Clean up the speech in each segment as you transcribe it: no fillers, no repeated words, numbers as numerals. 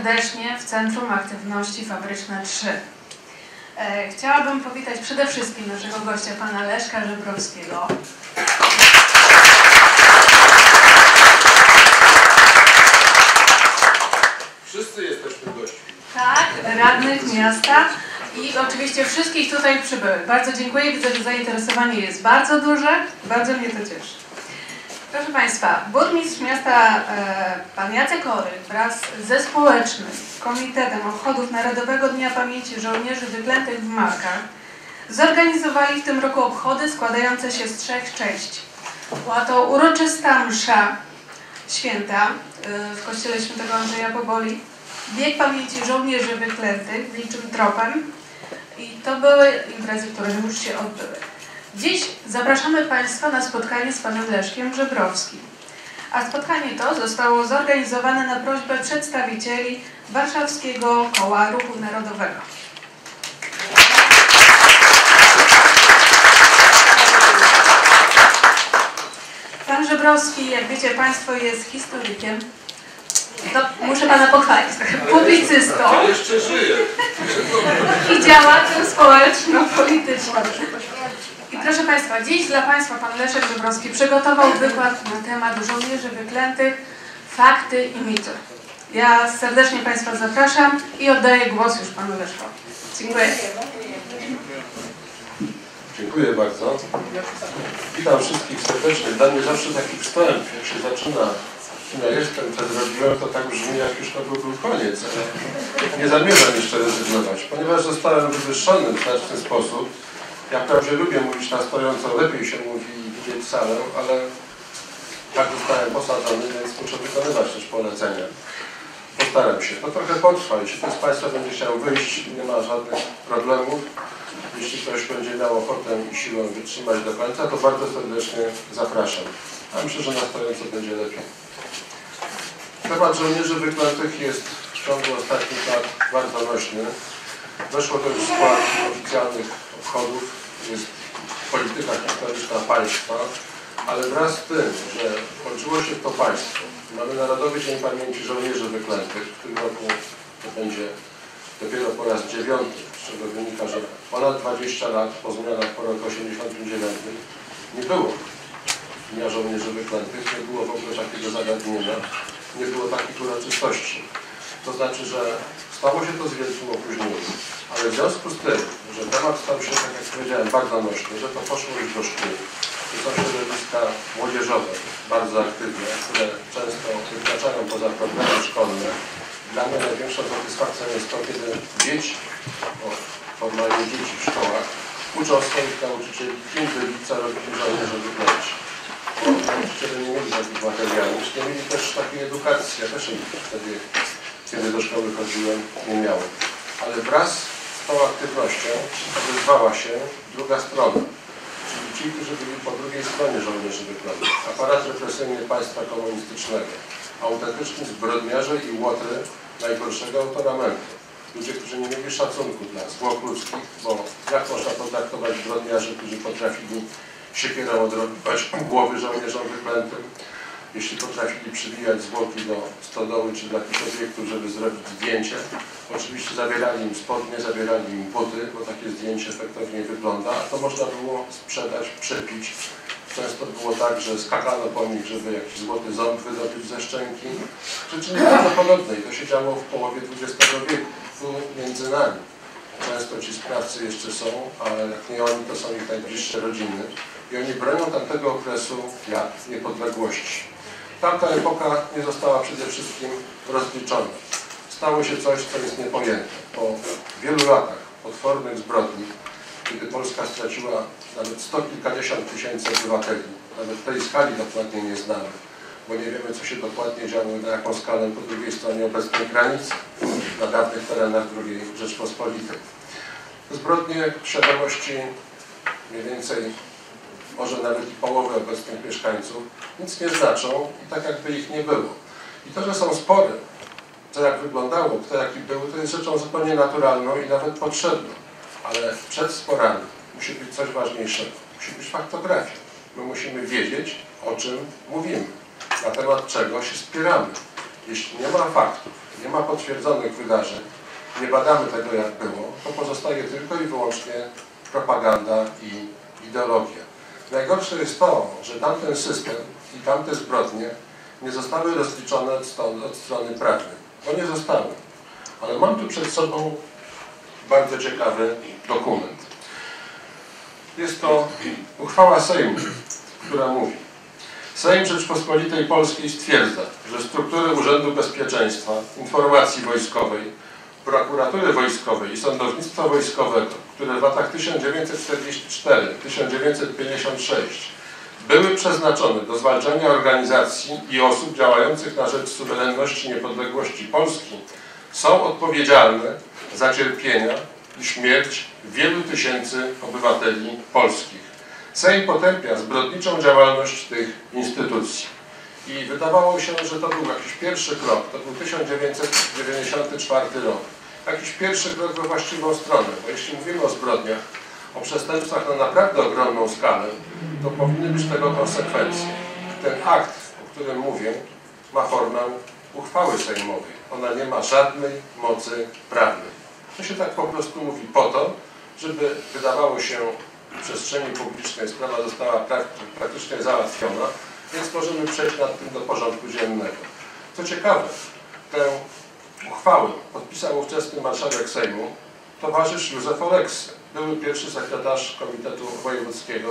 serdecznie w Centrum Aktywności Fabryczne 3. Chciałabym powitać przede wszystkim naszego gościa, pana Leszka Żebrowskiego. Wszyscy jesteśmy gośćmi. Tak, radnych miasta i oczywiście wszystkich tutaj przybyłych. Bardzo dziękuję, widzę, że zainteresowanie jest bardzo duże, bardzo mnie to cieszy. Proszę Państwa, burmistrz miasta pan Jacek Oryk wraz ze Społecznym Komitetem Obchodów Narodowego Dnia Pamięci Żołnierzy Wyklętych w Malkach zorganizowali w tym roku obchody składające się z 3 części. Była to uroczysta msza święta w kościele świętego Andrzeja Poboli, bieg pamięci żołnierzy wyklętych liczym tropem i to były imprezy, które już się odbyły. Dziś zapraszamy Państwa na spotkanie z panem Leszkiem Żebrowskim. A spotkanie to zostało zorganizowane na prośbę przedstawicieli Warszawskiego Koła Ruchu Narodowego. Pan Żebrowski, jak wiecie Państwo, jest historykiem. To muszę pana pochwalić, publicystą. Ja jeszcze żyję. I działaczem społeczno-politycznym. I proszę Państwa, dziś dla Państwa pan Leszek Żebrowski przygotował wykład na temat żołnierzy wyklętych, fakty i mity. Ja serdecznie Państwa zapraszam i oddaję głos już panu Leszkowi. Dziękuję. Dziękuję bardzo. Witam wszystkich serdecznie. Dla mnie zawsze taki wstęp, jak się zaczyna, kim ja jestem, co zrobiłem, to tak brzmi, jak już to był koniec. Ale nie zamierzam jeszcze rezygnować, ponieważ zostałem wywyższony w znaczny sposób. Ja wprawdzie lubię mówić na stojąco, lepiej się mówi i widzieć salę, ale tak zostałem posadzony, więc muszę wykonywać też polecenia. Postaram się. To trochę potrwa. Jeśli ktoś z Państwa będzie chciał wyjść, nie ma żadnych problemów. Jeśli ktoś będzie miał ochotę i siłę wytrzymać do końca, to bardzo serdecznie zapraszam. A myślę, że na stojąco będzie lepiej. Temat żołnierzy wyklętych jest w ciągu ostatnich lat bardzo nośny. Weszło to już w skład oficjalnych obchodów, jest polityka historyczna państwa, ale wraz z tym, że kończyło się to państwo, mamy Narodowy Dzień Pamięci Żołnierzy Wyklętych, w tym roku to będzie dopiero po raz 9, z czego wynika, że ponad 20 lat po zmianach po roku 89 nie było Dnia Żołnierzy Wyklętych, nie było w ogóle takiego zagadnienia, nie było takich uroczystości. To znaczy, że stało się to z wielkim opóźnieniem, ale w związku z tym, że temat stał się, tak jak powiedziałem, bardzo nośny, że to poszło już do szkół, to są środowiska młodzieżowe, bardzo aktywne, które często wykraczają poza programy szkolne. Dla mnie największą satysfakcją jest to, kiedy dzieci, formalnie dzieci w szkołach, uczą swoich nauczycieli, kim byli, co robili żołnierze wyklęci. Nauczyciele nie mieli takich materiałów, nie mieli też takiej edukacji. Ja też jej wtedy, kiedy do szkoły chodziłem, nie miałem. Ale wraz z tą aktywnością odezwała się druga strona, czyli ci, którzy byli po drugiej stronie żołnierzy wyklętych. Aparat represyjny państwa komunistycznego. Autentyczni zbrodniarze i łotry najgorszego autoramentu. Ludzie, którzy nie mieli szacunku dla zwłok ludzkich, bo jak można potraktować zbrodniarzy, którzy potrafili siekierą odrobać głowy żołnierzom wyklętym, jeśli potrafili przybijać zwłoki do stodoły czy do jakichś obiektów, żeby zrobić zdjęcie. Oczywiście zabierali im spodnie, zabierali im buty, bo takie zdjęcie efektownie wygląda, a to można było sprzedać, przepić. Często było tak, że skakano po nich, żeby jakiś złoty ząb wydobyć ze szczęki. Rzeczy nieprawdopodobne i to się działo w połowie XX wieku, tu między nami. Często ci sprawcy jeszcze są, ale jak nie oni, to są ich najbliższe rodziny. I oni bronią tamtego okresu jak niepodległości. Tamta epoka nie została przede wszystkim rozliczona. Stało się coś, co jest niepojęte. Po wielu latach potwornych zbrodni, kiedy Polska straciła nawet 100 kilkadziesiąt tysięcy obywateli, nawet tej skali dokładnie nie znamy, bo nie wiemy, co się dokładnie działo, na jaką skalę po drugiej stronie obecnej granicy, na dawnych terenach II Rzeczpospolitej. Zbrodnie w świadomości mniej więcej może nawet i połowy obecnych mieszkańców nic nie znaczą i tak jakby ich nie było. I to, że są spory, co jak wyglądało, kto jaki był, to jest rzeczą zupełnie naturalną i nawet potrzebną. Ale przed sporami musi być coś ważniejszego. Musi być faktografia. My musimy wiedzieć, o czym mówimy, na temat czego się spieramy. Jeśli nie ma faktów, nie ma potwierdzonych wydarzeń, nie badamy tego jak było, to pozostaje tylko i wyłącznie propaganda i ideologia. Najgorsze jest to, że tamten system i tamte zbrodnie nie zostały rozliczone od strony prawnej. Bo nie zostały. Ale mam tu przed sobą bardzo ciekawy dokument. Jest to uchwała Sejmu, która mówi: Sejm Rzeczpospolitej Polskiej stwierdza, że struktury Urzędu Bezpieczeństwa, Informacji Wojskowej, Prokuratury Wojskowej i Sądownictwa Wojskowego, które w latach 1944-1956 były przeznaczone do zwalczania organizacji i osób działających na rzecz suwerenności i niepodległości Polski, są odpowiedzialne za cierpienia i śmierć wielu tysięcy obywateli polskich. Sejm potępia zbrodniczą działalność tych instytucji. I wydawało się, że to był jakiś pierwszy krok, to był 1994 rok. Jakiś pierwszy krok we właściwą stronę, bo jeśli mówimy o zbrodniach, o przestępstwach na naprawdę ogromną skalę, to powinny być tego konsekwencje. Ten akt, o którym mówię, ma formę uchwały sejmowej. Ona nie ma żadnej mocy prawnej. To się tak po prostu mówi po to, żeby wydawało się w przestrzeni publicznej sprawa została praktycznie załatwiona, więc możemy przejść nad tym do porządku dziennego. Co ciekawe, tę uchwałę podpisał ówczesny marszałek Sejmu towarzysz Józef Oleksy, były pierwszy sekretarz Komitetu Wojewódzkiego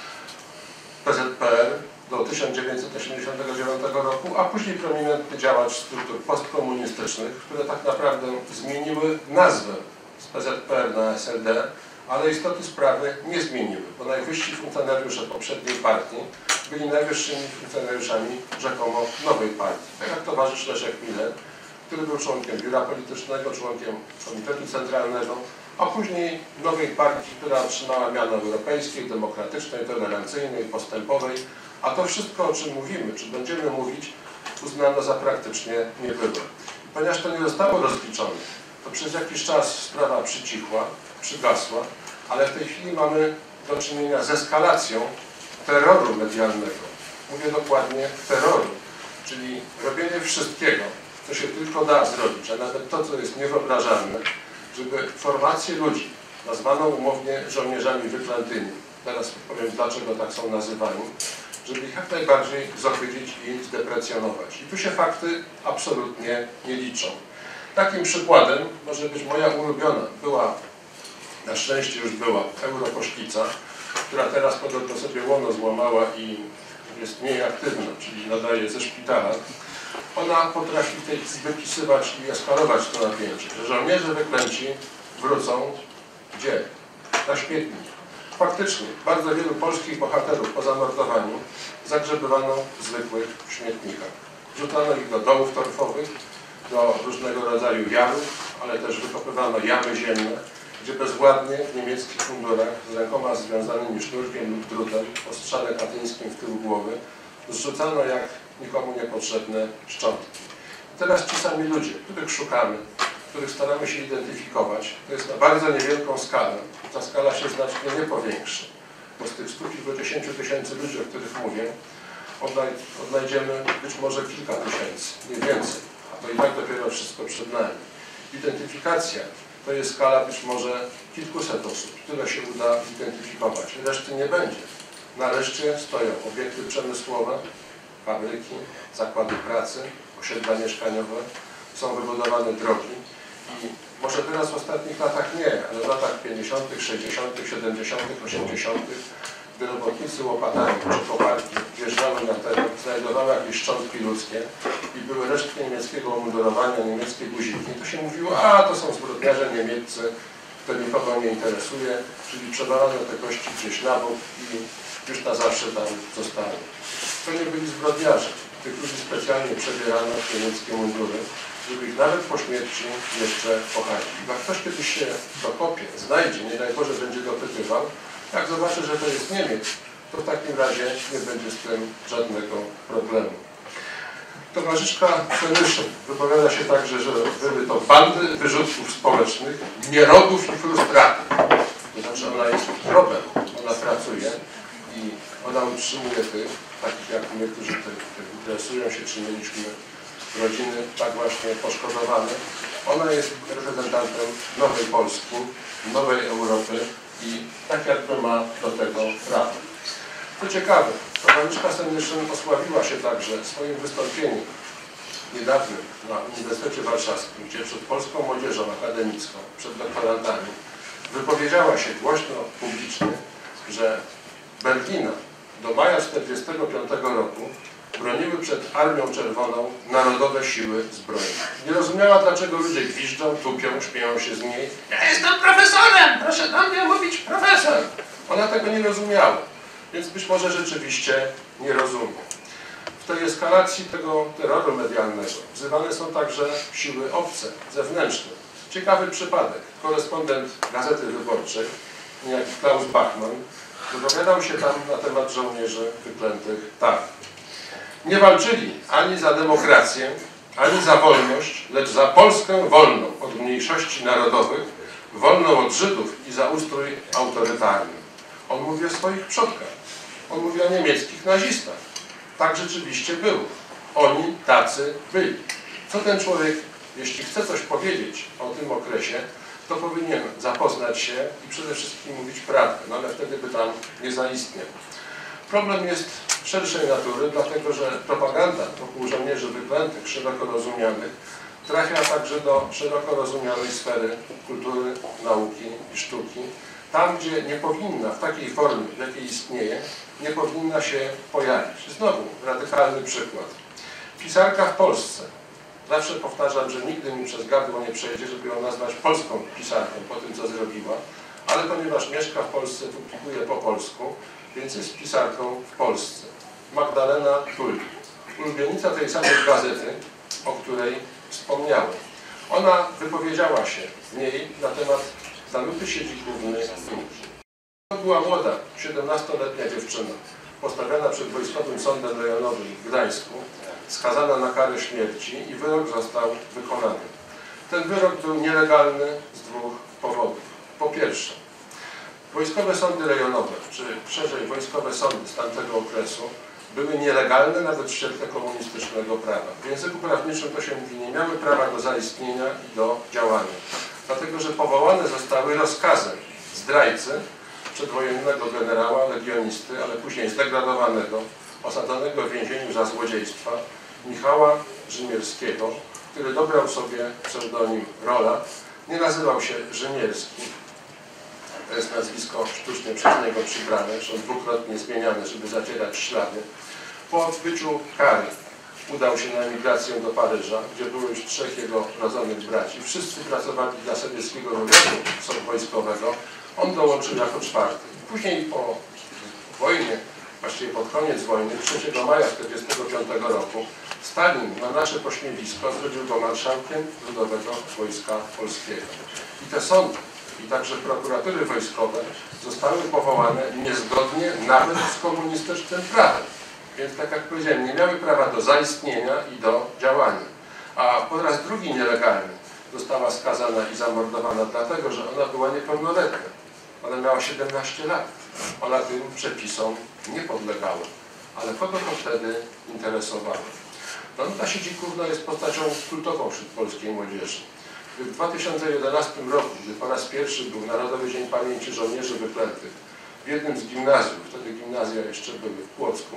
PZPR do 1989 roku, a później prominentny działacz struktur postkomunistycznych, które tak naprawdę zmieniły nazwę z PZPR na SLD, ale istoty sprawy nie zmieniły, bo najwyżsi funkcjonariusze poprzedniej partii byli najwyższymi funkcjonariuszami rzekomo nowej partii. Tak jak towarzysz Leszek Miller, który był członkiem biura politycznego, członkiem Komitetu Centralnego, a później nowej partii, która otrzymała miano europejskiej, demokratycznej, tolerancyjnej, postępowej, a to wszystko, o czym mówimy, czy będziemy mówić, uznano za praktycznie niebywałe. Ponieważ to nie zostało rozliczone, to przez jakiś czas sprawa przycichła, przygasła, ale w tej chwili mamy do czynienia z eskalacją terroru medialnego. Mówię dokładnie terroru, czyli robienie wszystkiego, co się tylko da zrobić, a nawet to, co jest niewyobrażalne, żeby formację ludzi, nazwaną umownie żołnierzami wyklętymi, teraz powiem, dlaczego tak są nazywani, żeby ich jak najbardziej zohydzić i zdeprecjonować. I tu się fakty absolutnie nie liczą. Takim przykładem może być moja ulubiona, na szczęście już była, europoślica, która teraz podobno sobie łono złamała i jest mniej aktywna, czyli nadaje ze szpitala. Ona potrafi wypisywać i eskalować to napięcie, że żołnierze wyklęci wrócą gdzie? Na śmietnik. Faktycznie, bardzo wielu polskich bohaterów po zamordowaniu zagrzebywano w zwykłych śmietnikach. Wrzucano ich do dołów torfowych, do różnego rodzaju jarów, ale też wykopywano jamy ziemne, gdzie bezwładnie w niemieckich mundurach z rękoma związanymi sznurkiem lub drutem, ostrzale katyńskim w tył głowy, zrzucano jak nikomu niepotrzebne szczątki. I teraz ci sami ludzie, których szukamy, których staramy się identyfikować, to jest na bardzo niewielką skalę. Ta skala się znacznie nie powiększy, bo z tych 100 kilkudziesięciu tysięcy ludzi, o których mówię, odnajdziemy być może kilka tysięcy, nie więcej. A to i tak dopiero wszystko przed nami. Identyfikacja to jest skala być może kilkuset osób, które się uda zidentyfikować. Reszty nie będzie. Na reszcie stoją obiekty przemysłowe, fabryki, zakłady pracy, osiedla mieszkaniowe, są wybudowane drogi i może teraz w ostatnich latach nie, ale w latach 50., 60., 70., 80., gdy robotnicy łopatami czy koparki wjeżdżały na teren, znajdowały jakieś szczątki ludzkie i były resztki niemieckiego umundurowania, niemieckie guziki, to się mówiło, a to są zbrodniarze niemieccy, to nikogo nie interesuje, czyli przewalano te kości gdzieś na bok i już na zawsze tam zostały. To nie byli zbrodniarze. Tych ludzi specjalnie przebierano w niemieckie mundury, żeby ich nawet po śmierci jeszcze pochalić. Jak ktoś kiedyś się dokopie, znajdzie, nie daj Boże, będzie dopytywał, jak zobaczy, że to jest Niemiec, to w takim razie nie będzie z tym żadnego problemu. Towarzyszka Senyszyn wypowiada się także, że były to bandy wyrzutków społecznych, nierobów i frustratów. To znaczy ona jest robem, ona pracuje i ona utrzymuje tych, takich jak my, którzy interesują się, czy mieliśmy rodziny tak właśnie poszkodowane. Ona jest reprezentantem nowej Polski, nowej Europy i tak jakby ma do tego prawo. Co ciekawe, towarzyszka Senyszyn osławiła się także swoim wystąpieniem niedawnym na Uniwersytecie Warszawskim, gdzie przed polską młodzieżą akademicką, przed doktorantami, wypowiedziała się głośno, publicznie, że Berlina do maja 1945 roku broniły przed Armią Czerwoną narodowe siły zbrojne. Nie rozumiała, dlaczego ludzie gwiżdżą, tupią, śmieją się z niej. Ja jestem profesorem! Proszę do mnie mówić profesor! Ona tego nie rozumiała, więc być może rzeczywiście nie rozumie. W tej eskalacji tego terroru medialnego wzywane są także siły obce, zewnętrzne. Ciekawy przypadek. Korespondent Gazety Wyborczej, niejaki Klaus Bachmann, wypowiadał się tam na temat żołnierzy wyklętych tak. Nie walczyli ani za demokrację, ani za wolność, lecz za Polskę wolną od mniejszości narodowych, wolną od Żydów i za ustrój autorytarny. On mówi o swoich przodkach. On mówi o niemieckich nazistach. Tak rzeczywiście było. Oni tacy byli. Co ten człowiek, jeśli chce coś powiedzieć o tym okresie, to powinien zapoznać się i przede wszystkim mówić prawdę, no ale wtedy by tam nie zaistniał. Problem jest szerszej natury, dlatego że propaganda wokół żołnierzy wyklętych, szeroko rozumianych, trafia także do szeroko rozumianej sfery kultury, nauki i sztuki. Tam, gdzie nie powinna, w takiej formie, w jakiej istnieje, nie powinna się pojawić. Znowu radykalny przykład. Pisarka w Polsce. Zawsze powtarzam, że nigdy mi przez gardło nie przejdzie, żeby ją nazwać polską pisarką po tym, co zrobiła, ale ponieważ mieszka w Polsce, publikuje po polsku, więc jest pisarką w Polsce. Magdalena Tulli. Ulubienica tej samej gazety, o której wspomniałem. Ona wypowiedziała się w niej na temat Danuty Siedzikówny. To była młoda, 17-letnia dziewczyna, postawiona przed Wojskowym Sądem Rejonowym w Gdańsku, skazana na karę śmierci i wyrok został wykonany. Ten wyrok był nielegalny z dwóch powodów. Po pierwsze, wojskowe sądy rejonowe, czy szerzej wojskowe sądy z tamtego okresu, były nielegalne nawet w świetle komunistycznego prawa. W języku prawniczym to się mówi, nie miały prawa do zaistnienia i do działania. Dlatego, że powołane zostały rozkazem zdrajcy, przedwojennego generała, legionisty, ale później zdegradowanego, osadzonego w więzieniu za złodziejstwa, Michała Rzymierskiego, który dobrał sobie pseudonim Rola. Nie nazywał się Rzymierski. To jest nazwisko sztucznie przez niego przybrane, zresztą dwukrotnie zmieniane, żeby zacierać ślady. Po odbyciu kary udał się na emigrację do Paryża, gdzie było już 3 jego rodzonych braci. Wszyscy pracowali dla sowieckiego wywiadu wojskowego. On dołączył jako 4. Później po wojnie, właściwie pod koniec wojny, 3 maja 1945 roku, Stalin na nasze pośmiewisko zrobił go marszałkiem Ludowego Wojska Polskiego. I te sądy, i także prokuratury wojskowe zostały powołane niezgodnie nawet z komunistycznym prawem. Więc tak jak powiedziałem, nie miały prawa do zaistnienia i do działania. A po raz drugi nielegalny została skazana i zamordowana dlatego, że ona była niepełnoletnia. Ona miała 17 lat. Ona tym przepisom nie podlegała. Ale kogo to wtedy interesowało? Danuta Siedzikówna jest postacią kultową wśród polskiej młodzieży. W 2011 roku, gdy po raz pierwszy był Narodowy Dzień Pamięci Żołnierzy Wyklętych w jednym z gimnazjów, wtedy gimnazja jeszcze były w Płocku,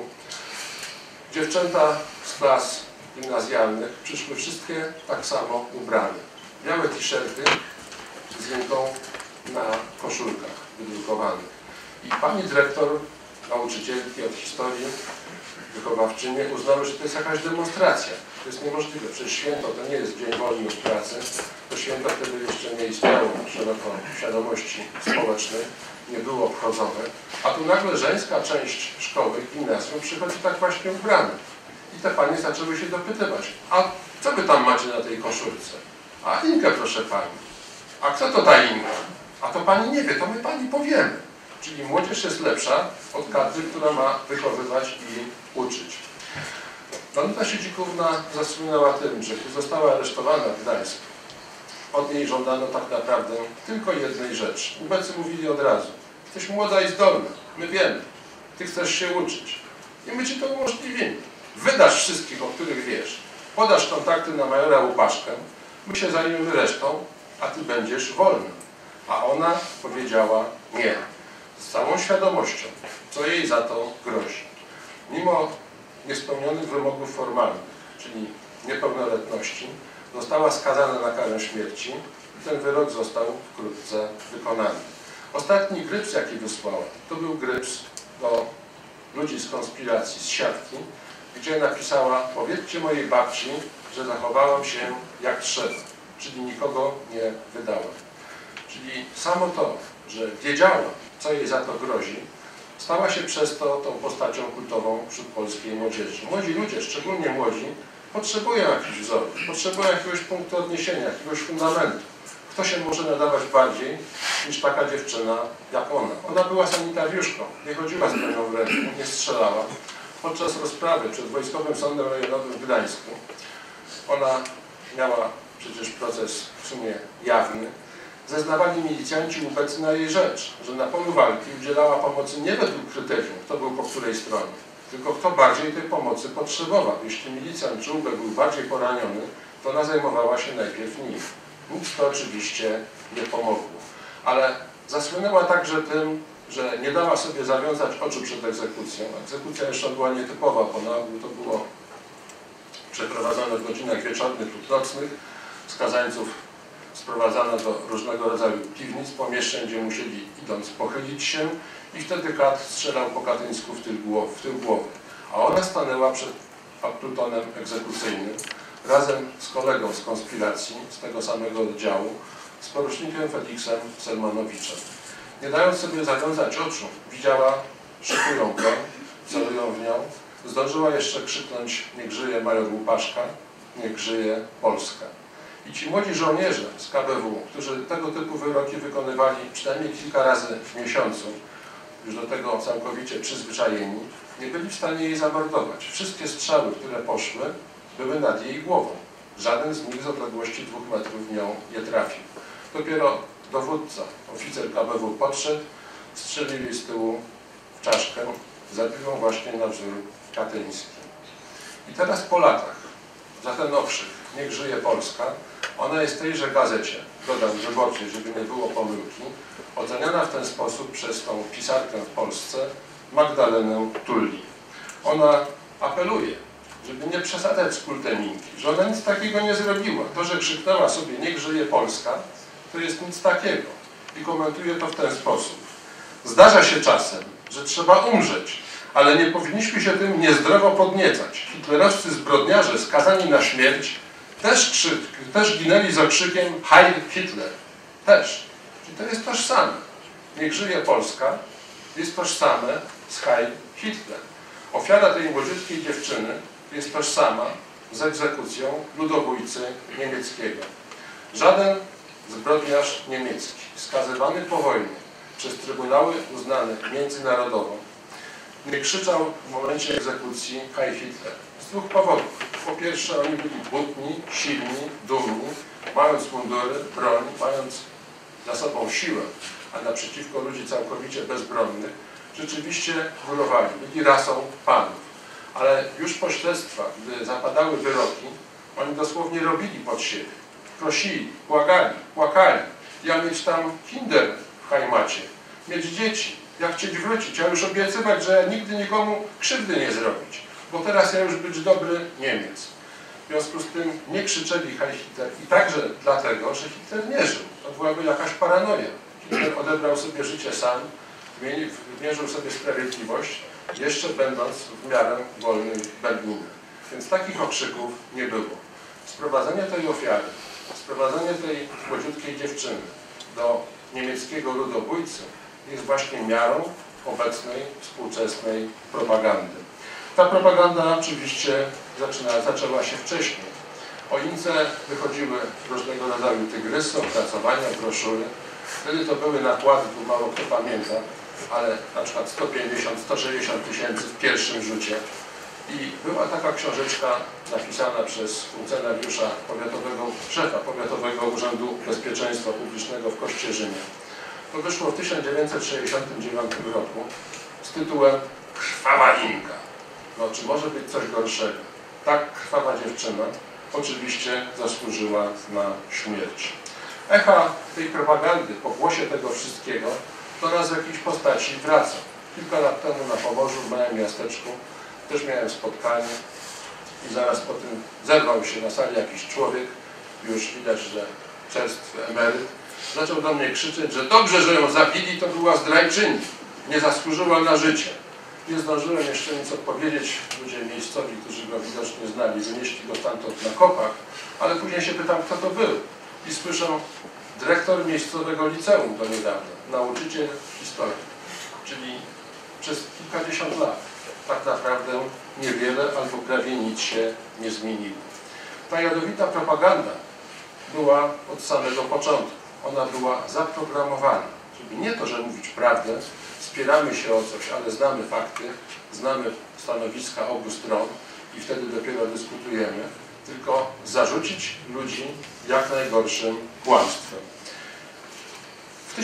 dziewczęta z klas gimnazjalnych przyszły wszystkie tak samo ubrane. Białe t-shirty z ręką na koszulkach wydrukowanych. I pani dyrektor, nauczycielki od historii, wychowawczynie uznały, że to jest jakaś demonstracja. To jest niemożliwe. Przecież święto to nie jest dzień wolny od pracy. To święto wtedy jeszcze nie istniało szeroko w świadomości społecznej, nie było obchodzone. A tu nagle żeńska część szkoły, gimnazjum przychodzi tak właśnie ubrana. I te panie zaczęły się dopytywać, a co wy tam macie na tej koszulce? A Inkę, proszę pani. A kto to ta Inka? A to pani nie wie, to my pani powiemy. Czyli młodzież jest lepsza od kadry, która ma wychowywać i uczyć. Danuta Siedzikówna zasłynęła tym, że gdy została aresztowana w Gdańsku, od niej żądano tak naprawdę tylko jednej rzeczy. Ubecy mówili od razu, jesteś młoda i zdolna, my wiemy, ty chcesz się uczyć i my ci to umożliwimy. Wydasz wszystkich, o których wiesz Podasz kontakty na majora Łupaszkę, my się zajmiemy resztą, a ty będziesz wolny. A ona powiedziała nie. Z całą świadomością, co jej za to grozi. Mimo niespełnionych wymogów formalnych, czyli niepełnoletności, została skazana na karę śmierci i ten wyrok został wkrótce wykonany. Ostatni gryps, jaki wysłała, to był gryps do ludzi z konspiracji, z siatki, gdzie napisała: powiedzcie mojej babci, że zachowałam się jak trzeba, czyli nikogo nie wydałem. Czyli samo to, że wiedziała, co jej za to grozi, stała się przez to tą postacią kultową wśród polskiej młodzieży. Młodzi ludzie, szczególnie młodzi, potrzebują jakichś wzorów, potrzebują jakiegoś punktu odniesienia, jakiegoś fundamentu. Kto się może nadawać bardziej niż taka dziewczyna jak ona? Ona była sanitariuszką, nie chodziła z bronią w ręku, nie strzelała. Podczas rozprawy przed Wojskowym Sądem Rejonowym w Gdańsku, ona miała przecież proces w sumie jawny, zeznawali milicjanci ubeccy na jej rzecz, że na polu walki udzielała pomocy nie według kryterium, kto był po której stronie, tylko kto bardziej tej pomocy potrzebował. Jeśli milicjant czułby był bardziej poraniony, to ona zajmowała się najpierw nim. Nic to oczywiście nie pomogło. Ale zasłynęła także tym, że nie dała sobie zawiązać oczu przed egzekucją. Egzekucja jeszcze była nietypowa, bo na ogół to było przeprowadzone w godzinach wieczornych lub nocnych. Skazańców sprowadzano do różnego rodzaju piwnic, pomieszczeń, gdzie musieli, idąc, pochylić się i wtedy kat strzelał po katyńsku w tył głowy. A ona stanęła przed plutonem egzekucyjnym razem z kolegą z konspiracji, z tego samego oddziału, z porucznikiem Feliksem Selmanowiczem. Nie dając sobie zawiązać oczu, widziała, szykują broń, celują w nią, zdążyła jeszcze krzyknąć: niech żyje major Łupaszka, niech żyje Polska. I ci młodzi żołnierze z KBW, którzy tego typu wyroki wykonywali przynajmniej kilka razy w miesiącu, już do tego całkowicie przyzwyczajeni, nie byli w stanie jej zamordować. Wszystkie strzały, które poszły, były nad jej głową. Żaden z nich z odległości 2 metrów w nią nie trafił. Dopiero dowódca, oficer KBW podszedł, strzelił jej z tyłu w czaszkę, zabił ją właśnie na wzór katyński. I teraz po latach, za ten okrzyk niech żyje Polska, ona jest w tejże gazecie, dodam wyborczej, żeby nie było pomyłki, oceniana w ten sposób przez tą pisarkę w Polsce, Magdalenę Tulli. Ona apeluje, żeby nie przesadzać z kultem Minki, że ona nic takiego nie zrobiła. To, że krzyknęła sobie niech żyje Polska, to jest nic takiego. I komentuje to w ten sposób. Zdarza się czasem, że trzeba umrzeć, ale nie powinniśmy się tym niezdrowo podniecać. Hitlerowscy zbrodniarze skazani na śmierć też ginęli z okrzykiem Heil Hitler. Też. Czyli to jest tożsame. Niech żyje Polska jest tożsame z Heil Hitler. Ofiara tej młodziutkiej dziewczyny jest tożsama z egzekucją ludobójcy niemieckiego. Żaden zbrodniarz niemiecki skazywany po wojnie przez trybunały uznane międzynarodowo nie krzyczał w momencie egzekucji Heil Hitler. Z 2 powodów. Po pierwsze, oni byli butni, silni, dumni, mając mundury, broń, mając za sobą siłę, a naprzeciwko ludzi całkowicie bezbronnych, rzeczywiście górowali, byli rasą panów. Ale już po śledztwach, gdy zapadały wyroki, oni dosłownie robili pod siebie. Prosili, błagali, płakali. Ja mieć tam kinder w Heimacie, mieć dzieci, ja chcieć wrócić, ja już obiecywać, że nigdy nikomu krzywdy nie zrobić, bo teraz ja już być dobry Niemiec. W związku z tym nie krzyczeli Heil Hitler i także dlatego, że Hitler nie żył. To byłaby jakaś paranoja. Hitler odebrał sobie życie sam, wymierzył sobie sprawiedliwość, jeszcze będąc w miarę wolnym Berlinem. Więc takich okrzyków nie było. Sprowadzenie tej ofiary, sprowadzenie tej młodziutkiej dziewczyny do niemieckiego ludobójcy jest właśnie miarą obecnej, współczesnej propagandy. Ta propaganda oczywiście zaczęła się wcześniej. O Ince wychodziły różnego rodzaju tygrysy, opracowania, broszury. Wtedy to były nakłady, tu mało kto pamięta, ale na przykład 150-160 tysięcy w pierwszym rzucie. I była taka książeczka napisana przez funkcjonariusza szefa Powiatowego Urzędu Bezpieczeństwa Publicznego w Kościerzynie. To wyszło w 1969 roku z tytułem Krwawa Inka. No, czy może być coś gorszego? Tak krwawa dziewczyna oczywiście zasłużyła na śmierć. Echa tej propagandy, pokłosie tego wszystkiego do nas w jakiejś postaci wraca. Kilka lat temu na Pomorzu, w małym miasteczku, też miałem spotkanie i zaraz po tym zerwał się na sali jakiś człowiek, już widać, że czerstwy emeryt, zaczął do mnie krzyczeć, że dobrze, że ją zabili, to była zdrajczyni, nie zasłużyła na życie. Nie zdążyłem jeszcze nic odpowiedzieć. Ludzie miejscowi, którzy go widocznie znali, wynieśli go stamtąd na kopach, ale później się pytam, kto to był. I słyszę, dyrektor miejscowego liceum do niedawna, nauczyciel historii, czyli przez kilkadziesiąt lat. Tak naprawdę niewiele albo prawie nic się nie zmieniło. Ta jadowita propaganda była od samego początku. Ona była zaprogramowana, żeby nie to, że mówić prawdę, spieramy się o coś, ale znamy fakty, znamy stanowiska obu stron i wtedy dopiero dyskutujemy, tylko zarzucić ludzi jak najgorszym kłamstwem. W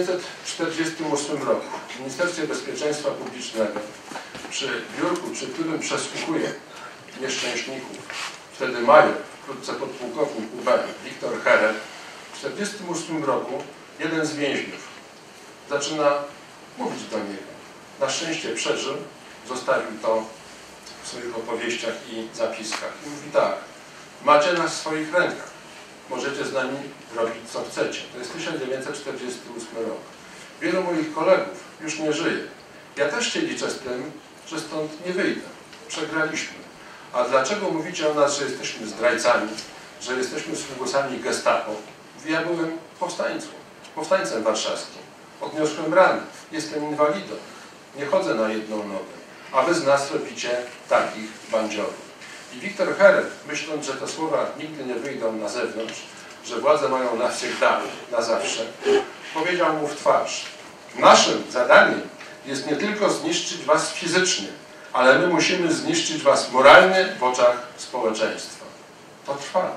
1948 roku w Ministerstwie Bezpieczeństwa Publicznego przy biurku, przy którym przesłuchuje nieszczęśników, wtedy major, wkrótce podpułkownik UB, Wiktor Herer, w 1948 roku jeden z więźniów zaczyna mówić do niego. Na szczęście przeżył, zostawił to w swoich opowieściach i zapiskach. I mówi tak, macie nas w swoich rękach, możecie z nami robić co chcecie. To jest 1948 rok. Wielu moich kolegów już nie żyje. Ja też się liczę z tym, że stąd nie wyjdę. Przegraliśmy. A dlaczego mówicie o nas, że jesteśmy zdrajcami, że jesteśmy sługusami gestapo? Ja byłem powstańcem warszawskim. Odniosłem rany. Jestem inwalidą. Nie chodzę na jedną nogę. A wy z nas robicie takich bandziorów. I Wiktor Herer, myśląc, że te słowa nigdy nie wyjdą na zewnątrz, że władze mają nawsieghda, na zawsze, powiedział mu w twarz: naszym zadaniem jest nie tylko zniszczyć was fizycznie, ale my musimy zniszczyć was moralnie w oczach społeczeństwa. To trwa.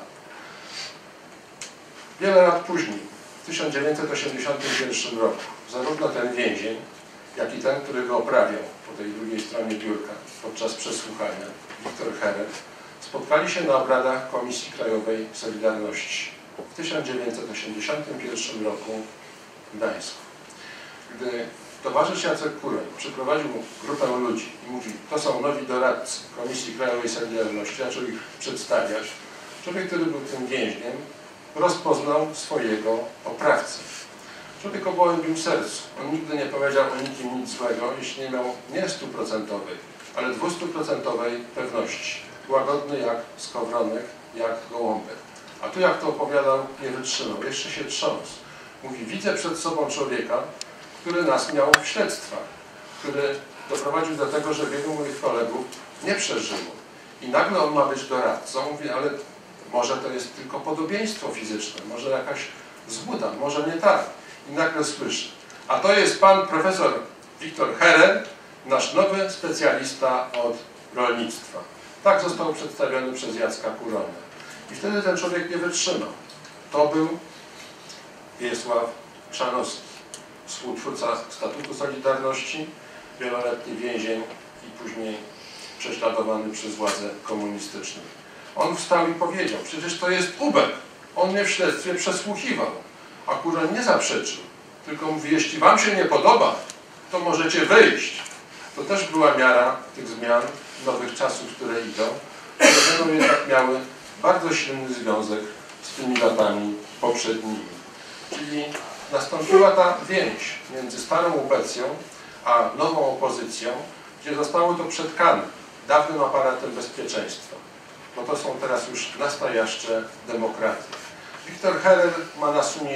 Wiele lat później, w 1981 roku, zarówno ten więzień, jak i ten, który go oprawiał po tej drugiej stronie biurka podczas przesłuchania, Wiktor Herer, spotkali się na obradach Komisji Krajowej Solidarności w 1981 roku w Gdańsku. Gdy towarzysz Jacek Kuroń przyprowadził grupę ludzi i mówi, to są nowi doradcy Komisji Krajowej Solidarności, zaczął ich przedstawiać, człowiek, który był tym więźniem, rozpoznał swojego oprawcę. Człowiek o gołębim sercu. On nigdy nie powiedział o nikim nic złego, jeśli nie miał nie 100%, ale 200% pewności. Łagodny jak skowronek, jak gołąbek. A tu jak to opowiadał, nie wytrzymał. Jeszcze się trząsł. Mówi, widzę przed sobą człowieka, który nas miał w śledztwach, który doprowadził do tego, że wielu moich kolegów nie przeżyło. I nagle on ma być doradcą. Mówi, ale może to jest tylko podobieństwo fizyczne, może jakaś złuda, może nie tak. I nagle słyszy, a to jest pan profesor Wiktor Herer, nasz nowy specjalista od rolnictwa. Tak został przedstawiony przez Jacka Kuronia. I wtedy ten człowiek nie wytrzymał. To był Wiesław Chrzanowski, współtwórca Statutu Solidarności, wieloletni więzień i później prześladowany przez władze komunistyczne. On wstał i powiedział, przecież to jest ubek. On mnie w śledztwie przesłuchiwał. A Kuroń nie zaprzeczył, tylko mówi, jeśli wam się nie podoba, to możecie wyjść. To też była miara tych zmian, nowych czasów, które idą, które będą jednak miały bardzo silny związek z tymi latami poprzednimi. Czyli nastąpiła ta więź między starą ubecją a nową opozycją, gdzie zostało to przetkane dawnym aparatem bezpieczeństwa, bo to są teraz już nastojaszcze demokratie. Wiktor Herer miał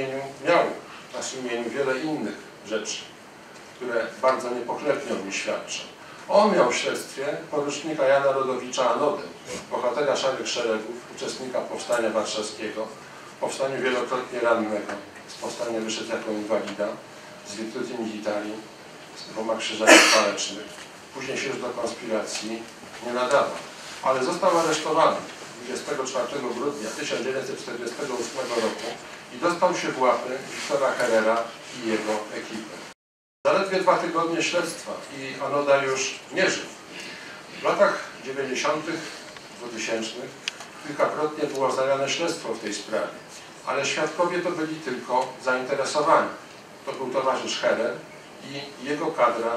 na sumieniu wiele innych rzeczy, które bardzo niepochlebnie o nim świadczą. On miał w śledztwie porucznika Jana Rodowicza Anodę, bohatera Szarych Szeregów, uczestnika Powstania Warszawskiego, w powstaniu wielokrotnie rannego, z powstania wyszedł jako inwalida, z Virtuti Militari, z 2 krzyżami walecznych. Później się już do konspiracji nie nadawał, ale został aresztowany 24 grudnia 1948 roku i dostał się w łapy Wiktora Herera i jego ekipy. Zaledwie 2 tygodnie śledztwa i Anoda już nie żył. W latach 90. 2000 kilkakrotnie było wznawiane śledztwo w tej sprawie, ale świadkowie to byli tylko zainteresowani. To był towarzysz Heller i jego kadra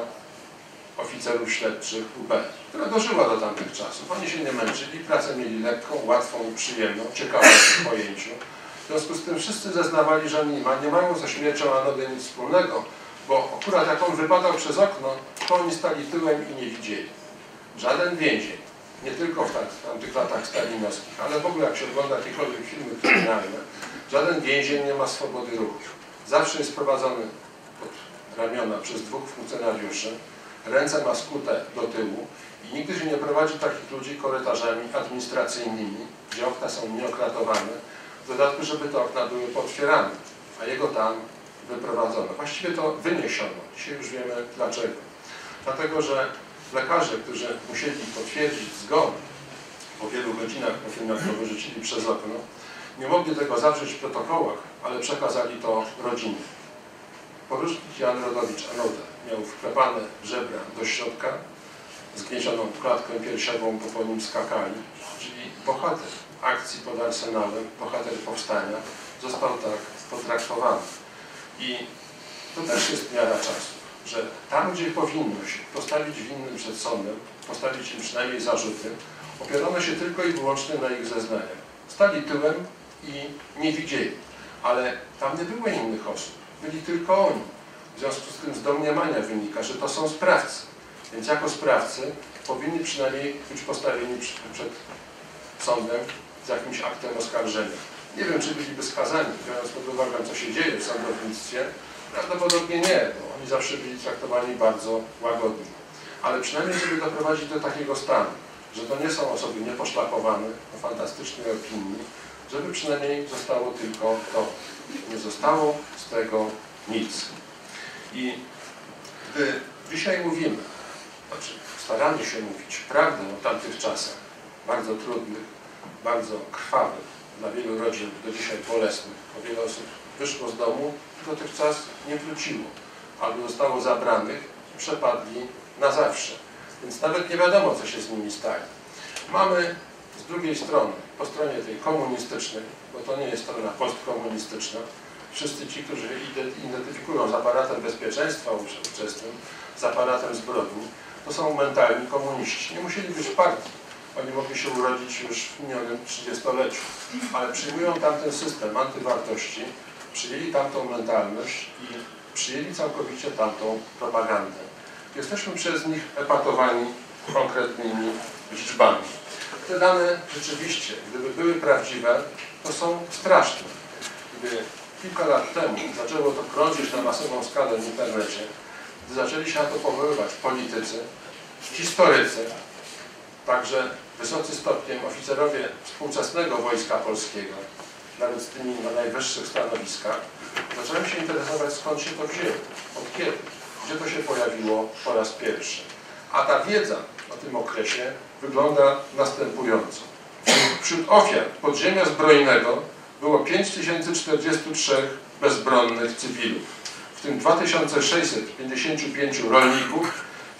oficerów śledczych UB, która dożyła do tamtych czasów. Oni się nie męczyli, pracę mieli lekką, łatwą i przyjemną, ciekawą w pojęciu. W związku z tym wszyscy zeznawali, że nie mają ze śmiercią Anody nic wspólnego, bo akurat jak on wypadał przez okno, to oni stali tyłem i nie widzieli. Żaden więzień, nie tylko w tamtych latach stalinowskich, ale w ogóle jak się ogląda jakiekolwiek filmy kryminalne, żaden więzień nie ma swobody ruchu. Zawsze jest prowadzony pod ramiona przez dwóch funkcjonariuszy, ręce ma skute do tyłu i nigdy się nie prowadzi takich ludzi korytarzami administracyjnymi, gdzie okna są nieokratowane, w dodatku, żeby te okna były potwierane, a jego tam wyprowadzono. Właściwie to wyniesiono. Dzisiaj już wiemy dlaczego. Dlatego, że lekarze, którzy musieli potwierdzić zgon po wielu godzinach po tym, jak to wyrzucili przez okno, nie mogli tego zawrzeć w protokołach, ale przekazali to rodzinie. Porucznik Jan Rodowicz Anoda miał wklepane żebra do środka, zgniecioną klatkę piersiową, po nim skakali, czyli bohater akcji pod Arsenałem, bohater powstania, został tak potraktowany. I to też jest miara czasu, że tam, gdzie powinno się postawić winnym przed sądem, postawić im przynajmniej zarzuty, opierano się tylko i wyłącznie na ich zeznaniach. Stali tyłem i nie widzieli, ale tam nie było innych osób, byli tylko oni. W związku z tym z domniemania wynika, że to są sprawcy, więc jako sprawcy powinni przynajmniej być postawieni przed sądem z jakimś aktem oskarżenia. Nie wiem, czy byliby skazani, biorąc pod uwagę, co się dzieje w sądownictwie. Prawdopodobnie nie, bo oni zawsze byli traktowani bardzo łagodnie. Ale przynajmniej, żeby doprowadzić do takiego stanu, że to nie są osoby nieposzlakowane, o fantastycznej opinii, żeby przynajmniej zostało tylko to. Nie zostało z tego nic. I gdy dzisiaj mówimy, znaczy staramy się mówić prawdę o tamtych czasach, bardzo trudnych, bardzo krwawych, dla wielu rodzin do dzisiaj bolesnych, bo wiele osób wyszło z domu i dotychczas nie wróciło, albo zostało zabranych i przepadli na zawsze. Więc nawet nie wiadomo, co się z nimi stanie. Mamy z drugiej strony, po stronie tej komunistycznej, bo to nie jest strona postkomunistyczna, wszyscy ci, którzy identyfikują z aparatem bezpieczeństwa ówczesnym, z aparatem zbrodni, to są mentalni komuniści. Nie musieli być w partii. Oni mogli się urodzić już w minionym 30-leciu, ale przyjmują tamten system antywartości, przyjęli tamtą mentalność i przyjęli całkowicie tamtą propagandę. Jesteśmy przez nich epatowani konkretnymi liczbami. Te dane rzeczywiście, gdyby były prawdziwe, to są straszne. Gdy kilka lat temu zaczęło to krążyć na masową skalę w internecie, gdy zaczęli się na to powoływać politycy, historycy, także wysocy stopniem oficerowie współczesnego Wojska Polskiego, nawet z tymi na najwyższych stanowiskach, zacząłem się interesować, skąd się to wzięło, od kiedy, gdzie to się pojawiło po raz pierwszy. A ta wiedza o tym okresie wygląda następująco. Wśród ofiar podziemia zbrojnego było 5043 bezbronnych cywilów, w tym 2655 rolników,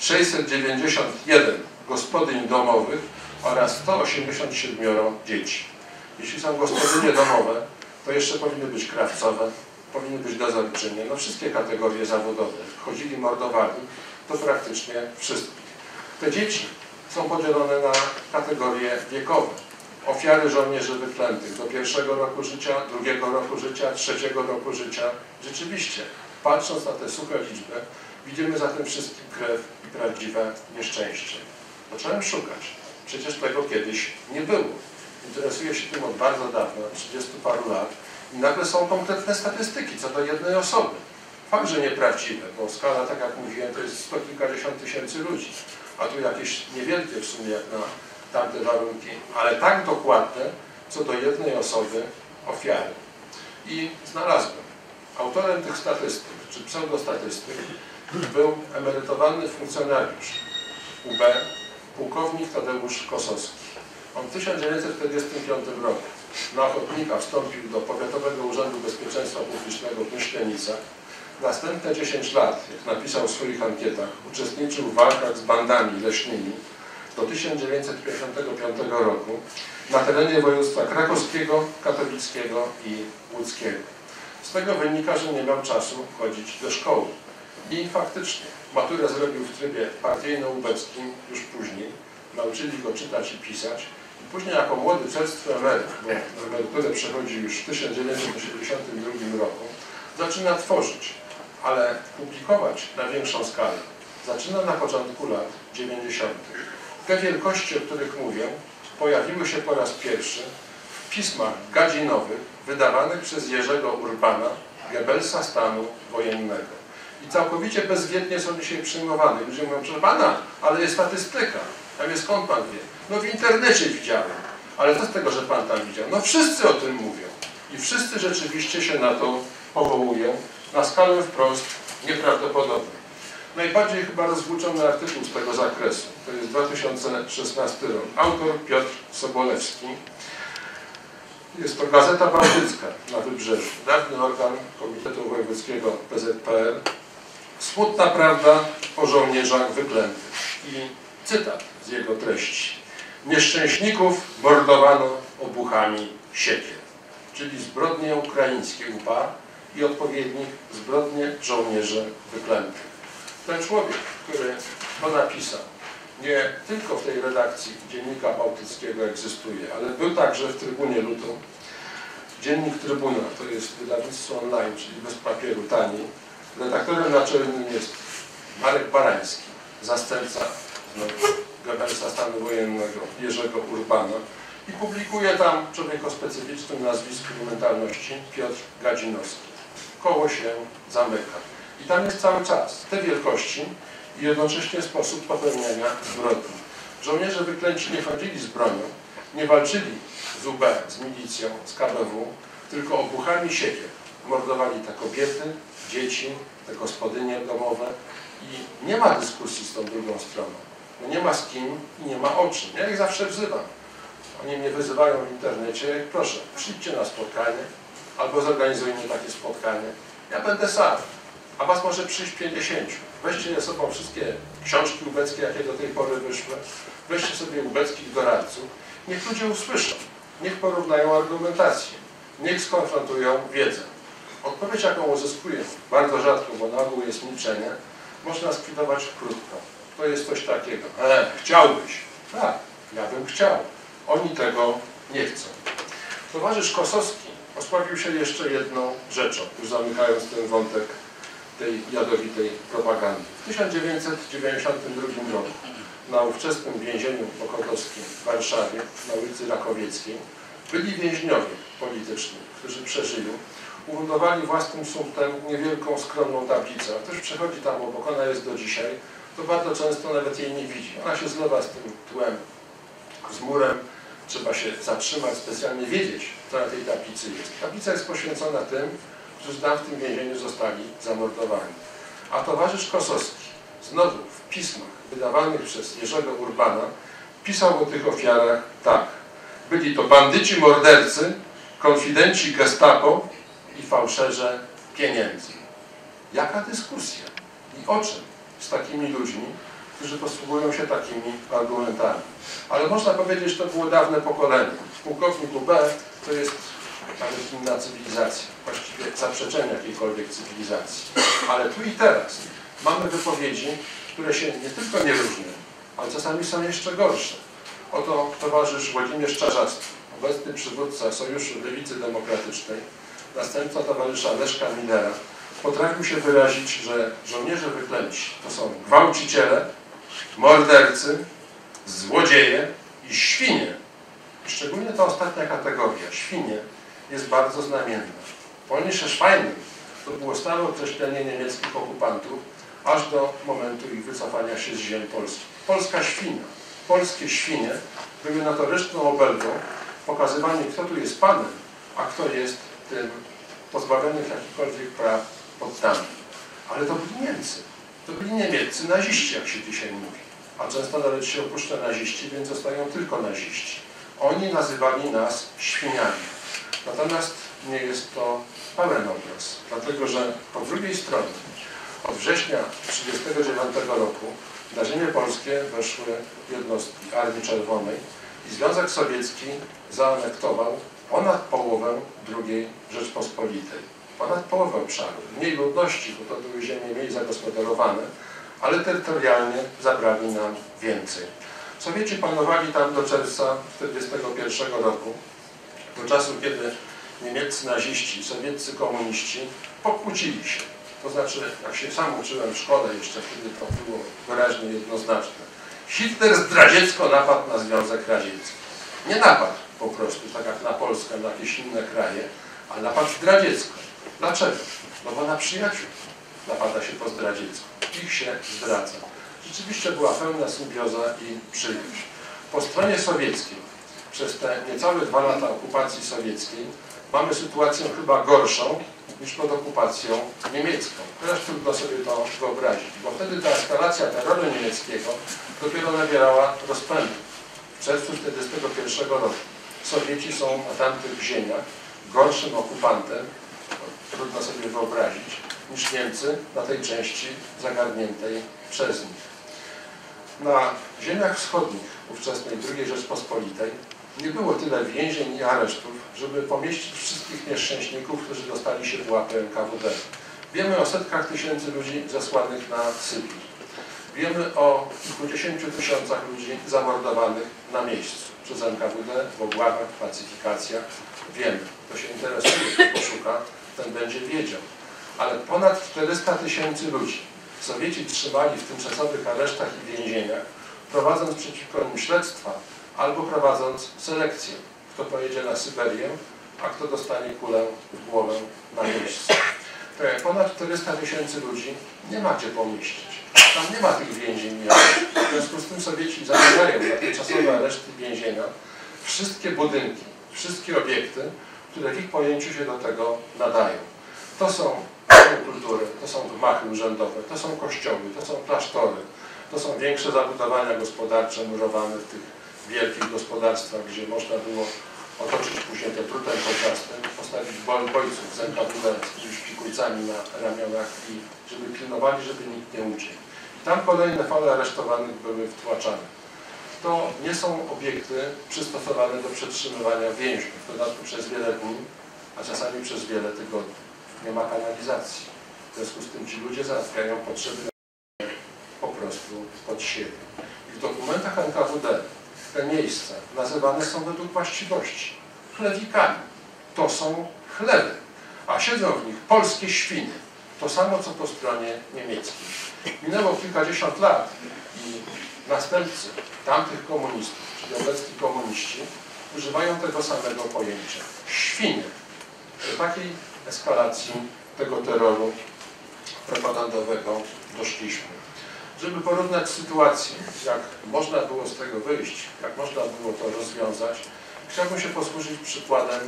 691 gospodyń domowych oraz 187 dzieci. Jeśli są gospodynie domowe, to jeszcze powinny być krawcowe, powinny być dozorczynie, no wszystkie kategorie zawodowe. Chodzili, mordowali, to praktycznie wszystkich. Te dzieci są podzielone na kategorie wiekowe. Ofiary żołnierzy wyklętych do 1. roku życia, 2. roku życia, 3. roku życia. Rzeczywiście, patrząc na te suche liczby, widzimy za tym wszystkim krew i prawdziwe nieszczęście. Zacząłem szukać. Przecież tego kiedyś nie było. Interesuję się tym od bardzo dawna, 30 paru lat. I nagle są konkretne statystyki co do jednej osoby. Fakt, że nieprawdziwe, bo skala, tak jak mówiłem, to jest 100 kilkadziesiąt tysięcy ludzi. A tu jakieś niewielkie w sumie jak na tamte warunki, ale tak dokładne co do jednej osoby ofiary. I znalazłem. Autorem tych statystyk, czy pseudostatystyk, był emerytowany funkcjonariusz UB, pułkownik Tadeusz Kosowski. On w 1945 roku na ochotnika wstąpił do Powiatowego Urzędu Bezpieczeństwa Publicznego w Myślenicach. Następne 10 lat, jak napisał w swoich ankietach, uczestniczył w walkach z bandami leśnymi. do 1955 roku na terenie województwa krakowskiego, katowickiego i łódzkiego. Z tego wynika, że nie miał czasu chodzić do szkoły. I faktycznie maturę zrobił w trybie partyjno-ubeckim już później. Nauczyli go czytać i pisać. I później jako młody czerstwy emeryt, bo na emeryturę przechodzi już w 1982 roku, zaczyna tworzyć, ale publikować na większą skalę zaczyna na początku lat 90. Te wielkości, o których mówię, pojawiły się po raz pierwszy w pismach gadzinowych wydawanych przez Jerzego Urbana, Goebbelsa stanu wojennego. I całkowicie bezwiednie są dzisiaj przyjmowane. Ludzie mówią, proszę pana, ale jest statystyka. Tam jest, skąd pan wie? No w internecie widziałem. Ale co z tego, że pan tam widział? No wszyscy o tym mówią. I wszyscy rzeczywiście się na to powołują na skalę wprost nieprawdopodobną. Najbardziej chyba rozwłóczony artykuł z tego zakresu. To jest 2016 rok. Autor Piotr Sobolewski. Jest to Gazeta Bałtycka na Wybrzeżu. Dawny organ Komitetu Wojewódzkiego PZPR. Smutna prawda o żołnierzach wyklętych. I cytat z jego treści. Nieszczęśników mordowano obuchami siekier. Czyli zbrodnie ukraińskie UPA i odpowiednich zbrodnie żołnierzy wyklętych. Ten człowiek, który to napisał, nie tylko w tej redakcji Dziennika Bałtyckiego egzystuje, ale był także w Trybunie Ludu. Dziennik Trybuna to jest wydawnictwo online, czyli bez papieru, taniej. Redaktorem naczelnym jest Marek Barański, zastępca Goebbelsa stanu wojennego Jerzego Urbana i publikuje tam człowiek o specyficznym nazwisku i mentalności Piotr Gadzinowski. Koło się zamyka. I tam jest cały czas te wielkości i jednocześnie sposób popełniania zbrodni. Żołnierze wyklęci nie chodzili z bronią, nie walczyli z UB, z milicją, z KBW, tylko obuchami siekier. Mordowali te kobiety, dzieci, te gospodynie domowe i nie ma dyskusji z tą drugą stroną. Bo nie ma z kim i nie ma o czym. Ja ich zawsze wzywam. Oni mnie wyzywają w internecie. Proszę, przyjdźcie na spotkanie albo zorganizujmy takie spotkanie. Ja będę sam, a was może przyjść 50. Weźcie ze sobą wszystkie książki ubeckie, jakie do tej pory wyszły. Weźcie sobie ubeckich doradców. Niech ludzie usłyszą. Niech porównają argumentację. Niech skonfrontują wiedzę. Odpowiedź, jaką uzyskuję, bardzo rzadko, bo na ogół jest milczenie, można skwitować krótko. To jest coś takiego. Chciałbyś. Tak, ja bym chciał. Oni tego nie chcą. Towarzysz Kosowski osławił się jeszcze jedną rzeczą, już zamykając ten wątek tej jadowitej propagandy. W 1992 roku na ówczesnym więzieniu Mokotowskim w Warszawie, na ulicy Rakowieckiej, byli więźniowie polityczni, którzy przeżyli, uwundowali własnym sumptem niewielką, skromną tablicę. Ktoś przechodzi tam obok, ona jest do dzisiaj, to bardzo często nawet jej nie widzi. Ona się zlewa z tym tłem, z murem. Trzeba się zatrzymać, specjalnie wiedzieć, co na tej tablicy jest. Tablica jest poświęcona tym, którzy tam w tym więzieniu zostali zamordowani. A towarzysz Kosowski, znowu w pismach wydawanych przez Jerzego Urbana, pisał o tych ofiarach tak. Byli to bandyci mordercy, konfidenci gestapo i fałszerze pieniędzy. Jaka dyskusja? I o czym z takimi ludźmi, którzy posługują się takimi argumentami? Ale można powiedzieć, że to było dawne pokolenie. Pułkownik UB to jest nawet inna cywilizacja, właściwie zaprzeczenie jakiejkolwiek cywilizacji. Ale tu i teraz mamy wypowiedzi, które się nie tylko nie różnią, ale czasami są jeszcze gorsze. Oto towarzysz Włodzimierz Czarzasty, obecny przywódca Sojuszu Lewicy Demokratycznej, następca towarzysza Leszka Millera, potrafił się wyrazić, że żołnierze wyklęci to są gwałciciele, mordercy, złodzieje i świnie. I szczególnie ta ostatnia kategoria, świnie, jest bardzo znamienna. Polnische Schweine to było stałe określenie niemieckich okupantów aż do momentu ich wycofania się z ziem polskich. Polska świnia, polskie świnie były notoryczną obelgą pokazywanie, kto tu jest panem, a kto jest tym pozbawionych jakichkolwiek praw poddanym. Ale to byli Niemcy. To byli niemieccy naziści, jak się dzisiaj mówi. A często nawet się opuszcza naziści, więc zostają tylko naziści. Oni nazywali nas świniami. Natomiast nie jest to pełen obraz, dlatego że po drugiej stronie od września 1939 roku na ziemię polskie weszły jednostki Armii Czerwonej i Związek Sowiecki zaanektował ponad połowę II Rzeczpospolitej. Ponad połowę obszaru. Mniej ludności, bo to były ziemie mniej zagospodarowane, ale terytorialnie zabrali nam więcej. Sowieci panowali tam do czerwca 1941 roku, do czasu, kiedy niemieccy naziści, sowieccy komuniści pokłócili się. To znaczy, jak się sam uczyłem w szkole jeszcze, kiedy to było wyraźnie jednoznaczne. Hitler zdradziecko napadł na Związek Radziecki. Nie napadł po prostu, tak jak na Polskę, na jakieś inne kraje, ale napadł zdradziecko. Dlaczego? No bo na przyjaciół napada się po zdradziecku. Ich się zdradza. Rzeczywiście była pełna symbioza i przyjaźń. Po stronie sowieckiej, przez te niecałe 2 lata okupacji sowieckiej, mamy sytuację chyba gorszą niż pod okupacją niemiecką. Teraz trudno sobie to wyobrazić, bo wtedy ta eskalacja terroru niemieckiego dopiero nabierała rozpędu. W czerwcu 1941 roku Sowieci są na tamtych ziemiach gorszym okupantem, trudno sobie wyobrazić, niż Niemcy na tej części zagarniętej przez nich. Na ziemiach wschodnich ówczesnej II Rzeczpospolitej nie było tyle więzień i aresztów, żeby pomieścić wszystkich nieszczęśników, którzy dostali się w łapy NKWD. Wiemy o setkach tysięcy ludzi zesłanych na Sybir. Wiemy o kilkudziesięciu tysiącach ludzi zamordowanych na miejscu przez NKWD w obławach, pacyfikacjach. Wiemy. Kto się interesuje, kto poszuka, ten będzie wiedział. Ale ponad 400 tysięcy ludzi Sowieci trzymali w tymczasowych aresztach i więzieniach, prowadząc przeciwko nim śledztwa albo prowadząc selekcję. Kto pojedzie na Syberię, a kto dostanie kulę w głowę na miejscu. Ponad 400 tysięcy ludzi nie ma gdzie pomieścić. Tam nie ma tych więzień i aresztów. W związku z tym Sowieci zamieniają na tymczasowe areszty i więzienia wszystkie budynki, wszystkie obiekty, które w ich pojęciu się do tego nadają. To są domy kultury, to są gmachy urzędowe, to są kościoły, to są klasztory, to są większe zabudowania gospodarcze murowane w tych wielkich gospodarstwach, gdzie można było otoczyć później te drutem kolczastym, postawić bojców z NKWD z jakimiś pikujcami na ramionach i żeby pilnowali, żeby nikt nie uciekł. I tam kolejne fale aresztowanych były wtłaczane. To nie są obiekty przystosowane do przetrzymywania więźniów, w dodatku przez wiele dni, a czasami przez wiele tygodni. Nie ma kanalizacji. W związku z tym ci ludzie załatwiają potrzeby po prostu pod siebie. I w dokumentach NKWD te miejsca nazywane są według właściwości chlewikami. To są chlewy, a siedzą w nich polskie świnie. To samo, co po stronie niemieckiej. Minęło kilkadziesiąt lat i następcy tamtych komunistów, czyli obecni komuniści, używają tego samego pojęcia. Świnie. Do takiej eskalacji tego terroru propagandowego doszliśmy. Żeby porównać sytuację, jak można było z tego wyjść, jak można było to rozwiązać, chciałbym się posłużyć przykładem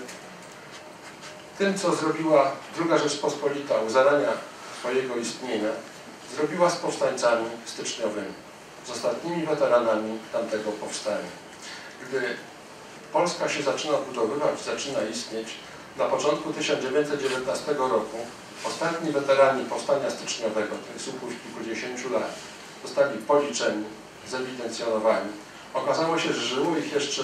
tym, co zrobiła II Rzeczpospolita u zarania swojego istnienia, zrobiła z powstańcami styczniowymi, z ostatnimi weteranami tamtego powstania. Gdy Polska się zaczyna budowywać, zaczyna istnieć, na początku 1919 roku ostatni weterani powstania styczniowego, tych słupów kilkudziesięciu lat, zostali policzeni, zewidencjonowani. Okazało się, że żyło ich jeszcze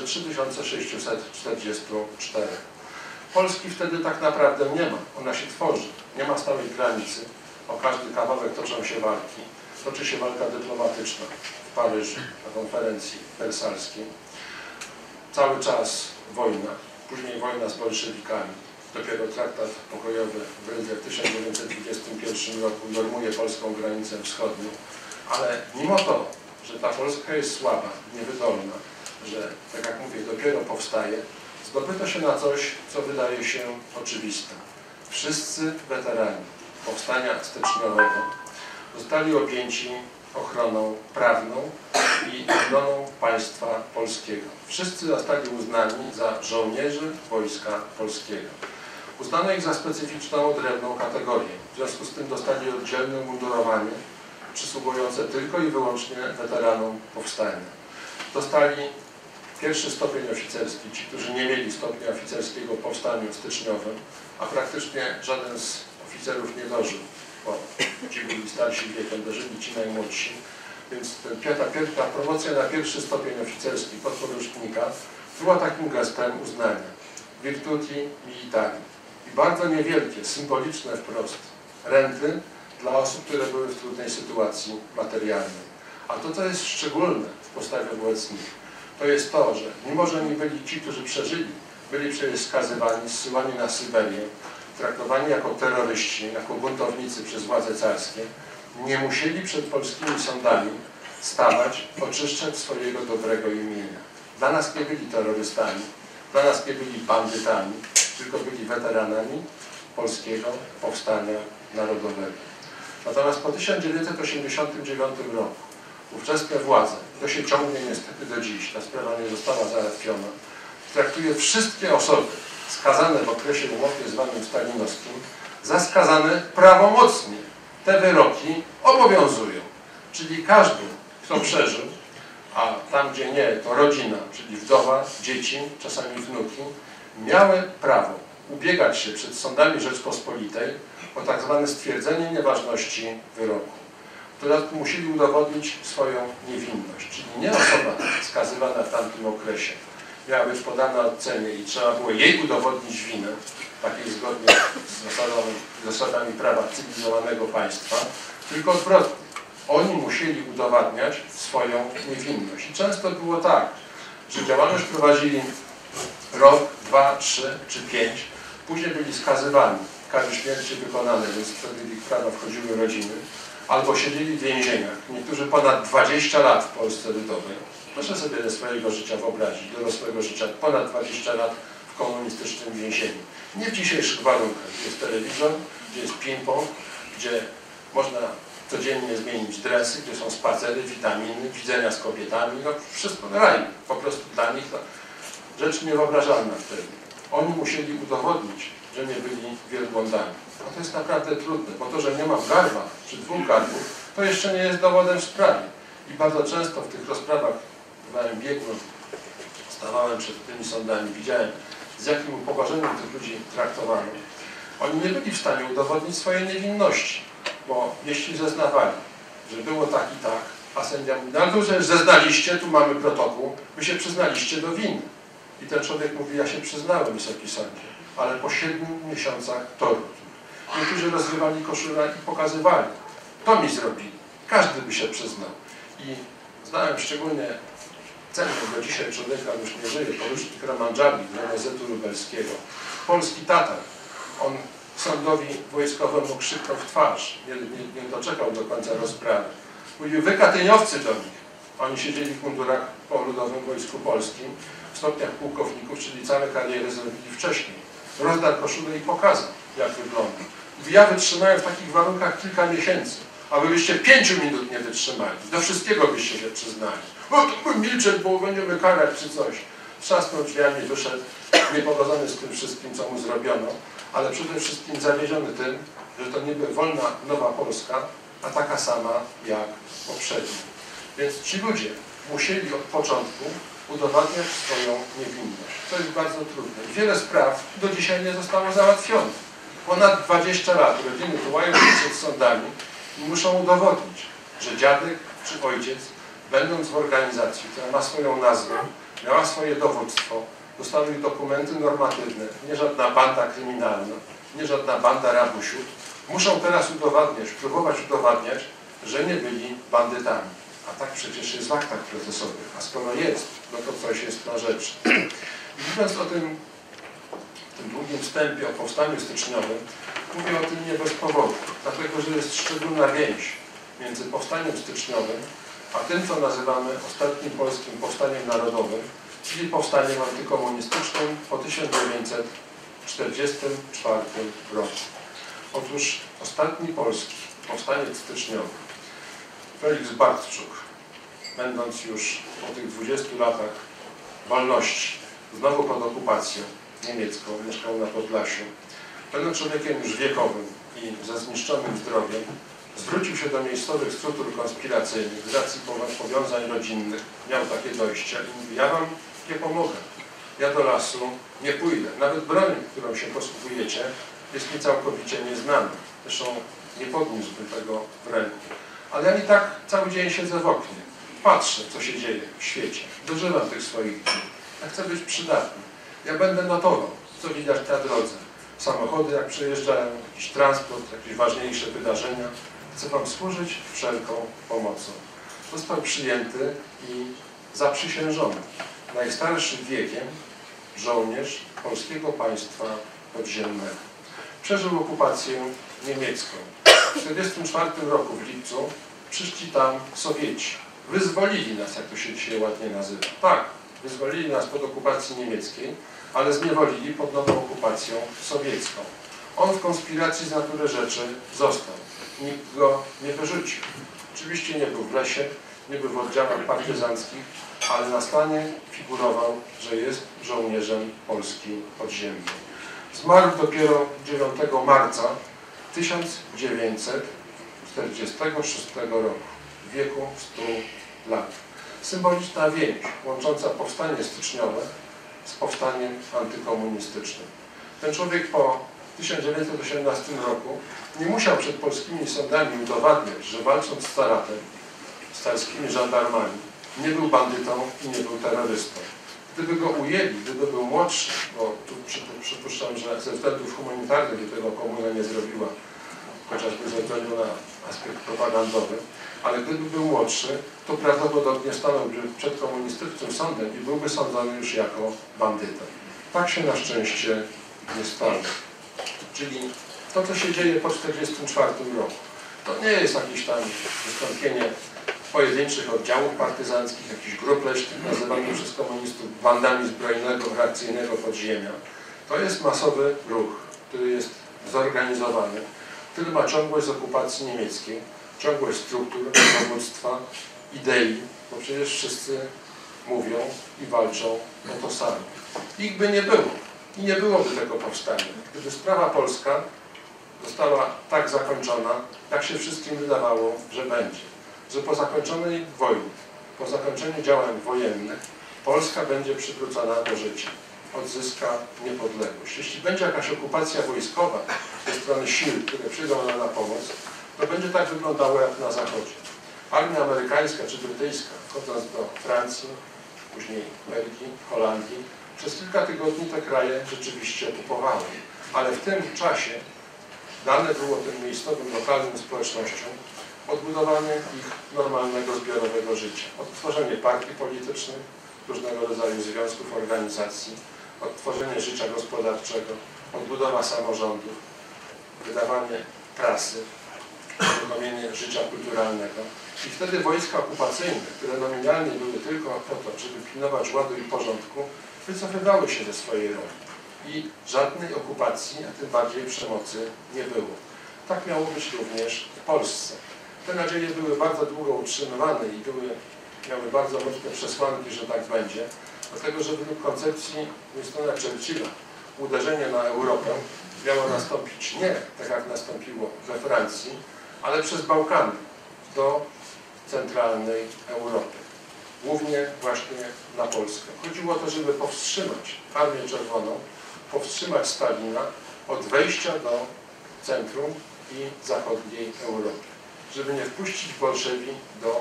3644. Polski wtedy tak naprawdę nie ma. Ona się tworzy. Nie ma stałej granicy. O każdy kawałek toczą się walki. Toczy się walka dyplomatyczna w Paryżu na konferencji wersalskiej. Cały czas wojna. Później wojna z bolszewikami. Dopiero traktat pokojowy w Rydze w 1921 roku normuje polską granicę wschodnią. Ale mimo to, że ta Polska jest słaba, niewydolna, że, tak jak mówię, dopiero powstaje, zdobyto się na coś, co wydaje się oczywiste. Wszyscy weterani powstania styczniowego zostali objęci ochroną prawną i obroną państwa polskiego. Wszyscy zostali uznani za żołnierzy Wojska Polskiego. Uznano ich za specyficzną, odrębną kategorię. W związku z tym dostali oddzielne umundurowanie przysługujące tylko i wyłącznie weteranom powstania. Dostali pierwszy stopień oficerski, ci, którzy nie mieli stopnia oficerskiego w powstaniu styczniowym, a praktycznie żaden z oficerów nie dożył, bo ci byli starsi wiekiem, dożyli ci najmłodsi. Więc ta promocja na pierwszy stopień oficerski podporucznika była takim gestem uznania. Virtuti militari. I bardzo niewielkie, symboliczne wprost renty dla osób, które były w trudnej sytuacji materialnej. A to, co jest szczególne w postawie wobec nich, to jest to, że mimo, że oni byli ci, którzy przeżyli, byli przecież skazywani, zsyłani na Syberię, traktowani jako terroryści, jako buntownicy przez władze carskie, nie musieli przed polskimi sądami stawać, oczyszczać swojego dobrego imienia. Dla nas nie byli terrorystami, dla nas nie byli bandytami, tylko byli weteranami polskiego powstania narodowego. Natomiast po 1989 roku ówczesne władze, to się ciągnie niestety do dziś, ta sprawa nie została załatwiona, traktuje wszystkie osoby skazane w okresie umownie zwanym stalinowskim za skazane prawomocnie. Te wyroki obowiązują. Czyli każdy, kto przeżył, a tam gdzie nie, to rodzina, czyli wdowa, dzieci, czasami wnuki, miały prawo ubiegać się przed sądami Rzeczpospolitej o tak zwane stwierdzenie nieważności wyroku. W dodatku musieli udowodnić swoją niewinność, czyli nie osoba skazywana w tamtym okresie miała być podana ocenie i trzeba było jej udowodnić winę, takiej zgodnie z zasadami prawa cywilizowanego państwa, tylko odwrotnie. Oni musieli udowadniać swoją niewinność. I często było tak, że działalność prowadzili rok, 2, 3 czy 5, później byli skazywani, kary śmierci wykonane, więc wtedy w ich prawa wchodziły rodziny, albo siedzieli w więzieniach. Niektórzy ponad 20 lat w Polsce Ludowej. Proszę sobie ze swojego życia wyobrazić, dorosłego życia, ponad 20 lat w komunistycznym więzieniu. Nie w dzisiejszych warunkach, gdzie jest telewizor, gdzie jest ping-pong, gdzie można codziennie zmienić dresy, gdzie są spacery, witaminy, widzenia z kobietami, no wszystko raj. Po prostu dla nich to rzecz niewyobrażalna wtedy. Oni musieli udowodnić, że nie byli wielbłądami. A to jest naprawdę trudne, bo to, że nie mam garba, czy 2 garbów, to jeszcze nie jest dowodem w sprawie. I bardzo często w tych rozprawach bywałem biegłym, stawałem przed tymi sądami, widziałem, z jakim upokorzeniem tych ludzi traktowano. Oni nie byli w stanie udowodnić swojej niewinności, bo jeśli zeznawali, że było tak i tak, a sędzia mówi, no to już zeznaliście, tu mamy protokół, wy się przyznaliście do winy. I ten człowiek mówi, ja się przyznałem, Wysoki Sądzie, ale po 7 miesiącach tortur. Niektórzy rozrywali koszulę i pokazywali. To mi zrobili. Każdy by się przyznał. I znałem szczególnie cennego dzisiaj człowieka, już nie żyje, porucznik Ramandżali, z lubelskiego. Polski Tatar. On sądowi wojskowemu krzyknął w twarz. Nie doczekał do końca rozprawy. Mówił, wy katyniowcy do nich. Oni siedzieli w mundurach po Ludowym Wojsku Polskim, w stopniach pułkowników, czyli całe kariery zrobili wcześniej. Rozdarł koszulę i pokazał, jak wygląda. Ja wytrzymałem w takich warunkach kilka miesięcy, a wy byście 5 minut nie wytrzymali. Do wszystkiego byście się przyznali. O, to milczeć, bo będziemy karać czy coś. Trzasnął drzwiami, wyszedł, niepogodzony z tym wszystkim, co mu zrobiono, ale przede wszystkim zawiedziony tym, że to niby wolna nowa Polska, a taka sama jak poprzednia. Więc ci ludzie musieli od początku udowadniać swoją niewinność. To jest bardzo trudne. Wiele spraw do dzisiaj nie zostało załatwionych. Ponad 20 lat rodziny wołają się przed sądami i muszą udowodnić, że dziadek czy ojciec, będąc w organizacji, która ma swoją nazwę, miała swoje dowództwo, dostały ich dokumenty normatywne, nie żadna banda kryminalna, nie żadna banda rabusiów, muszą teraz udowadniać, próbować udowadniać, że nie byli bandytami. A tak przecież jest w aktach procesowych. A skoro jest, no to coś jest na rzeczy. I mówiąc o tym długim wstępie o powstaniu styczniowym, mówię o tym nie bez powodu, dlatego że jest szczególna więź między powstaniem styczniowym, a tym, co nazywamy ostatnim polskim powstaniem narodowym, czyli powstaniem antykomunistycznym po 1944 roku. Otóż ostatni polski powstaniec styczniowy, Feliks Bartczuk, będąc już po tych 20 latach wolności, znowu pod okupacją niemiecką, mieszkał na Podlasiu, będąc człowiekiem już wiekowym i ze zniszczonym zdrowiem, zwrócił się do miejscowych struktur konspiracyjnych z racji powiązań rodzinnych, miał takie dojścia i mówi, ja wam nie pomogę, ja do lasu nie pójdę, nawet broń, którą się posługujecie, jest mi całkowicie nieznana, zresztą nie podniósłbym tego w ręku. Ale ja i tak cały dzień siedzę w oknie, patrzę, co się dzieje w świecie, dożywam tych swoich dni. Ja chcę być przydatny. Ja będę notował, co widać na drodze. Samochody jak przejeżdżają, jakiś transport, jakieś ważniejsze wydarzenia. Chcę Wam służyć wszelką pomocą. Został przyjęty i zaprzysiężony najstarszym wiekiem żołnierz Polskiego Państwa Podziemnego. Przeżył okupację niemiecką. W 1944 roku w lipcu przyszli tam Sowieci. Wyzwolili nas, jak to się dzisiaj ładnie nazywa. Tak, wyzwolili nas pod okupacji niemieckiej, ale zniewolili pod nową okupacją sowiecką. On w konspiracji z natury rzeczy został. Nikt go nie wyrzucił. Oczywiście nie był w lesie, nie był w oddziałach partyzanckich, ale na stanie figurował, że jest żołnierzem Polski Podziemnej. Zmarł dopiero 9 marca 1946 roku, w wieku 100 lat. Symboliczna więź łącząca powstanie styczniowe z powstaniem antykomunistycznym. Ten człowiek po 1918 roku nie musiał przed polskimi sądami udowadniać, że walcząc z Taratem, z carskimi żandarmami, nie był bandytą i nie był terrorystą. Gdyby go ujęli, gdyby był młodszy, bo tu przypuszczam, że ze względów humanitarnych tego komuna nie zrobiła, chociażby ze względu na aspekt propagandowy, ale gdyby był młodszy, to prawdopodobnie stanąłby przed komunistycznym sądem i byłby sądzony już jako bandyta. Tak się na szczęście nie stało. Czyli to, co się dzieje po 1944 roku, to nie jest jakieś tam wystąpienie pojedynczych oddziałów partyzanckich, jakichś grup leśnych nazywanych przez komunistów bandami zbrojnego, reakcyjnego podziemia. To jest masowy ruch, który jest zorganizowany, który ma ciągłość z okupacji niemieckiej, ciągłość struktur, dowództwa, idei, bo przecież wszyscy mówią i walczą o to samo. Ich by nie było i nie byłoby tego powstania, gdyby sprawa polska została tak zakończona, jak się wszystkim wydawało, że będzie. Że po zakończonej wojnie, po zakończeniu działań wojennych, Polska będzie przywrócona do życia, odzyska niepodległość. Jeśli będzie jakaś okupacja wojskowa ze strony sił, które przyjdą nam na pomoc, to będzie tak wyglądało jak na Zachodzie. Armia amerykańska czy brytyjska, wchodząc do Francji, później Belgii, Holandii, przez kilka tygodni te kraje rzeczywiście okupowały. Ale w tym czasie dane było tym miejscowym, lokalnym społecznościom odbudowanie ich normalnego, zbiorowego życia. Odtworzenie partii politycznych, różnego rodzaju związków, organizacji, odtworzenie życia gospodarczego, odbudowa samorządów, wydawanie prasy, uruchomienie życia kulturalnego. I wtedy wojska okupacyjne, które nominalnie były tylko po to, żeby pilnować ładu i porządku, wycofywały się ze swojej roli. I żadnej okupacji, a tym bardziej przemocy nie było. Tak miało być również w Polsce. Te nadzieje były bardzo długo utrzymywane i miały bardzo mocne przesłanki, że tak będzie, dlatego że według koncepcji Winstona Churchilla uderzenie na Europę miało nastąpić nie tak jak nastąpiło we Francji, ale przez Bałkany do centralnej Europy. Głównie właśnie na Polskę. Chodziło o to, żeby powstrzymać Armię Czerwoną, powstrzymać Stalina od wejścia do centrum i zachodniej Europy. Żeby nie wpuścić bolszewi do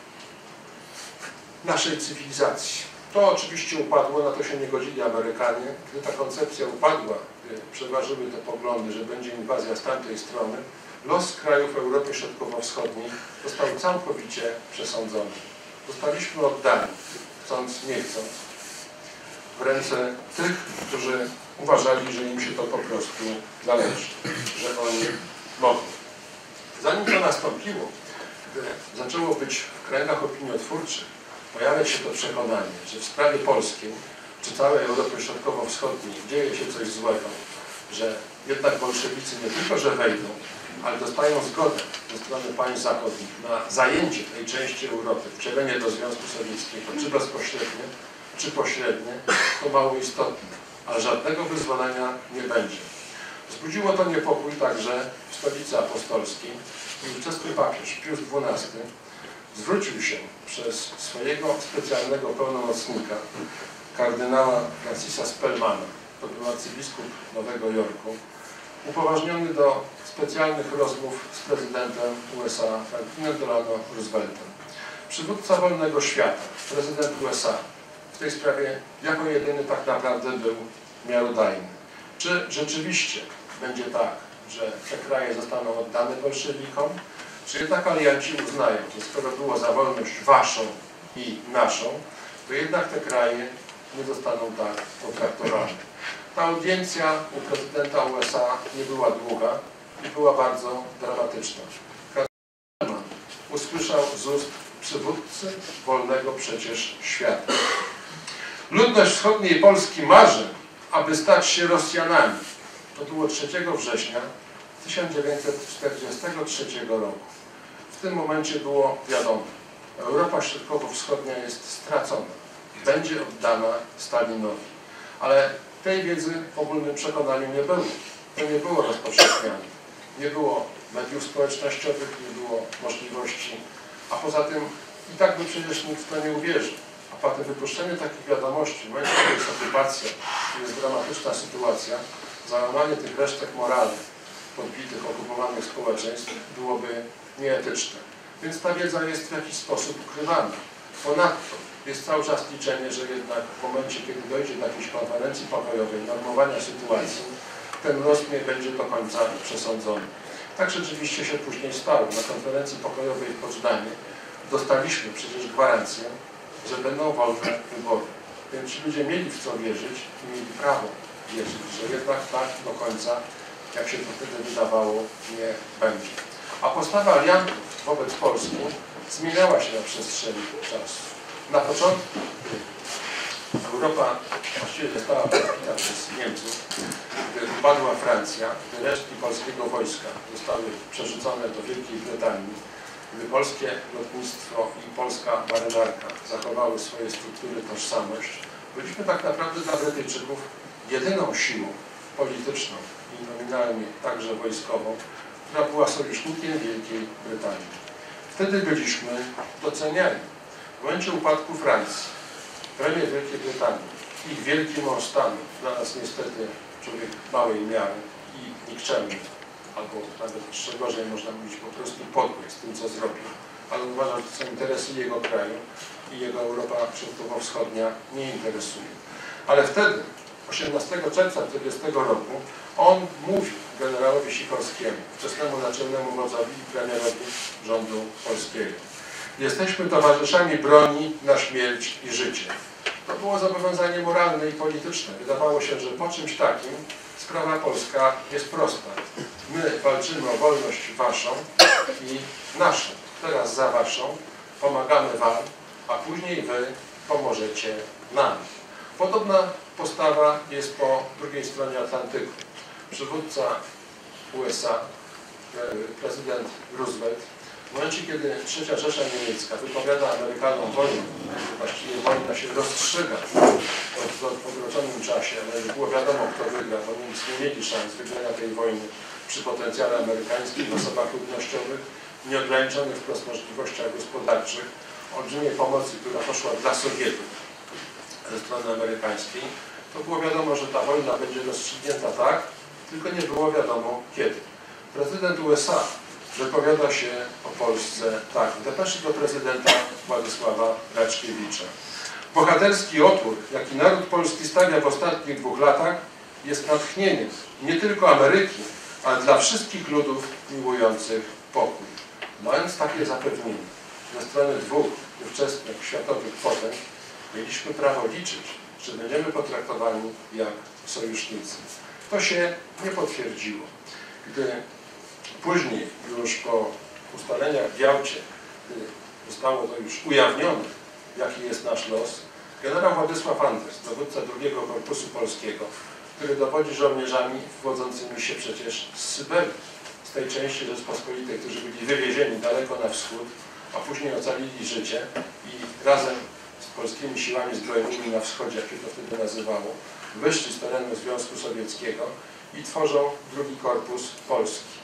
naszej cywilizacji. To oczywiście upadło, na to się nie godzili Amerykanie. Gdy ta koncepcja upadła, gdy przeważyły te poglądy, że będzie inwazja z tamtej strony, los krajów Europy Środkowo-Wschodniej został całkowicie przesądzony. Zostaliśmy oddani, chcąc, nie chcąc, w ręce tych, którzy uważali, że im się to po prostu należy, że oni mogą. Zanim to nastąpiło, gdy zaczęło być w kręgach opiniotwórczych pojawiać się to przekonanie, że w sprawie polskiej czy całej Europy Środkowo-Wschodniej dzieje się coś złego, że jednak bolszewicy nie tylko, że wejdą, ale dostają zgodę ze strony państw zachodnich na zajęcie tej części Europy, wcielenie do Związku Sowieckiego, czy bezpośrednie, czy pośrednie, to mało istotne, a żadnego wyzwolenia nie będzie. Wzbudziło to niepokój także w stolicy apostolskiej i ówczesny papież Pius XII zwrócił się przez swojego specjalnego pełnomocnika, kardynała Francisa Spellmana, to był arcybiskup Nowego Jorku, upoważniony do specjalnych rozmów z prezydentem USA Franklinem Delano Rooseveltem. Przywódca wolnego świata, prezydent USA, w tej sprawie jako jedyny tak naprawdę był miarodajny. Czy rzeczywiście będzie tak, że te kraje zostaną oddane bolszewikom, czy jednak alianci uznają, że skoro było za wolność waszą i naszą, to jednak te kraje nie zostaną tak potraktowane. Ta audiencja u prezydenta USA nie była długa i była bardzo dramatyczna. Każdy usłyszał z ust przywódcy wolnego przecież świata: ludność wschodniej Polski marzy, aby stać się Rosjanami. To było 3 września 1943 roku. W tym momencie było wiadomo, Europa Środkowo-Wschodnia jest stracona, będzie oddana Stalinowi. Ale tej wiedzy w ogólnym przekonaniu nie było. To nie było rozpowszechniane. Nie było mediów społecznościowych, nie było możliwości, a poza tym i tak by przecież nikt w to nie uwierzył. A potem wypuszczenie takich wiadomości, w momencie, kiedy jest okupacja, kiedy jest dramatyczna sytuacja, załamanie tych resztek moralnych podbitych, okupowanych społeczeństw byłoby nieetyczne. Więc ta wiedza jest w jakiś sposób ukrywana. Ponadto jest cały czas liczenie, że jednak w momencie, kiedy dojdzie do jakiejś konferencji pokojowej, normowania sytuacji, ten los nie będzie do końca przesądzony. Tak rzeczywiście się później stało. Na konferencji pokojowej w Poczdamie dostaliśmy przecież gwarancję, że będą wolne wybory. Więc ci ludzie mieli w co wierzyć i mieli prawo wierzyć, że jednak tak do końca, jak się to wtedy wydawało, nie będzie. A postawa aliantów wobec Polski zmieniała się na przestrzeni czasu. Na początku Europa właściwie została podbita przez Niemców, gdy upadła Francja, gdy resztki polskiego wojska zostały przerzucone do Wielkiej Brytanii, gdy polskie lotnictwo i polska marynarka zachowały swoje struktury, tożsamość, byliśmy tak naprawdę dla Brytyjczyków jedyną siłą polityczną i nominalnie także wojskową, która była sojusznikiem Wielkiej Brytanii. Wtedy byliśmy doceniani. W momencie upadku Francji, premier Wielkiej Brytanii, ich wielki mąż stanu, dla nas niestety człowiek małej miary i nikczemny, albo nawet jeszcze gorzej można mówić po prostu podły z tym, co zrobił, ale uważam, że to są interesy jego kraju i jego Europa Środkowo-Wschodnia nie interesuje. Ale wtedy, 18 czerwca 1940 roku, on mówił generałowi Sikorskiemu, wczesnemu naczelnemu wodzowi i premierowi rządu polskiego: jesteśmy towarzyszami broni na śmierć i życie. To było zobowiązanie moralne i polityczne. Wydawało się, że po czymś takim sprawa polska jest prosta. My walczymy o wolność waszą i naszą. Teraz za waszą, pomagamy wam, a później wy pomożecie nam. Podobna postawa jest po drugiej stronie Atlantyku. Przywódca USA, prezydent Roosevelt, w momencie, kiedy III Rzesza Niemiecka wypowiada Amerykanom wojnę, właściwie wojna się rozstrzyga w odroczonym czasie, ale było wiadomo, kto wygra, bo Niemcy nie mieli szans wygrania tej wojny przy potencjale amerykańskim, zasobach ludnościowych, nieograniczonych wprost możliwościach gospodarczych, olbrzymiej pomocy, która poszła dla Sowietów ze strony amerykańskiej, to było wiadomo, że ta wojna będzie rozstrzygnięta tak, tylko nie było wiadomo kiedy. Prezydent USA wypowiada się o Polsce tak, w depeszy do prezydenta Władysława Raczkiewicza: bohaterski opór, jaki naród polski stawia w ostatnich 2 latach, jest natchnieniem nie tylko Ameryki, ale dla wszystkich ludów miłujących pokój. Mając takie zapewnienie ze strony 2 ówczesnych światowych potęg, mieliśmy prawo liczyć, że będziemy potraktowani jak sojusznicy. To się nie potwierdziło. Gdy później, już po ustaleniach w Jałcie, gdy zostało to już ujawnione, jaki jest nasz los, generał Władysław Anders, dowódca II Korpusu Polskiego, który dowodzi żołnierzami wywodzącymi się przecież z Syberii, z tej części Rzeczpospolitej, którzy byli wywiezieni daleko na wschód, a później ocalili życie i razem z polskimi siłami zbrojnymi na wschodzie, jak się to wtedy nazywało, wyszli z terenu Związku Sowieckiego i tworzą II Korpus Polski.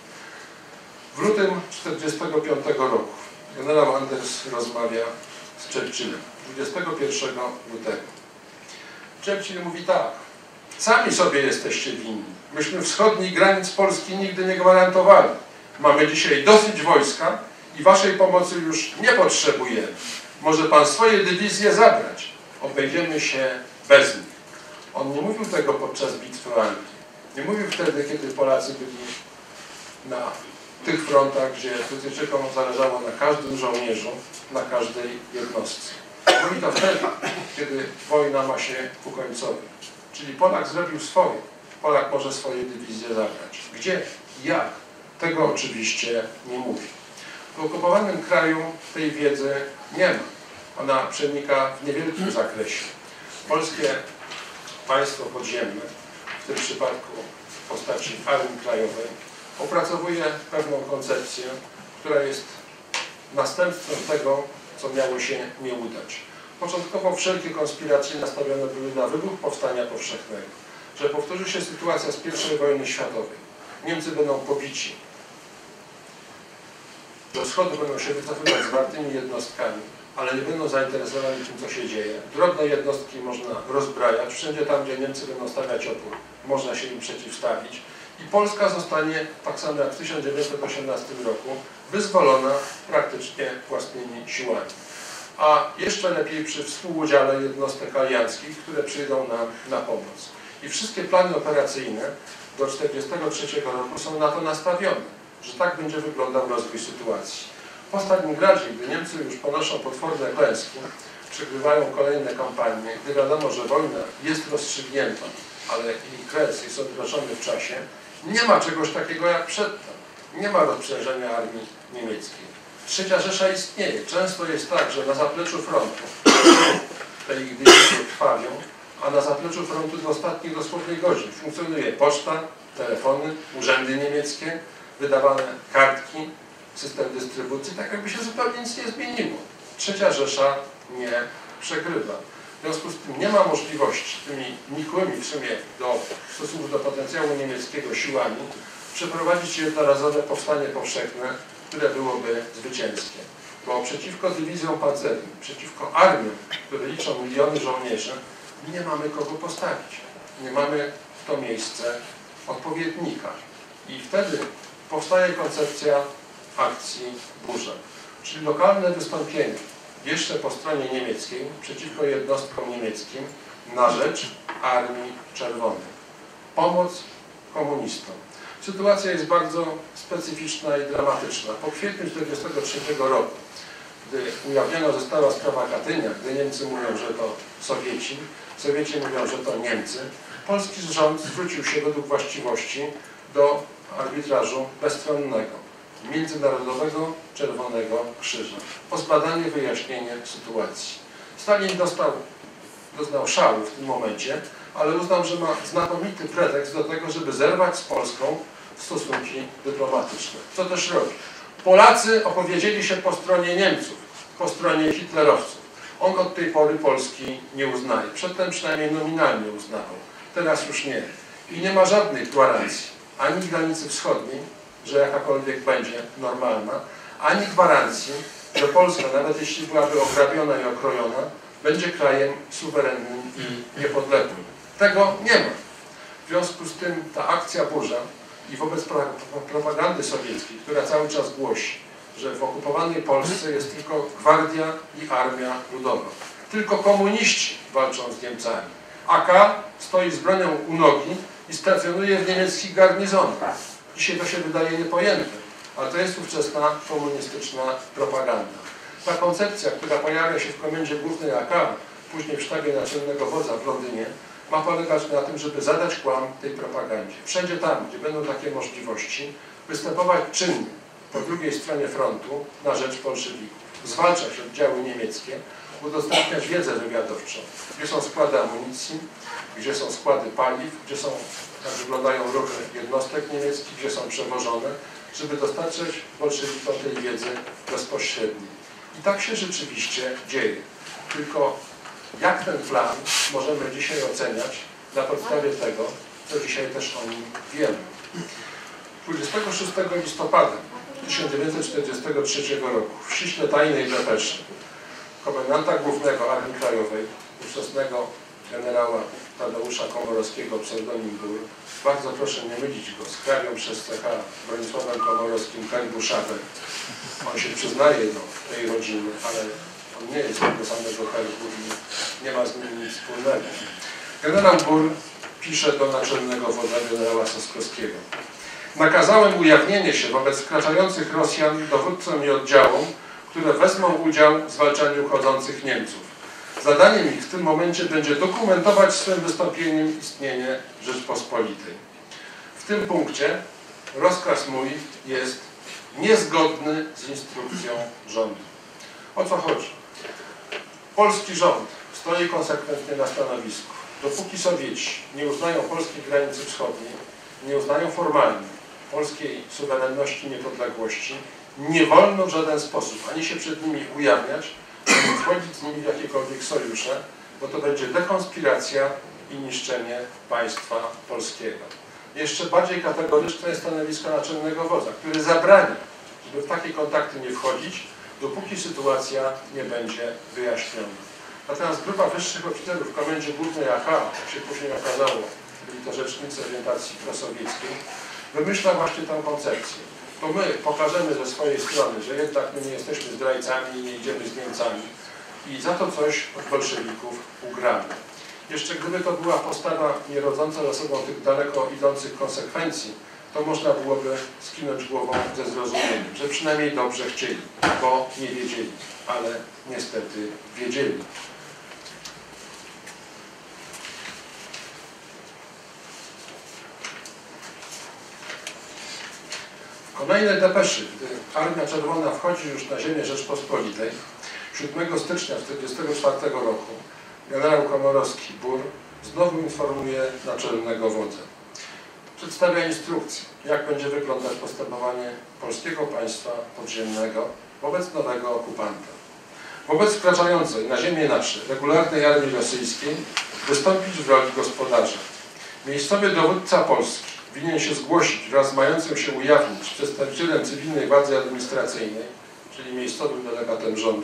W lutym 1945 roku generał Anders rozmawia z Churchillem. 21 lutego. Churchill mówi tak: Sami sobie jesteście winni. Myśmy wschodnich granic Polski nigdy nie gwarantowali. Mamy dzisiaj dosyć wojska i waszej pomocy już nie potrzebujemy. Może pan swoje dywizje zabrać. Obejdziemy się bez nich. On nie mówił tego podczas bitwy o Anglię. Nie mówił wtedy, kiedy Polacy byli na tych frontach, gdzie Brytyjczykom zależało na każdym żołnierzu, na każdej jednostce. Mówi to wtedy, kiedy wojna ma się ku końcowi. Czyli Polak zrobił swoje. Polak może swoje dywizje zabrać. Gdzie i jak? Tego oczywiście nie mówi. W okupowanym kraju tej wiedzy nie ma. Ona przenika w niewielkim zakresie. Polskie państwo podziemne, w tym przypadku w postaci Armii Krajowej, opracowuje pewną koncepcję, która jest następstwem tego, co miało się nie udać. Początkowo wszelkie konspiracje nastawione były na wybuch powstania powszechnego, że powtórzy się sytuacja z I wojny światowej. Niemcy będą pobici, do wschodu będą się wycofywać zwartymi jednostkami, ale nie będą zainteresowani tym, co się dzieje. Drobne jednostki można rozbrajać, wszędzie tam, gdzie Niemcy będą stawiać opór, można się im przeciwstawić. I Polska zostanie, tak samo jak w 1918 roku, wyzwolona praktycznie własnymi siłami. A jeszcze lepiej przy współudziale jednostek alianckich, które przyjdą nam na pomoc. I wszystkie plany operacyjne do 1943 roku są na to nastawione, że tak będzie wyglądał rozwój sytuacji. W ostatnim gradzie, gdy Niemcy już ponoszą potworne klęski, przegrywają kolejne kampanie, gdy wiadomo, że wojna jest rozstrzygnięta, ale jej kres jest odroczony w czasie, nie ma czegoś takiego jak przedtem. Nie ma rozprzężenia armii niemieckiej. Trzecia Rzesza istnieje. Często jest tak, że na zapleczu frontu te ich dywizje krwawią, a na zapleczu frontu do ostatnich dosłownie godzin funkcjonuje poczta, telefony, urzędy niemieckie, wydawane kartki, system dystrybucji, tak jakby się zupełnie nic nie zmieniło. Trzecia Rzesza nie przegrywa. W związku z tym nie ma możliwości tymi nikłymi w sumie w stosunku do potencjału niemieckiego siłami przeprowadzić jednorazowe powstanie powszechne, które byłoby zwycięskie. Bo przeciwko dywizjom pancernym, przeciwko armiom, które liczą miliony żołnierzy, nie mamy kogo postawić. Nie mamy w to miejsce odpowiednika. I wtedy powstaje koncepcja akcji Burza, czyli lokalne wystąpienie jeszcze po stronie niemieckiej przeciwko jednostkom niemieckim na rzecz Armii Czerwonej. Pomoc komunistom. Sytuacja jest bardzo specyficzna i dramatyczna. Po kwietniu 1943 roku, gdy ujawniona została sprawa Katynia, gdy Niemcy mówią, że to Sowieci, Sowieci mówią, że to Niemcy, polski rząd zwrócił się według właściwości do arbitrażu bezstronnego, Międzynarodowego Czerwonego Krzyża, o zbadanie, wyjaśnienie sytuacji. Stalin doznał szału w tym momencie, ale uznał, że ma znakomity pretekst do tego, żeby zerwać z Polską stosunki dyplomatyczne. Co też robi? Polacy opowiedzieli się po stronie Niemców, po stronie hitlerowców. On od tej pory Polski nie uznaje. Przedtem przynajmniej nominalnie uznawał. Teraz już nie. I nie ma żadnej gwarancji, ani granicy wschodniej, że jakakolwiek będzie normalna, ani gwarancji, że Polska, nawet jeśli byłaby ograbiona i okrojona, będzie krajem suwerennym i niepodległym. Tego nie ma. W związku z tym ta akcja Burza i wobec propagandy sowieckiej, która cały czas głosi, że w okupowanej Polsce jest tylko gwardia i armia ludowa. Tylko komuniści walczą z Niemcami. AK stoi z bronią u nogi i stacjonuje w niemieckich garnizonach. Dzisiaj to się wydaje niepojęte, ale to jest ówczesna komunistyczna propaganda. Ta koncepcja, która pojawia się w Komendzie Głównej AK, później w sztabie naczelnego wodza w Londynie, ma polegać na tym, żeby zadać kłam tej propagandzie. Wszędzie tam, gdzie będą takie możliwości, występować czynnie po drugiej stronie frontu na rzecz bolszewików, zwalczać oddziały niemieckie, udostępniać wiedzę wywiadowczą, gdzie są składy amunicji, gdzie są składy paliw, gdzie są, jak wyglądają ruchy jednostek niemieckich, gdzie są przewożone, żeby dostarczać bolszewikom tej wiedzy bezpośredniej. I tak się rzeczywiście dzieje. Tylko jak ten plan możemy dzisiaj oceniać na podstawie tego, co dzisiaj też o nim wiemy. 26 listopada 1943 roku w ściśle tajnej depeszy komendanta głównego Armii Krajowej, ówczesnego generała Tadeusza Komorowskiego, pseudonim Bur. Bardzo proszę nie mylić go z hrabią przez CH Bronisławem Komorowskim Herbu-Szaber. On się przyznaje do tej rodziny, ale on nie jest tego samego herbu i nie ma z nim nic wspólnego. Generał Bur pisze do naczelnego wodza generała Soskowskiego. Nakazałem ujawnienie się wobec wkraczających Rosjan dowódcom i oddziałom, które wezmą udział w zwalczaniu chodzących Niemców. Zadaniem ich w tym momencie będzie dokumentować swym wystąpieniem istnienie Rzeczpospolitej. W tym punkcie rozkaz mój jest niezgodny z instrukcją rządu. O co chodzi? Polski rząd stoi konsekwentnie na stanowisku. Dopóki Sowieci nie uznają polskiej granicy wschodniej, nie uznają formalnie polskiej suwerenności i niepodległości, nie wolno w żaden sposób ani się przed nimi ujawniać, ani wchodzić z nimi w jakiekolwiek sojusze, bo to będzie dekonspiracja i niszczenie państwa polskiego. Jeszcze bardziej kategoryczne jest stanowisko naczelnego wodza, który zabrania, żeby w takie kontakty nie wchodzić, dopóki sytuacja nie będzie wyjaśniona. Natomiast grupa wyższych oficerów w Komendzie Głównej AK, jak się później okazało, byli to rzecznicy orientacji prosowieckiej, wymyśla właśnie tę koncepcję. To my pokażemy ze swojej strony, że jednak my nie jesteśmy zdrajcami i nie idziemy z Niemcami i za to coś od bolszewików ugramy. Jeszcze gdyby to była postawa nie rodząca za sobą tych daleko idących konsekwencji, to można byłoby skinąć głową ze zrozumieniem, że przynajmniej dobrze chcieli, bo nie wiedzieli, ale niestety wiedzieli. W kolejnej depeszy, gdy Armia Czerwona wchodzi już na ziemię Rzeczpospolitej, 7 stycznia 1944 roku generał Komorowski Bur znowu informuje naczelnego wodza. Przedstawia instrukcję, jak będzie wyglądać postępowanie polskiego państwa podziemnego wobec nowego okupanta. Wobec wkraczającej na ziemię nasze regularnej armii rosyjskiej wystąpić w roli gospodarza. Miejscowy dowódca Polski winien się zgłosić wraz z mającym się ujawnić przedstawicielem cywilnej władzy administracyjnej, czyli miejscowym delegatem rządu,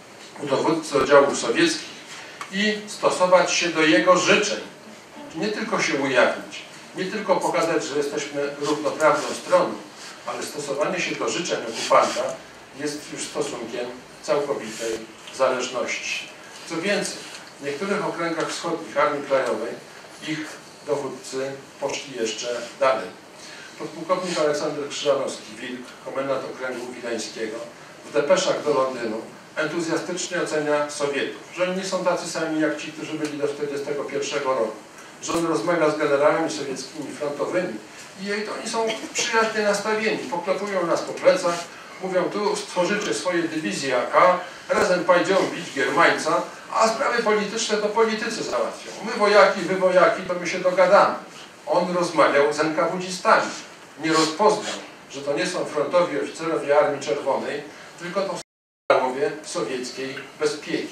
u dowódcy oddziałów sowieckich i stosować się do jego życzeń. Nie tylko się ujawnić, nie tylko pokazać, że jesteśmy równoprawną stroną, ale stosowanie się do życzeń okupanta jest już stosunkiem całkowitej zależności. Co więcej, w niektórych okręgach wschodnich Armii Krajowej ich dowódcy poszli jeszcze dalej. Podpułkownik Aleksander Krzyżanowski-Wilk, komendant okręgu wileńskiego, w depeszach do Londynu entuzjastycznie ocenia Sowietów, że oni nie są tacy sami jak ci, którzy byli do 1941 roku, że on rozmawia z generałami sowieckimi frontowymi i oni są przyjaźnie nastawieni, poklepują nas po plecach, mówią, tu stworzycie swoje dywizje AK, razem pójdziemy bić Giermańca, a sprawy polityczne to politycy załatwią. My wojaki, wy wojaki, to my się dogadamy. On rozmawiał z NKWD-stami. Nie rozpoznał, że to nie są frontowi oficerowie Armii Czerwonej, tylko to są generałowie sowieckiej bezpieki.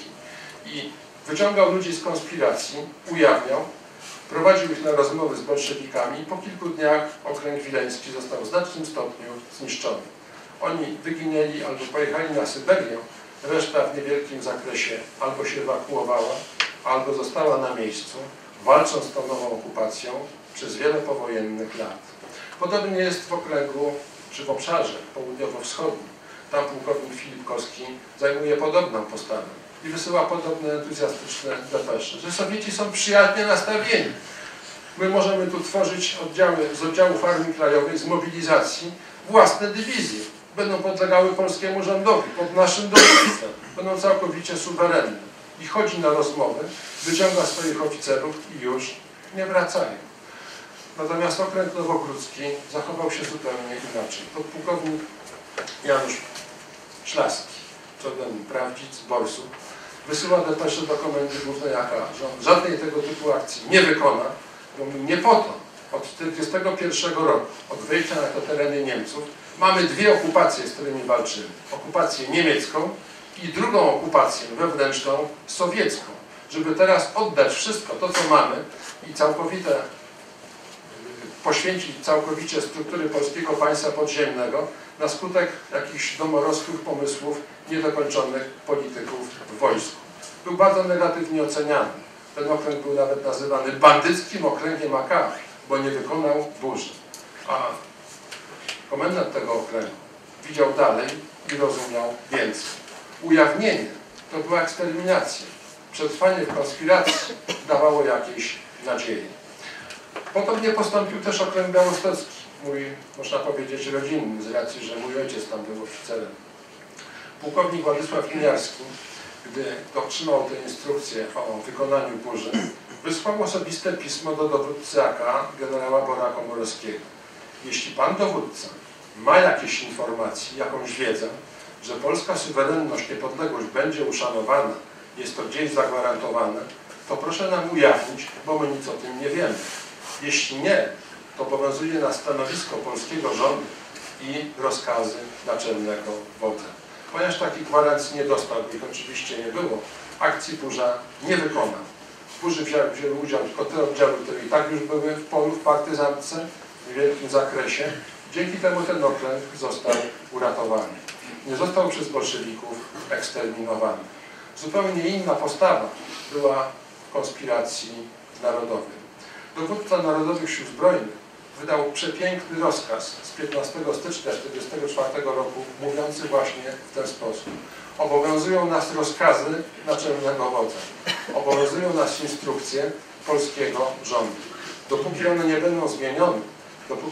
I wyciągał ludzi z konspiracji, ujawniał, prowadził ich na rozmowy z bolszewikami i po kilku dniach okręg wileński został w znacznym stopniu zniszczony. Oni wyginęli albo pojechali na Syberię, reszta w niewielkim zakresie albo się ewakuowała, albo została na miejscu, walcząc z tą nową okupacją przez wiele powojennych lat. Podobnie jest w okręgu, czy w obszarze południowo-wschodnim. Tam pułkownik Filip Kowski zajmuje podobną postawę i wysyła podobne entuzjastyczne depesze, że Sowieci są przyjaźnie nastawieni. My możemy tu tworzyć z oddziałów Armii Krajowej, z mobilizacji własne dywizje. Będą podlegały polskiemu rządowi, pod naszym dowództwem. Będą całkowicie suwerenne. I chodzi na rozmowy, wyciąga swoich oficerów i już nie wracają. Natomiast okręg nowogródzki zachował się zupełnie inaczej. Podpułkownik Janusz Szlaski, pseudonim Prawdzic z Borsu, wysyła depeszę do Komendy Głównej AK, że on żadnej tego typu akcji nie wykona, bo nie po to od 1941 roku, od wejścia na te tereny Niemców, mamy dwie okupacje, z którymi walczymy. Okupację niemiecką i drugą okupację wewnętrzną sowiecką. Żeby teraz oddać wszystko to, co mamy i poświęcić całkowicie struktury polskiego państwa podziemnego na skutek jakichś domorosłych pomysłów niedokończonych polityków w wojsku. Był bardzo negatywnie oceniany. Ten okręg był nawet nazywany bandyckim okręgiem AK, bo nie wykonał burzy. A komendant tego okręgu widział dalej i rozumiał więcej. Ujawnienie to była eksterminacja. Przetrwanie w konspiracji dawało jakieś nadzieje. Podobnie postąpił też okręg białostocki, mój, można powiedzieć, rodzinny, z racji, że mój ojciec tam był oficerem. Pułkownik Władysław Winiarski, gdy otrzymał te instrukcje o wykonaniu burzy, wysłał osobiste pismo do dowódcy AK, generała Bora Komorowskiego. Jeśli pan dowódca ma jakieś informacje, jakąś wiedzę, że polska suwerenność, niepodległość będzie uszanowana, jest to gdzieś zagwarantowane, to proszę nam ujawnić, bo my nic o tym nie wiemy. Jeśli nie, to obowiązuje nas stanowisko polskiego rządu i rozkazy naczelnego wodza. Ponieważ takich gwarancji nie dostał, ich oczywiście nie było, akcji burza nie wykonał. W burzy wzięły udział tylko te oddziały, które i tak już były w polu, w partyzantce, w wielkim zakresie. Dzięki temu ten okręg został uratowany. Nie został przez bolszewików eksterminowany. Zupełnie inna postawa była w konspiracji narodowej. Dowódca Narodowych Sił Zbrojnych wydał przepiękny rozkaz z 15 stycznia 1944 roku, mówiący właśnie w ten sposób. Obowiązują nas rozkazy naczelnego wodza. Obowiązują nas instrukcje polskiego rządu. Dopóki one nie będą zmienione, dopóki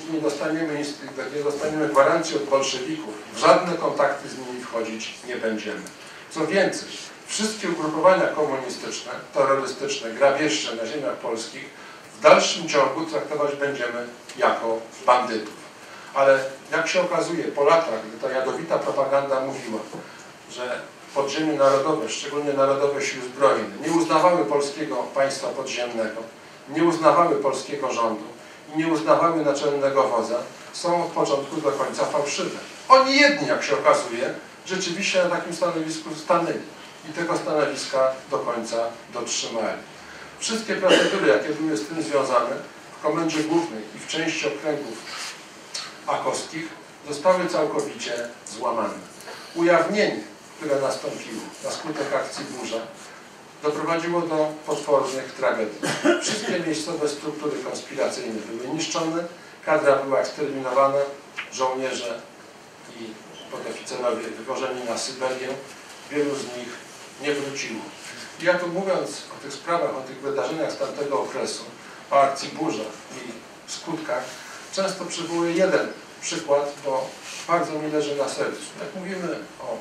nie dostaniemy gwarancji od bolszewików, w żadne kontakty z nimi wchodzić nie będziemy. Co więcej, wszystkie ugrupowania komunistyczne, terrorystyczne, grabieżcze na ziemiach polskich w dalszym ciągu traktować będziemy jako bandytów. Ale jak się okazuje, po latach, gdy ta jadowita propaganda mówiła, że podziemie narodowe, szczególnie Narodowe Siły Zbrojne, nie uznawały polskiego państwa podziemnego, nie uznawały polskiego rządu i nie uznawały naczelnego wodza, są od początku do końca fałszywe. Oni jedni, jak się okazuje, rzeczywiście na takim stanowisku stanęli i tego stanowiska do końca dotrzymali. Wszystkie procedury, jakie były z tym związane w Komendzie Głównej i w części okręgów akowskich, zostały całkowicie złamane. Ujawnienie, które nastąpiło na skutek akcji burza, doprowadziło do potwornych tragedii. Wszystkie miejscowe struktury konspiracyjne były niszczone, kadra była eksterminowana, żołnierze i podoficerowie wywożeni na Syberię, wielu z nich nie wróciło. I ja tu mówiąc o tych sprawach, o tych wydarzeniach z tamtego okresu, o akcji burza i skutkach, często przywołuję jeden przykład, bo bardzo mi leży na sercu. Jak mówimy o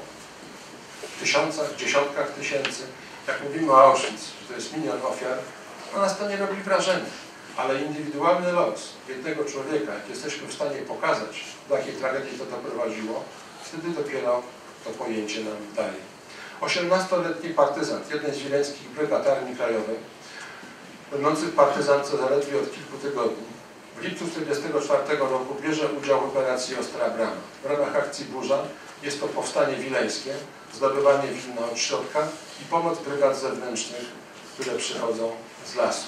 tysiącach, dziesiątkach tysięcy, jak mówimy o Auschwitz, że to jest 1 000 000 ofiar, na nas to nie robi wrażenia. Ale indywidualny los jednego człowieka, jak jesteśmy w stanie pokazać, do jakiej tragedii to doprowadziło, wtedy dopiero to pojęcie nam daje. 18-letni partyzant, jeden z wileńskich brygad Armii Krajowej, będący w partyzantce zaledwie od kilku tygodni, w lipcu 1944 roku bierze udział w operacji Ostra Brama. W ramach akcji burza jest to powstanie wileńskie, zdobywanie Wilna od środka i pomoc brygad zewnętrznych, które przychodzą z lasów.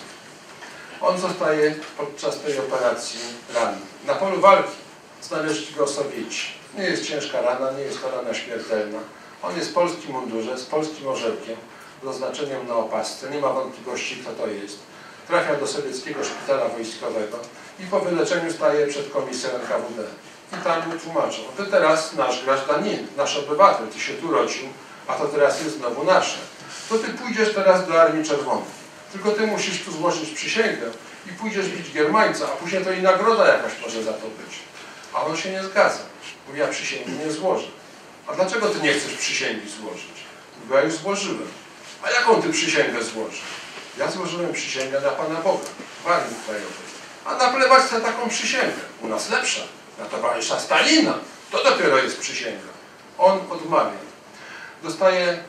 On zostaje podczas tej operacji ranny. Na polu walki znaleźli go Sowieci. Nie jest ciężka rana, nie jest to rana śmiertelna. On jest w polskim mundurze, z polskim orzełkiem, z oznaczeniem na opasce. Nie ma wątpliwości, kto to jest. Trafia do sowieckiego szpitala wojskowego i po wyleczeniu staje przed komisją NKWD. I tam mu tłumaczą, ty teraz nasz grażdanin, nasz obywatel, ty się tu rodził, a to teraz jest znowu nasze. To ty pójdziesz teraz do Armii Czerwonej. Tylko ty musisz tu złożyć przysięgę i pójdziesz bić Germańca, a później to i nagroda jakaś może za to być. A on się nie zgadza. Mówi, ja przysięgi nie złożę. A dlaczego ty nie chcesz przysięgi złożyć? Mówi, ja już złożyłem. A jaką ty przysięgę złożysz? Ja złożyłem przysięgę na Pana Boga w Armii Krajowej. A na plebactwie taką przysięgę. U nas lepsza. Na towarzysza Stalina. To dopiero jest przysięga. On odmawia. Dostaje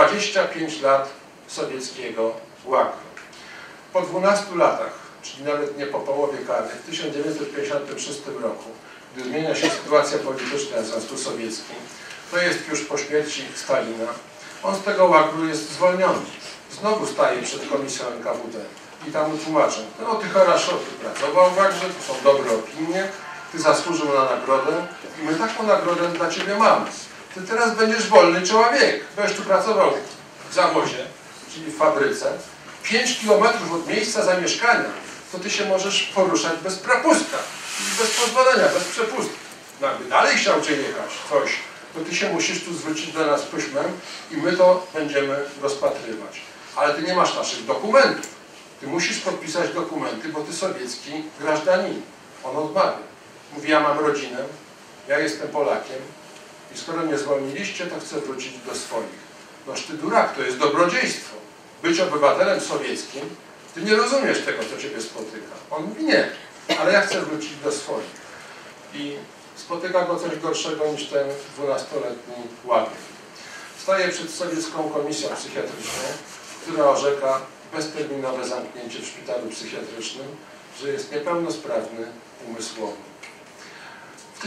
25 lat sowieckiego łakru. Po 12 latach, czyli nawet nie po połowie kary, w 1956 roku, gdy zmienia się sytuacja polityczna w Związku Sowieckim, to jest już po śmierci Stalina, on z tego łakru jest zwolniony. Znowu staje przed komisją NKWD i tam mu tłumaczą, no ty хорошо, ty pracował w Wagrze, to są dobre opinie, ty zasłużył na nagrodę i my taką nagrodę dla ciebie mamy. Ty teraz będziesz wolny człowiek, będziesz tu pracował w zawozie, czyli w fabryce, 5 kilometrów od miejsca zamieszkania, to ty się możesz poruszać bez propustka, bez pozwolenia, bez przepustki. No jakby dalej chciał cię jechać coś, to ty się musisz tu zwrócić do nas piśmem i my to będziemy rozpatrywać. Ale ty nie masz naszych dokumentów. Ty musisz podpisać dokumenty, bo ty sowiecki grażdanin. On odmawia. Mówi, ja mam rodzinę, ja jestem Polakiem i skoro mnie zwolniliście, to chcę wrócić do swoich. Noż ty durak, to jest dobrodziejstwo. Być obywatelem sowieckim, ty nie rozumiesz tego, co ciebie spotyka. On mówi, nie, ale ja chcę wrócić do swoich. I spotyka go coś gorszego niż ten 12-letni łapiek. Staje przed sowiecką komisją psychiatryczną, która orzeka bezterminowe zamknięcie w szpitalu psychiatrycznym, że jest niepełnosprawny umysłowo. W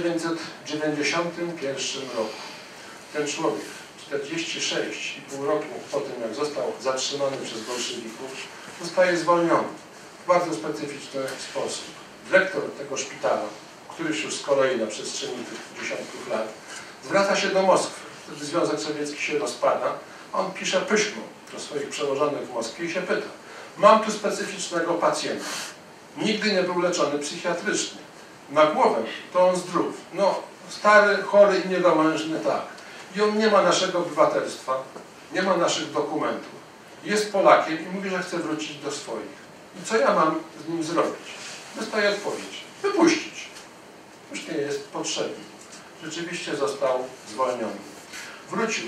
1991 roku ten człowiek, 46,5 roku po tym, jak został zatrzymany przez bolszewików, zostaje zwolniony w bardzo specyficzny sposób. Dyrektor tego szpitala, któryś już z kolei na przestrzeni tych dziesiątków lat, zwraca się do Moskwy. Wtedy Związek Sowiecki się rozpada, a on pisze pyśmo do swoich przełożonych w Moskwie i się pyta: mam tu specyficznego pacjenta. Nigdy nie był leczony psychiatrycznie. Na głowę to on zdrów. No, stary, chory i niedomężny, tak. I on nie ma naszego obywatelstwa, nie ma naszych dokumentów. Jest Polakiem i mówi, że chce wrócić do swoich. I co ja mam z nim zrobić? Dostaje odpowiedź: wypuścić. Już nie jest potrzebny. Rzeczywiście został zwolniony. Wrócił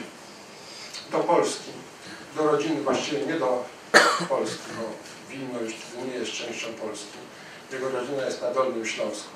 do Polski, do rodziny, właściwie nie do Polski, bo Wilno już nie jest częścią Polski. Jego rodzina jest na Dolnym Śląsku.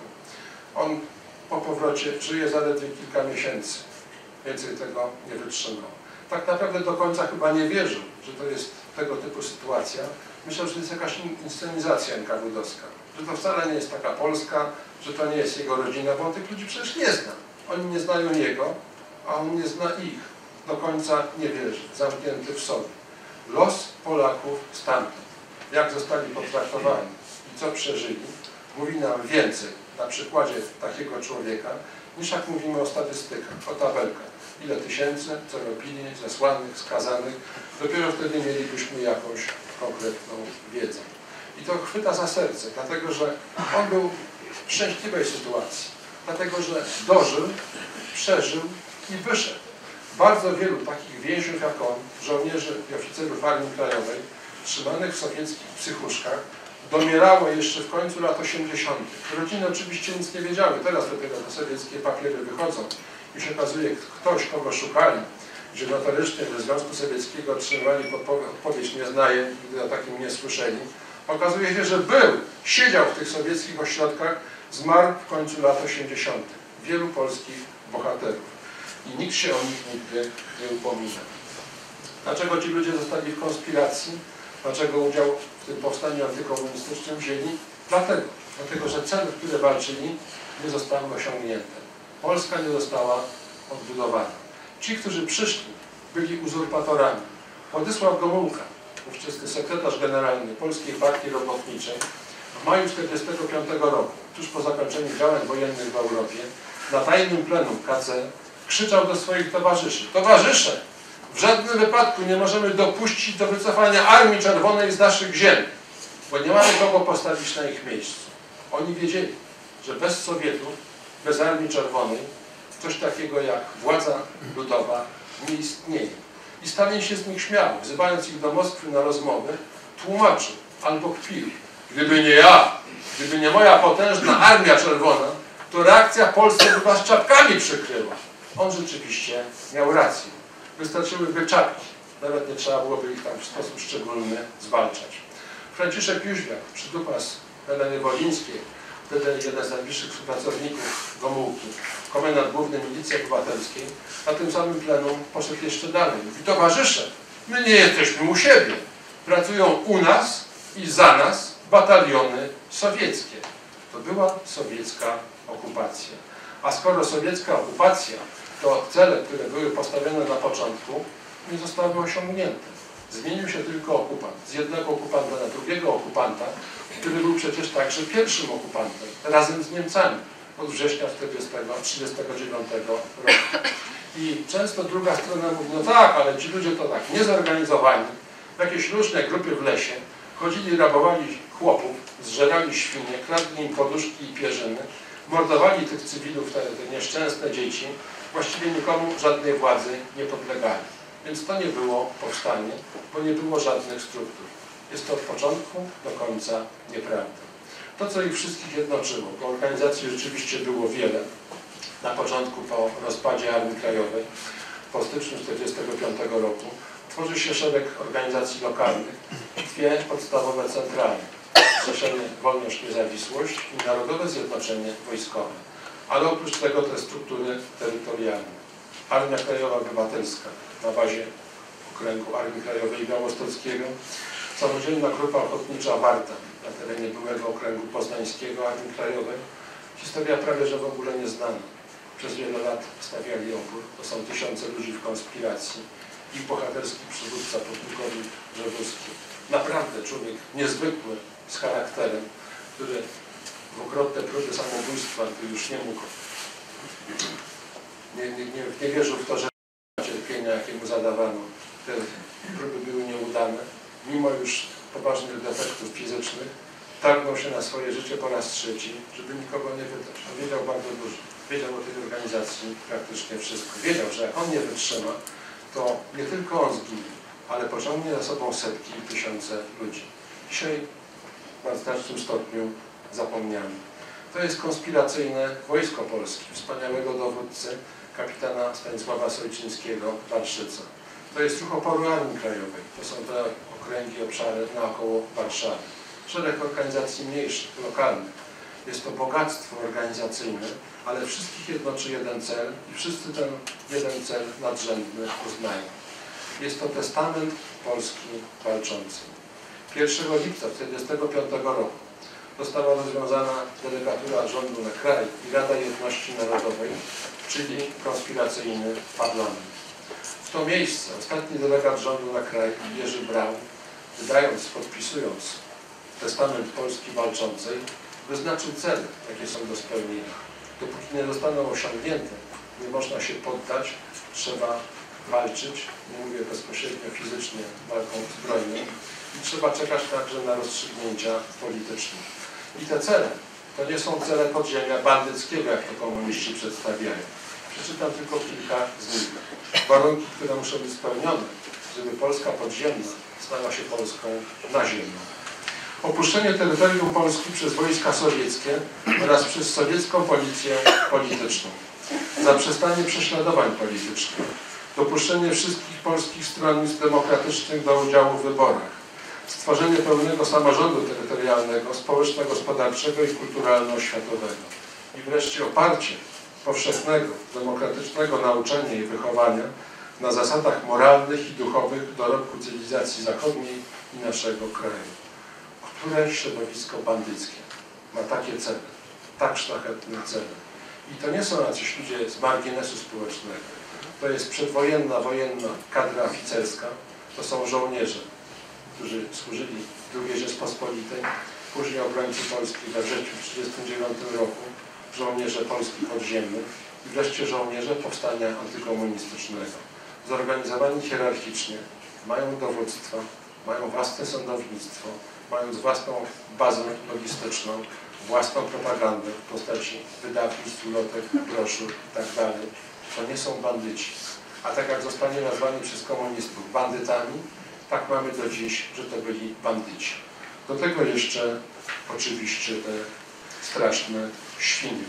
On po powrocie żyje zaledwie kilka miesięcy. Więcej tego nie wytrzymał. Tak naprawdę do końca chyba nie wierzył, że to jest tego typu sytuacja. Myślał, że to jest jakaś inscenizacja NKWD-owska. Że to wcale nie jest taka Polska, że to nie jest jego rodzina, bo on tych ludzi przecież nie zna. Oni nie znają jego, a on nie zna ich. Do końca nie wierzy. Zamknięty w sobie. Los Polaków stamtąd, jak zostali potraktowani i co przeżyli, mówi nam więcej na przykładzie takiego człowieka, niż jak mówimy o statystykach, o tabelkach. Ile tysięcy, co robili, zesłanych, skazanych. Dopiero wtedy mielibyśmy jakąś konkretną wiedzę. I to chwyta za serce, dlatego że on był w szczęśliwej sytuacji. Dlatego że dożył, przeżył i wyszedł. Bardzo wielu takich więźniów jak on, żołnierzy i oficerów Armii Krajowej, trzymanych w sowieckich psychuszkach, domierało jeszcze w końcu lat 80. Rodziny oczywiście nic nie wiedziały. Teraz dopiero te sowieckie papiery wychodzą i się okazuje, ktoś, kogo szukali, gdzie notorycznie ze Związku Sowieckiego otrzymywali odpowiedź nie znaję, nigdy o takim nie słyszeli. Okazuje się, że siedział w tych sowieckich ośrodkach, zmarł w końcu lat 80. Wielu polskich bohaterów. I nikt się o nich nigdy nie upomina. Dlaczego ci ludzie zostali w konspiracji? Dlaczego udział w tym powstaniu antykomunistycznym wzięli? Dlatego, że cele, które walczyli, nie zostały osiągnięte. Polska nie została odbudowana. Ci, którzy przyszli, byli uzurpatorami. Władysław Gomułka, ówczesny sekretarz generalny Polskiej Partii Robotniczej, w maju 1945 roku, tuż po zakończeniu działań wojennych w Europie, na tajnym plenum KC krzyczał do swoich towarzyszy: towarzysze, w żadnym wypadku nie możemy dopuścić do wycofania Armii Czerwonej z naszych ziem, bo nie mamy kogo postawić na ich miejscu. Oni wiedzieli, że bez Sowietów, bez Armii Czerwonej, coś takiego jak władza ludowa nie istnieje. I Stalin się z nich śmiał, wzywając ich do Moskwy na rozmowy, tłumaczył albo kpił: gdyby nie ja, gdyby nie moja potężna Armia Czerwona, to reakcja Polski by was czapkami przykryła. On rzeczywiście miał rację. Wystarczyłyby czapki. Nawet nie trzeba byłoby ich tam w sposób szczególny zwalczać. Franciszek Jóźwiak, przydupas Heleny Wolińskiej, wtedy jeden z najbliższych współpracowników Gomułki, komendant główny Milicji Obywatelskiej, na tym samym plenum poszedł jeszcze dalej. Mówi: towarzysze, my nie jesteśmy u siebie. Pracują u nas i za nas bataliony sowieckie. To była sowiecka okupacja. A skoro sowiecka okupacja, to cele, które były postawione na początku, nie zostały osiągnięte. Zmienił się tylko okupant. Z jednego okupanta na drugiego okupanta, który był przecież także pierwszym okupantem, razem z Niemcami od września 1939 roku. I często druga strona mówi: no tak, ale ci ludzie to tak niezorganizowani, Jakieś różne grupy w lesie chodzili, rabowali chłopów, zżerali świnie, kradli im poduszki i pierzyny, mordowali tych cywilów, te nieszczęsne dzieci, właściwie nikomu żadnej władzy nie podlegali. Więc to nie było powstanie, bo nie było żadnych struktur. Jest to od początku do końca nieprawda. To, co ich wszystkich jednoczyło, bo organizacji rzeczywiście było wiele, na początku po rozpadzie Armii Krajowej, po styczniu 1945 roku, tworzy się szereg organizacji lokalnych, dwie podstawowe centralne. Zrzeszenie Wolność, Niezawisłość i Narodowe Zjednoczenie Wojskowe. Ale oprócz tego te struktury terytorialne. Armia Krajowa Obywatelska na bazie okręgu Armii Krajowej Białostockiego, samodzielna grupa ochotnicza Warta na terenie byłego okręgu poznańskiego Armii Krajowej. Historia prawie że w ogóle nieznana. Przez wiele lat stawiali opór. To są tysiące ludzi w konspiracji. Ich bohaterski przywódca podpułkownik Grzegorski. Naprawdę człowiek niezwykły z charakterem, który w okrutne próby samobójstwa, gdy już nie mógł, nie wierzył w to, że cierpienia, jakie mu zadawano, te próby były nieudane. Mimo już poważnych defektów fizycznych, targnął się na swoje życie po raz trzeci, żeby nikogo nie wydać. On wiedział bardzo dużo. Wiedział o tej organizacji praktycznie wszystko. Wiedział, że jak on nie wytrzyma, to nie tylko on zginie, ale pociągnie za sobą setki i tysiące ludzi. Dzisiaj w znacznym stopniu zapomniany. To jest konspiracyjne Wojsko Polskie, wspaniałego dowódcy, kapitana Stanisława Sojczyńskiego, Warszyca. To jest ruch oporu Armii Krajowej. To są te okręgi, obszary naokoło Warszawy. Szereg organizacji mniejszych, lokalnych. Jest to bogactwo organizacyjne, ale wszystkich jednoczy jeden cel i wszyscy ten jeden cel nadrzędny uznają. Jest to testament Polski walczącej. 1 lipca 1945 roku została rozwiązana delegatura rządu na kraj i Rada Jedności Narodowej, czyli konspiracyjny parlament. W to miejsce ostatni delegat rządu na kraj, Jerzy Braun, podpisując testament Polski walczącej, wyznaczył cele, jakie są do spełnienia. Dopóki nie zostaną osiągnięte, nie można się poddać, trzeba walczyć, nie mówię bezpośrednio fizycznie, walką zbrojną, i trzeba czekać także na rozstrzygnięcia polityczne. I te cele, to nie są cele podziemia bandyckiego, jak to komuniści przedstawiają. Przeczytam tylko kilka z nich. Warunki, które muszą być spełnione, żeby Polska podziemna stała się Polską naziemną. Opuszczenie terytorium Polski przez wojska sowieckie oraz przez sowiecką policję polityczną. Zaprzestanie prześladowań politycznych. Dopuszczenie wszystkich polskich stronnictw demokratycznych do udziału w wyborach. Stworzenie pełnego samorządu terytorialnego, społeczno-gospodarczego i kulturalno-oświatowego. I wreszcie oparcie powszechnego, demokratycznego nauczania i wychowania na zasadach moralnych i duchowych dorobku cywilizacji zachodniej i naszego kraju. Które środowisko bandyckie ma takie cele, tak szlachetne cele. I to nie są jacyś ludzie z marginesu społecznego. To jest przedwojenna, wojenna kadra oficerska. To są żołnierze, którzy służyli w II Rzeczpospolitej, później obrońcy Polski we wrześniu 1939 roku, żołnierze Polski podziemnych i wreszcie żołnierze powstania antykomunistycznego. Zorganizowani hierarchicznie, mają dowództwa, mają własne sądownictwo, mając własną bazę logistyczną, własną propagandę w postaci wydawnictw, ulotek, broszur itd. To nie są bandyci. A tak jak zostanie nazwani przez komunistów bandytami, tak mamy do dziś, że to byli bandyci. Do tego jeszcze oczywiście te straszne świnie.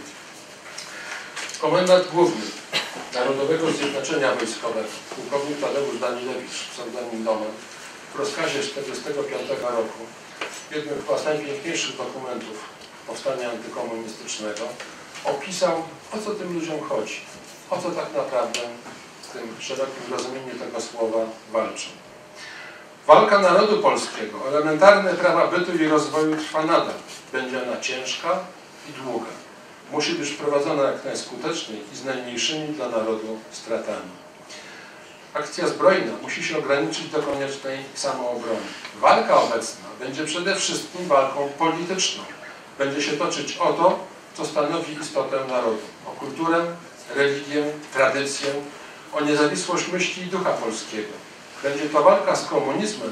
Komendant główny Narodowego Zjednoczenia Wojskowego, pułkownik Tadeusz Danilewicz, pseudonim Doman, w rozkazie 1945 roku, jednym chyba z najpiękniejszych dokumentów powstania antykomunistycznego, opisał, o co tym ludziom chodzi, o co tak naprawdę w tym szerokim rozumieniu tego słowa walczą. Walka narodu polskiego o elementarne prawa bytu i rozwoju trwa nadal. Będzie ona ciężka i długa. Musi być prowadzona jak najskuteczniej i z najmniejszymi dla narodu stratami. Akcja zbrojna musi się ograniczyć do koniecznej samoobrony. Walka obecna będzie przede wszystkim walką polityczną. Będzie się toczyć o to, co stanowi istotę narodu. O kulturę, religię, tradycję, o niezawisłość myśli i ducha polskiego. Będzie to walka z komunizmem i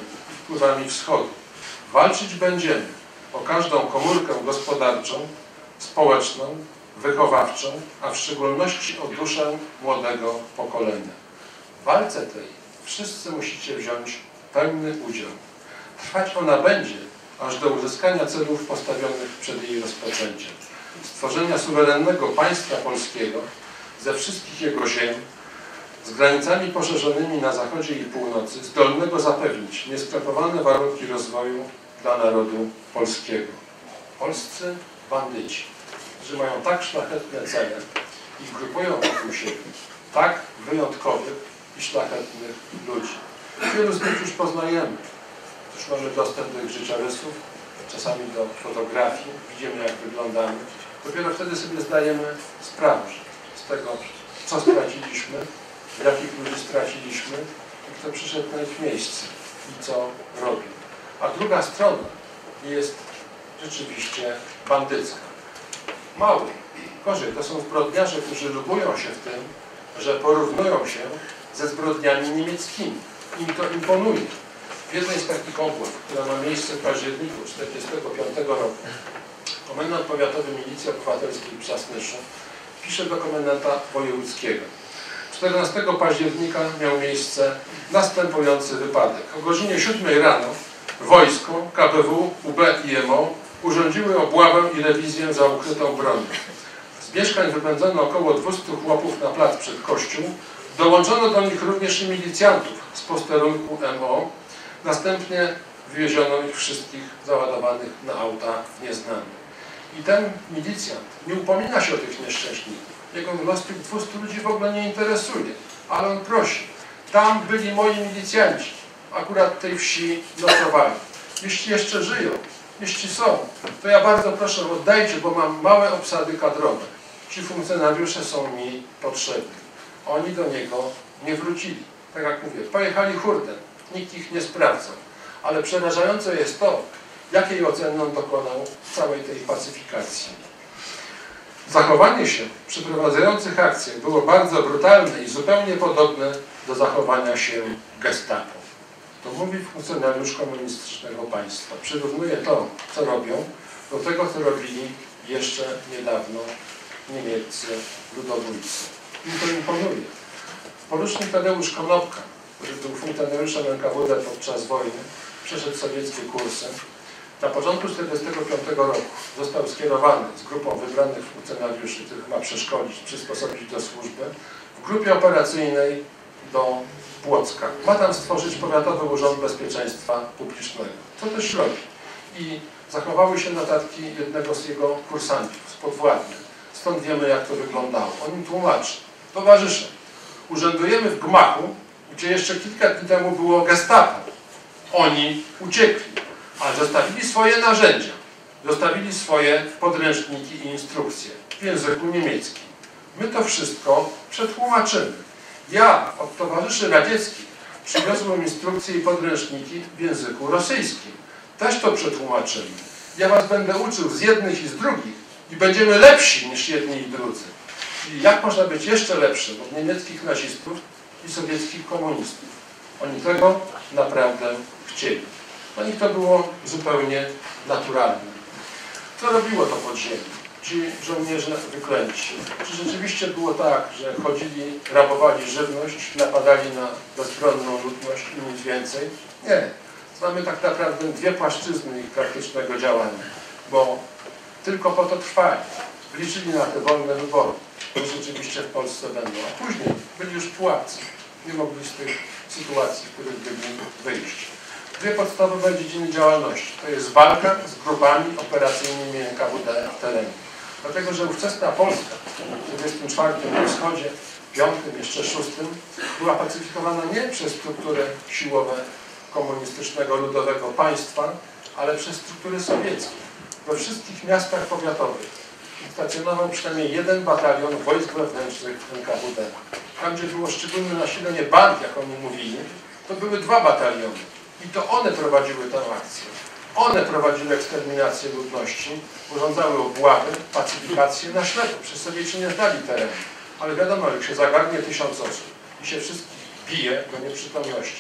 wpływami wschodu. Walczyć będziemy o każdą komórkę gospodarczą, społeczną, wychowawczą, a w szczególności o duszę młodego pokolenia. W walce tej wszyscy musicie wziąć pełny udział. Trwać ona będzie aż do uzyskania celów postawionych przed jej rozpoczęciem. Stworzenia suwerennego państwa polskiego ze wszystkich jego ziem, z granicami poszerzonymi na zachodzie i północy, zdolnego zapewnić nieskrepowane warunki rozwoju dla narodu polskiego. Polscy bandyci, którzy mają tak szlachetne cele i grupują wokół siebie tak wyjątkowych i szlachetnych ludzi. Wielu z nich już poznajemy. Już mamy dostęp do ich życiorysów, czasami do fotografii, widzimy jak wyglądamy. Dopiero wtedy sobie zdajemy sprawę z tego, co straciliśmy, jakich ludzi straciliśmy i kto przyszedł na ich miejsce i co robił. A druga strona jest rzeczywiście bandycka. Mały, gorzej, to są zbrodniarze, którzy lubują się w tym, że porównują się ze zbrodniami niemieckimi. Im to imponuje. W jednej z takich obłęd, która ma miejsce w październiku 1945 roku, komendant powiatowy Milicji Obywatelskiej w Przasnyszu pisze do komendanta wojewódzkiego. 14 października miał miejsce następujący wypadek. O godzinie 7 rano wojsko, KPW, UB i MO urządziły obławę i rewizję za ukrytą bronią. Z mieszkań wypędzono około 200 chłopów na plac przed kościół. Dołączono do nich również i milicjantów z posterunku MO. Następnie wywieziono ich wszystkich załadowanych na auta nieznane. I ten milicjant nie upomina się o tych nieszczęśników. Jego los tych 200 ludzi w ogóle nie interesuje. Ale on prosi. Tam byli moi milicjanci. Akurat w tej wsi nocowali. Jeśli jeszcze żyją, jeśli są, to ja bardzo proszę oddajcie, bo mam małe obsady kadrowe. Ci funkcjonariusze są mi potrzebni. Oni do niego nie wrócili. Tak jak mówię, pojechali hurtem. Nikt ich nie sprawdzał. Ale przerażające jest to, jakiej oceny on dokonał całej tej pacyfikacji. Zachowanie się przeprowadzających akcję było bardzo brutalne i zupełnie podobne do zachowania się Gestapo. To mówi funkcjonariusz komunistycznego państwa. Przyrównuje to, co robią, do tego, co robili jeszcze niedawno niemieccy ludobójcy. Im to imponuje. Porucznik Tadeusz Konopka, który był funkcjonariuszem NKWD podczas wojny, przeszedł sowieckie kursy. Na początku 1945 roku został skierowany z grupą wybranych funkcjonariuszy, których ma przeszkolić, przysposobić do służby, w grupie operacyjnej do Płocka. Ma tam stworzyć Powiatowy Urząd Bezpieczeństwa Publicznego. Co też robi. I zachowały się notatki jednego z jego kursantów, z podwładnych. Stąd wiemy, jak to wyglądało. On im tłumaczy. Towarzysze, urzędujemy w gmachu, gdzie jeszcze kilka dni temu było Gestapo. Oni uciekli, ale zostawili swoje narzędzia. Zostawili swoje podręczniki i instrukcje w języku niemieckim. My to wszystko przetłumaczymy. Ja od towarzyszy radzieckich przywiozłem instrukcje i podręczniki w języku rosyjskim. Też to przetłumaczymy. Ja was będę uczył z jednych i z drugich i będziemy lepsi niż jedni i drudzy. Czyli jak można być jeszcze lepszym od niemieckich nazistów i sowieckich komunistów? Oni tego naprawdę chcieli. Dla nich to było zupełnie naturalne. Co robiło to podziemie? Ci żołnierze wyklęci. Czy rzeczywiście było tak, że chodzili, rabowali żywność, napadali na bezbronną ludność i nic więcej? Nie. Znamy tak naprawdę dwie płaszczyzny ich praktycznego działania, bo tylko po to trwali. Liczyli na te wolne wybory, które rzeczywiście w Polsce będą. A później byli już pułapcy. Nie mogli z tych sytuacji, w których byli, wyjść. Dwie podstawowe dziedziny działalności. To jest walka z grupami operacyjnymi NKWD w terenie. Dlatego, że ówczesna Polska w 1944 na wschodzie, w 5, jeszcze 6 była pacyfikowana nie przez struktury siłowe komunistycznego ludowego państwa, ale przez struktury sowieckie. We wszystkich miastach powiatowych stacjonował przynajmniej jeden batalion wojsk wewnętrznych NKWD. Tam, gdzie było szczególne nasilenie band, jak oni mówili, to były 2 bataliony. I to one prowadziły tę akcję. One prowadziły eksterminację ludności, urządzały obławy, pacyfikację na ślepo. Przez Sowieci nie znali terenu. Ale wiadomo, jak się zagarnie 1000 osób i się wszystkich bije do nieprzytomności,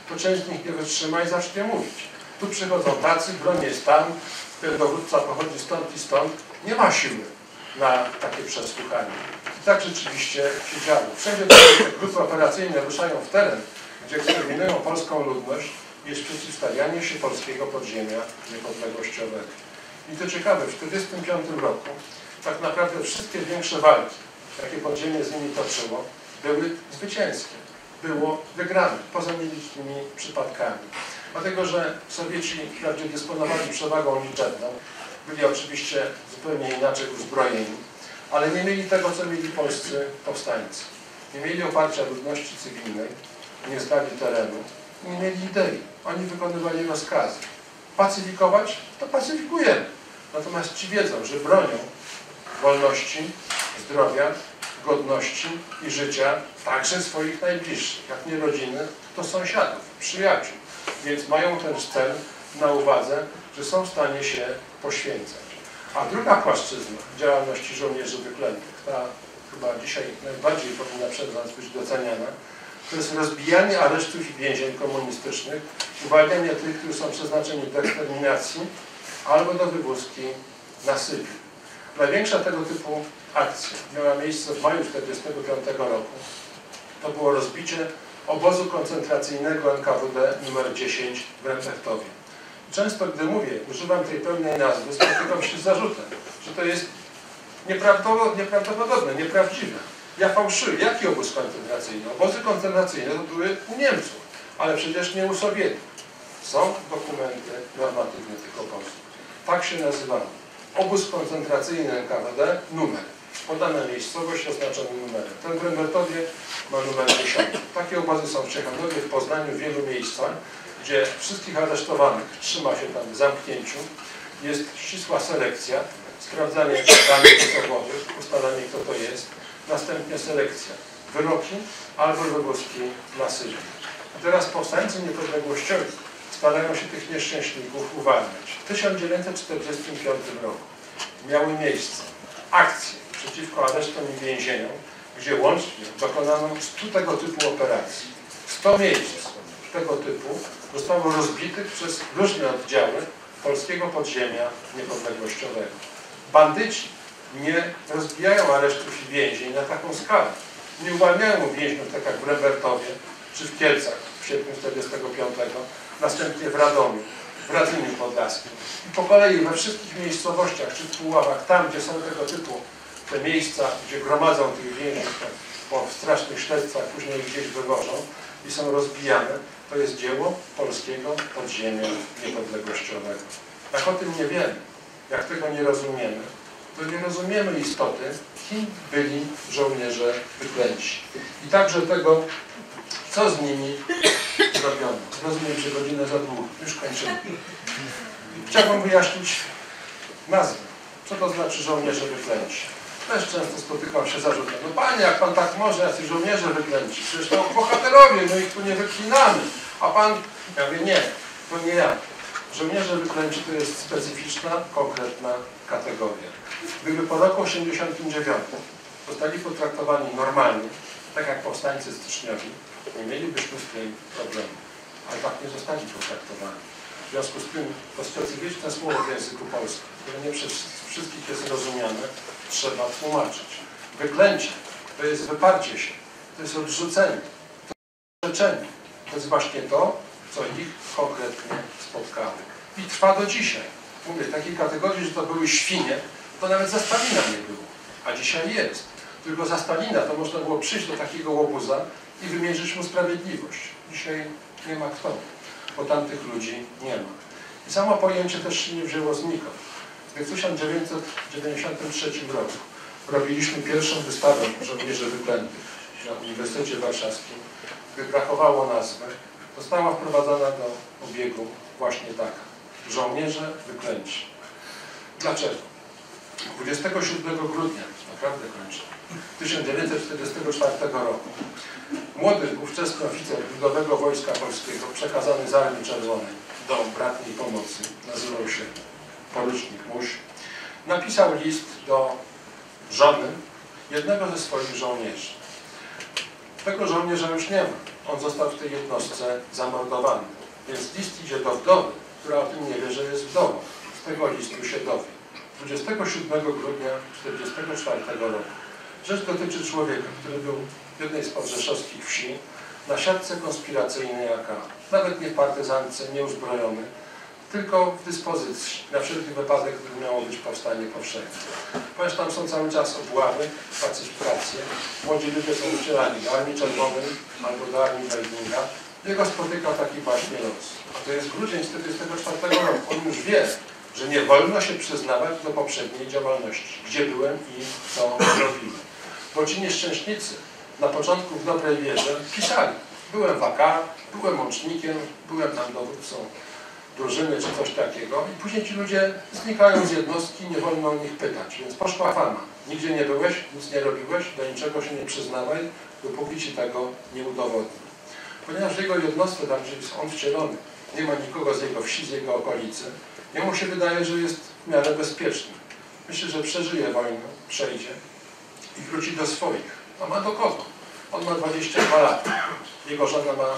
to część z nich nie wytrzyma i zacznie mówić. Tu przychodzą tacy, broń jest tam, ten dowódca pochodzi stąd i stąd. Nie ma siły na takie przesłuchanie. I tak rzeczywiście się działo. Wszędzie te grupy operacyjne ruszają w teren, gdzie eksterminują polską ludność, jest przeciwstawianie się polskiego podziemia niepodległościowego. I to ciekawe, w 1945 roku tak naprawdę wszystkie większe walki, jakie podziemie z nimi toczyło, były zwycięskie. Było wygrane, poza nielicznymi przypadkami. Dlatego, że Sowieci wprawdzie dysponowali przewagą liczebną, byli oczywiście zupełnie inaczej uzbrojeni, ale nie mieli tego, co mieli polscy powstańcy. Nie mieli oparcia ludności cywilnej, nie znali terenu, nie mieli idei. Oni wykonywali rozkazy. Pacyfikować? To pacyfikujemy. Natomiast ci wiedzą, że bronią wolności, zdrowia, godności i życia także swoich najbliższych. Jak nie rodziny, to sąsiadów, przyjaciół. Więc mają ten cel na uwadze, że są w stanie się poświęcać. A druga płaszczyzna działalności żołnierzy wyklętych, ta chyba dzisiaj najbardziej powinna przez nas być doceniana, to jest rozbijanie aresztów i więzień komunistycznych, uwalnianie tych, którzy są przeznaczeni do eksterminacji albo do wywózki na Sybir. Największa tego typu akcja miała miejsce w maju 1945 roku. To było rozbicie obozu koncentracyjnego NKWD nr 10 w Rempertowie. Często, gdy mówię, używam tej pełnej nazwy, spotykam się z zarzutem, że to jest nieprawdopodobne, nieprawdziwe. Ja fałszuję. Jaki obóz koncentracyjny? Obozy koncentracyjne to były u Niemców, ale przecież nie u Sowietów. Są dokumenty normatywne tych obozów. Tak się nazywało. Obóz koncentracyjny NKWD, numer. Podana miejscowość oznaczona numerem. Ten w Rempertowie ma numer 10. Takie obozy są w Ciechanowie, w Poznaniu, w wielu miejscach, gdzie wszystkich aresztowanych trzyma się tam w zamknięciu. Jest ścisła selekcja, sprawdzanie danych osobowych, ustalanie kto to jest, następnie selekcja, wyroki albo wywózki na Sybir. Teraz powstańcy niepodległościowi starają się tych nieszczęśników uwalniać. W 1945 roku miały miejsce akcje przeciwko aresztom i więzieniom, gdzie łącznie dokonano 100 tego typu operacji. 100 miejsc tego typu zostało rozbitych przez różne oddziały polskiego podziemia niepodległościowego. Bandyci nie rozbijają aresztów i więzień na taką skalę. Nie uwalniają więźniów tak jak w Rempertowie czy w Kielcach w sierpniu 1945, następnie w Radomiu, w Radzyniu Podlaskim. I po kolei we wszystkich miejscowościach czy w Puławach, tam gdzie są tego typu te miejsca, gdzie gromadzą tych więźniów po strasznych śledztwach, później gdzieś wywożą i są rozbijane, to jest dzieło polskiego podziemia niepodległościowego. Jak o tym nie wiemy, jak tego nie rozumiemy, to nie rozumiemy istoty, kim byli żołnierze wyklęci. I także tego, co z nimi zrobiono. Rozumiem, że godzinę za długo. Już kończymy. Chciałbym wyjaśnić nazwę. Co to znaczy żołnierze wyklęci? Też często spotykam się z zarzutem. No panie, jak pan tak może, jacyś żołnierze wyklęci? Przecież to bohaterowie, my ich tu nie wyklinamy. A pan, ja mówię, nie, to nie ja. Żołnierze wyklęci to jest specyficzna, konkretna kategoria. Gdyby po roku 1989 zostali potraktowani normalnie, tak jak powstańcy styczniowi, nie mielibyśmy z tym problemu. Ale tak nie zostali potraktowani. W związku z tym to specyficzne słowo w języku polskim, które nie przez wszystkich jest rozumiane, trzeba tłumaczyć. Wyklęcie to jest wyparcie się, to jest odrzucenie, to jest rzeczenie. To jest właśnie to, co ich konkretnie spotkało. I trwa do dzisiaj. Mówię, takiej kategorii, że to były świnie, to nawet za Stalina nie było. A dzisiaj jest. Tylko za Stalina to można było przyjść do takiego łobuza i wymierzyć mu sprawiedliwość. Dzisiaj nie ma kto, bo tamtych ludzi nie ma. I samo pojęcie też się nie wzięło znikąd. W 1993 roku robiliśmy pierwszą wystawę żołnierzy wyklętych na Uniwersytecie Warszawskim. Gdy brakowało nazwy, została wprowadzona do obiegu właśnie taka. Żołnierze wyklęci. Dlaczego? 27 grudnia, naprawdę kończę, 1944 roku młody, ówczesny oficer Ludowego Wojska Polskiego, przekazany z Armii Czerwonej do bratniej pomocy, nazywał się porucznik Muś, napisał list do żony jednego ze swoich żołnierzy. Tego żołnierza już nie ma. on został w tej jednostce zamordowany. Więc list idzie do wdowy, która o tym nie wie, że jest wdową. Z tego listu się dowie. 27 grudnia 1944 roku. Rzecz dotyczy człowieka, który był w jednej z podrzeszowskich wsi na siatce konspiracyjnej AK. Nawet nie w partyzance, nie uzbrojony, tylko w dyspozycji, na wszelki wypadek, gdyby miało być powstanie powszechne. Ponieważ tam są cały czas obławy, pacyfikacje, młodzi ludzie są ucielani do Armii Czerwonej albo do Armii Wejdinga. Jego spotyka taki właśnie los. A to jest grudzień 1944 roku. On już wie, że nie wolno się przyznawać do poprzedniej działalności, gdzie byłem i co robiłem. Bo ci nieszczęśnicy na początku w dobrej wierze pisali: byłem w AK, byłem łącznikiem, byłem tam dowódcą drużyny czy coś takiego, i później ci ludzie znikają z jednostki, nie wolno o nich pytać, więc poszła fama. Nigdzie nie byłeś, nic nie robiłeś, do niczego się nie przyznawaj, dopóki ci tego nie udowodni. Ponieważ w jego jednostce, tam gdzie jest on wcielony, nie ma nikogo z jego wsi, z jego okolicy, jemu się wydaje, że jest w miarę bezpieczny. Myślę, że przeżyje wojnę, przejdzie i wróci do swoich. A ma do kogo? On ma 22 lata, jego żona ma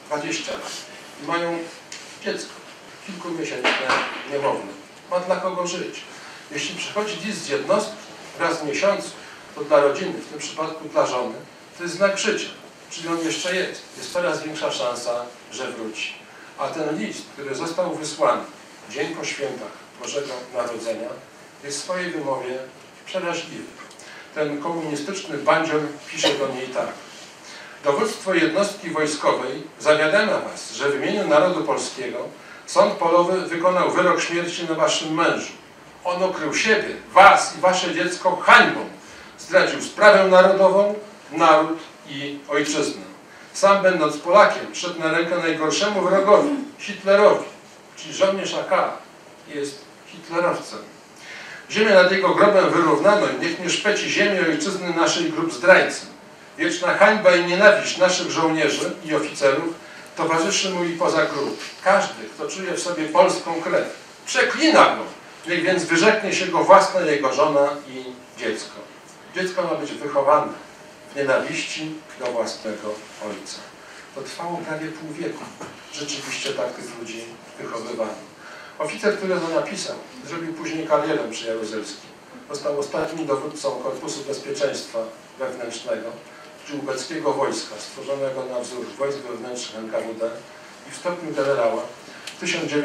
20 lat i mają dziecko, kilkumiesięczne niemowlę. Ma dla kogo żyć. Jeśli przychodzi list z jednostki raz w miesiącu, to dla rodziny, w tym przypadku dla żony, to jest znak życia. Czyli on jeszcze jest. Jest coraz większa szansa, że wróci. A ten list, który został wysłany dzień po świętach Bożego Narodzenia, jest w swojej wymowie przeraźliwy. Ten komunistyczny bandzior pisze do niej tak: dowództwo jednostki wojskowej zawiadamia was, że w imieniu narodu polskiego sąd polowy wykonał wyrok śmierci na waszym mężu. On okrył siebie, was i wasze dziecko hańbą. Zdradził sprawę narodową, naród i ojczyznę. Sam, będąc Polakiem, szedł na rękę najgorszemu wrogowi, Hitlerowi. Czyli żołnierz AK jest hitlerowcem. Ziemię nad jego grobem wyrównano i niech nie szpeci ziemi ojczyzny naszej grób zdrajcy. Wieczna hańba i nienawiść naszych żołnierzy i oficerów towarzyszy mu i poza grób. Każdy, kto czuje w sobie polską krew, przeklina go. Niech więc wyrzeknie się go własna jego żona i dziecko. Dziecko ma być wychowane w nienawiści do własnego ojca. To trwało prawie pół wieku. Rzeczywiście tak tych ludzi wychowywano. Oficer, który to napisał, zrobił później karierę przy Jaruzelskim. Został ostatnim dowódcą Korpusu Bezpieczeństwa Wewnętrznego, czy ubeckiego wojska, stworzonego na wzór wojsk wewnętrznych NKWD, i w stopniu generała w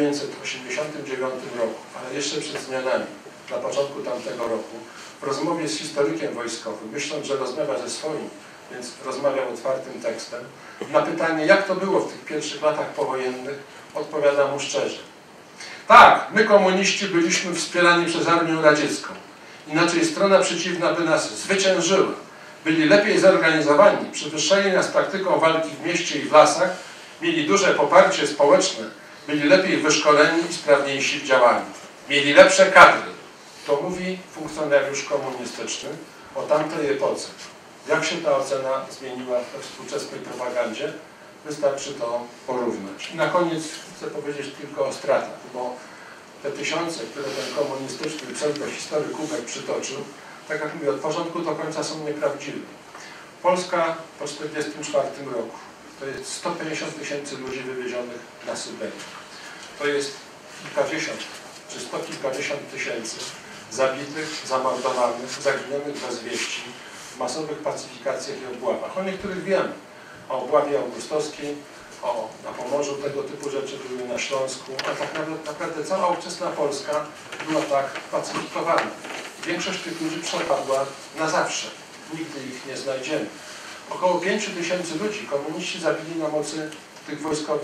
1989 roku, ale jeszcze przed zmianami, na początku tamtego roku, w rozmowie z historykiem wojskowym, myśląc, że rozmawia ze swoim, więc rozmawiał otwartym tekstem, na pytanie, jak to było w tych pierwszych latach powojennych, odpowiada mu szczerze: tak, my komuniści byliśmy wspierani przez Armię Radziecką. Inaczej strona przeciwna by nas zwyciężyła. Byli lepiej zorganizowani, przewyższali nas taktyką walki w mieście i w lasach, mieli duże poparcie społeczne, byli lepiej wyszkoleni i sprawniejsi w działaniu. Mieli lepsze kadry. To mówi funkcjonariusz komunistyczny o tamtej epoce. Jak się ta ocena zmieniła we współczesnej propagandzie? Wystarczy to porównać. I na koniec chcę powiedzieć tylko o stratach, bo te tysiące, które ten komunistyczny pseudohistoryk Kubek przytoczył, tak jak mówię, od początku do końca są nieprawdziwe. Polska po 1944 roku to jest 150 000 ludzi wywiezionych na Syberię. To jest kilkadziesiąt czy sto kilkadziesiąt tysięcy zabitych, zamordowanych, zaginionych bez wieści w masowych pacyfikacjach i obławach. O niektórych wiemy. O obławie augustowskiej, na Pomorzu tego typu rzeczy były, na Śląsku, a tak naprawdę cała ówczesna Polska była tak pacyfikowana. Większość tych ludzi przepadła na zawsze. Nigdy ich nie znajdziemy. Około 5 000 ludzi komuniści zabili na mocy tych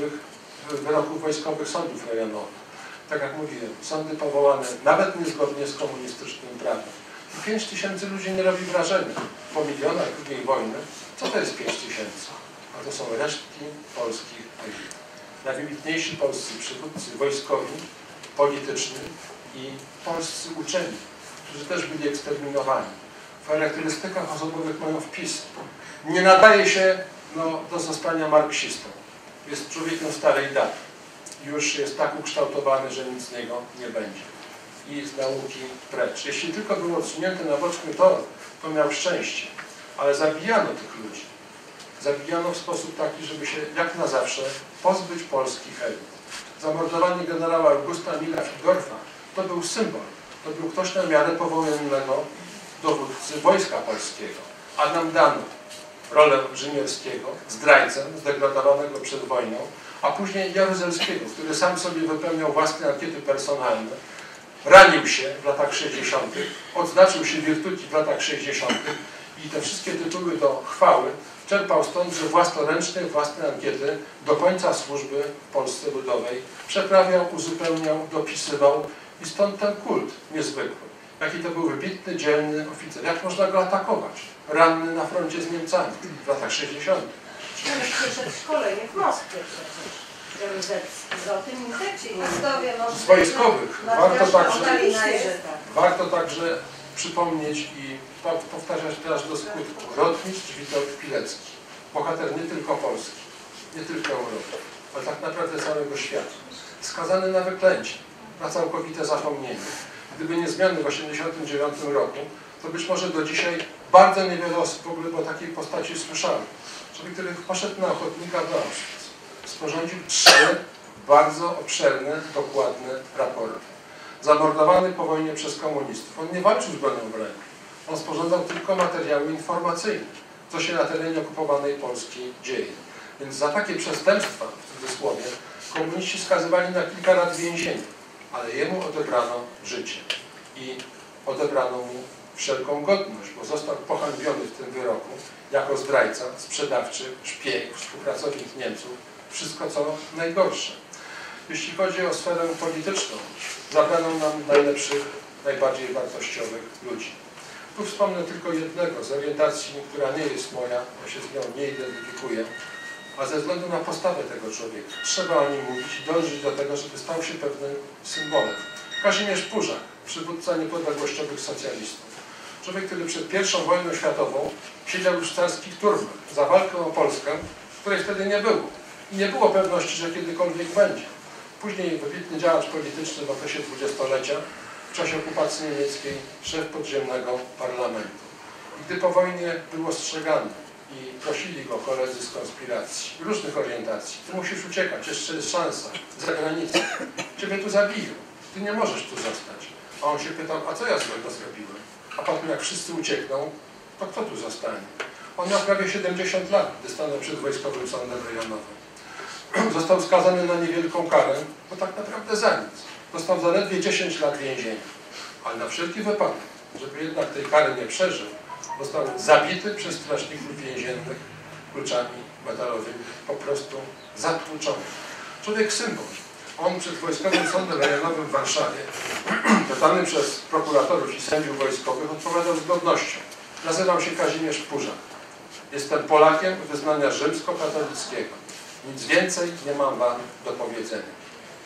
wyroków wojskowych sądów rejonowych. Tak jak mówiłem, sądy powołane nawet niezgodnie z komunistycznym prawem. I 5 000 ludzi nie robi wrażenia. Po milionach II wojny, co to jest 5 000? A to są resztki polskich elit. Najwybitniejsi polscy przywódcy wojskowi, polityczni i polscy uczeni, którzy też byli eksterminowani. W charakterystykach osobowych mają wpis: nie nadaje się do zostania marksistą. Jest człowiekiem starej daty. Już jest tak ukształtowany, że nic z niego nie będzie. I z nauki precz. Jeśli tylko był odsunięty na boczny tor, to miał szczęście. Ale zabijano tych ludzi. zabijano w sposób taki, żeby się jak na zawsze pozbyć polskich elit. Zamordowanie generała Augusta Emila Fridorfa to był symbol. To był ktoś na miarę powojennego dowódcy Wojska Polskiego. A nam dano rolę Rzymierskiego, zdrajcę zdegradowanego przed wojną, a później Jaruzelskiego, który sam sobie wypełniał własne ankiety personalne, ranił się w latach 60., odznaczył się wirtuti w latach 60. i te wszystkie tytuły do chwały czerpał stąd, że własnoręcznie własne ankiety do końca służby w Polsce Ludowej przeprawiał, uzupełniał, dopisywał i stąd ten kult niezwykły. Jaki to był wybitny, dzielny oficer. Jak można go atakować? Ranny na froncie z Niemcami w latach 60. Ale przyszedł szkolenie w Moskwie przecież. Jaruzelski. O tym nie Z wojskowych. Warto także przypomnieć i powtarzać teraz do skutku. Rotmistrz Witold Pilecki. Bohater nie tylko Polski, nie tylko Europy, ale tak naprawdę całego świata. Skazany na wyklęcie, na całkowite zapomnienie. Gdyby nie zmiany w 1989 roku, to być może do dzisiaj bardzo niewiele osób w ogóle o takiej postaci słyszało. Człowiek, który poszedł na ochotnika do Auschwitz, sporządził 3 bardzo obszerne, dokładne raporty. Zamordowany po wojnie przez komunistów. On nie walczył z bronią w ręku. On sporządzał tylko materiały informacyjne, co się na terenie okupowanej Polski dzieje. Więc za takie przestępstwa, w cudzysłowie, komuniści skazywali na kilka lat więzienia, ale jemu odebrano życie i odebrano mu wszelką godność, bo został pohańbiony w tym wyroku jako zdrajca, sprzedawczy, szpieg, współpracownik Niemców, wszystko co najgorsze. Jeśli chodzi o sferę polityczną, zabrano nam najlepszych, najbardziej wartościowych ludzi. Tu wspomnę tylko jednego z orientacji, która nie jest moja, ja się z nią nie identyfikuję, a ze względu na postawę tego człowieka trzeba o nim mówić i dążyć do tego, żeby stał się pewnym symbolem. Kazimierz Pużak, przywódca niepodległościowych socjalistów. Człowiek, który przed I wojną światową siedział już w carskich turmach za walkę o Polskę, której wtedy nie było. I nie było pewności, że kiedykolwiek będzie. Później wybitny działacz polityczny w okresie dwudziestolecia, w czasie okupacji niemieckiej, szef podziemnego parlamentu. I gdy po wojnie był ostrzegany i prosili go koledzy z konspiracji, różnych orientacji, ty musisz uciekać, jeszcze jest szansa, za granicą, ciebie tu zabiją, ty nie możesz tu zostać. A on się pytał, a co ja złego zrobiłem? A potem jak wszyscy uciekną, to kto tu zostanie? On miał prawie 70 lat, gdy stanął przed wojskowym sądem rejonowym. Został skazany na niewielką karę, bo tak naprawdę za nic. Dostał zaledwie 10 lat więzienia. Ale na wszelki wypadek, żeby jednak tej kary nie przeżył, został zabity przez strażników więziennych kluczami metalowymi, po prostu zatłuczony. Człowiek symbol. On przed Wojskowym Sądem Rejonowym w Warszawie, pytany przez prokuratorów i sędziów wojskowych, odpowiadał z godnością. Nazywam się Kazimierz Pużak. Jestem Polakiem wyznania rzymskokatolickiego. Nic więcej nie mam wam do powiedzenia.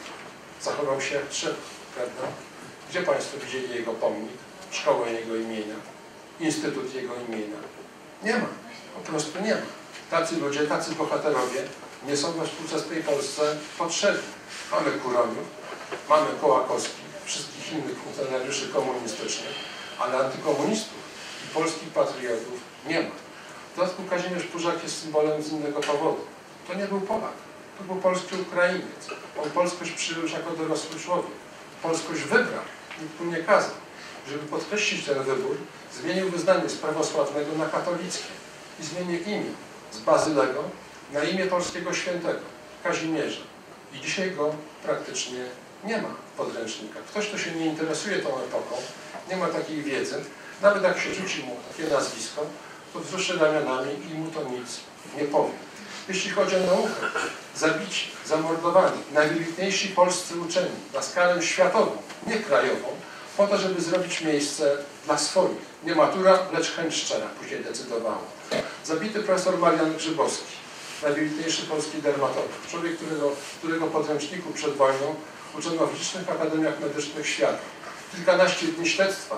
Zachował się jak trzeba, prawda? Gdzie państwo widzieli jego pomnik, szkołę jego imienia, instytut jego imienia? Nie ma. Po prostu nie ma. Tacy ludzie, tacy bohaterowie nie są we współczesnej Polsce potrzebni. Mamy Kuroniów, mamy Kołakowskich, wszystkich innych funkcjonariuszy komunistycznych, ale antykomunistów i polskich patriotów nie ma. W dodatku Kazimierz Pużak jest symbolem z innego powodu. To nie był Polak, to był polski Ukrainiec. On polskość przyjął jako dorosły człowiek. Polskość wybrał, nikt mu nie kazał. Żeby podkreślić ten wybór, zmienił wyznanie z prawosławnego na katolickie i zmienił imię z Bazylego na imię polskiego świętego, Kazimierza. I dzisiaj go praktycznie nie ma w podręcznikach. Ktoś, kto się nie interesuje tą epoką, nie ma takiej wiedzy, nawet jak się rzuci mu takie nazwisko, to wzruszy ramionami i mu to nic nie powie. Jeśli chodzi o naukę, zabici, zamordowani, najwybitniejsi polscy uczeni na skalę światową, nie krajową, po to, żeby zrobić miejsce dla swoich. Nie matura, lecz chęć szczera później decydowała. Zabity profesor Marian Grzybowski, najwybitniejszy polski dermatolog. Człowiek, którego podręczniku przed wojną uczono w licznych akademiach medycznych świata. Kilkanaście dni śledztwa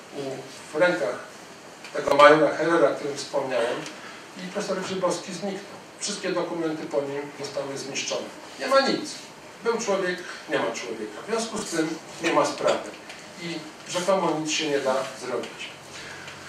w rękach tego majora Herrera, o którym wspomniałem, i profesor Grzybowski zniknął. Wszystkie dokumenty po nim zostały zniszczone. Nie ma nic. Był człowiek, nie ma człowieka. W związku z tym nie ma sprawy. I rzekomo nic się nie da zrobić.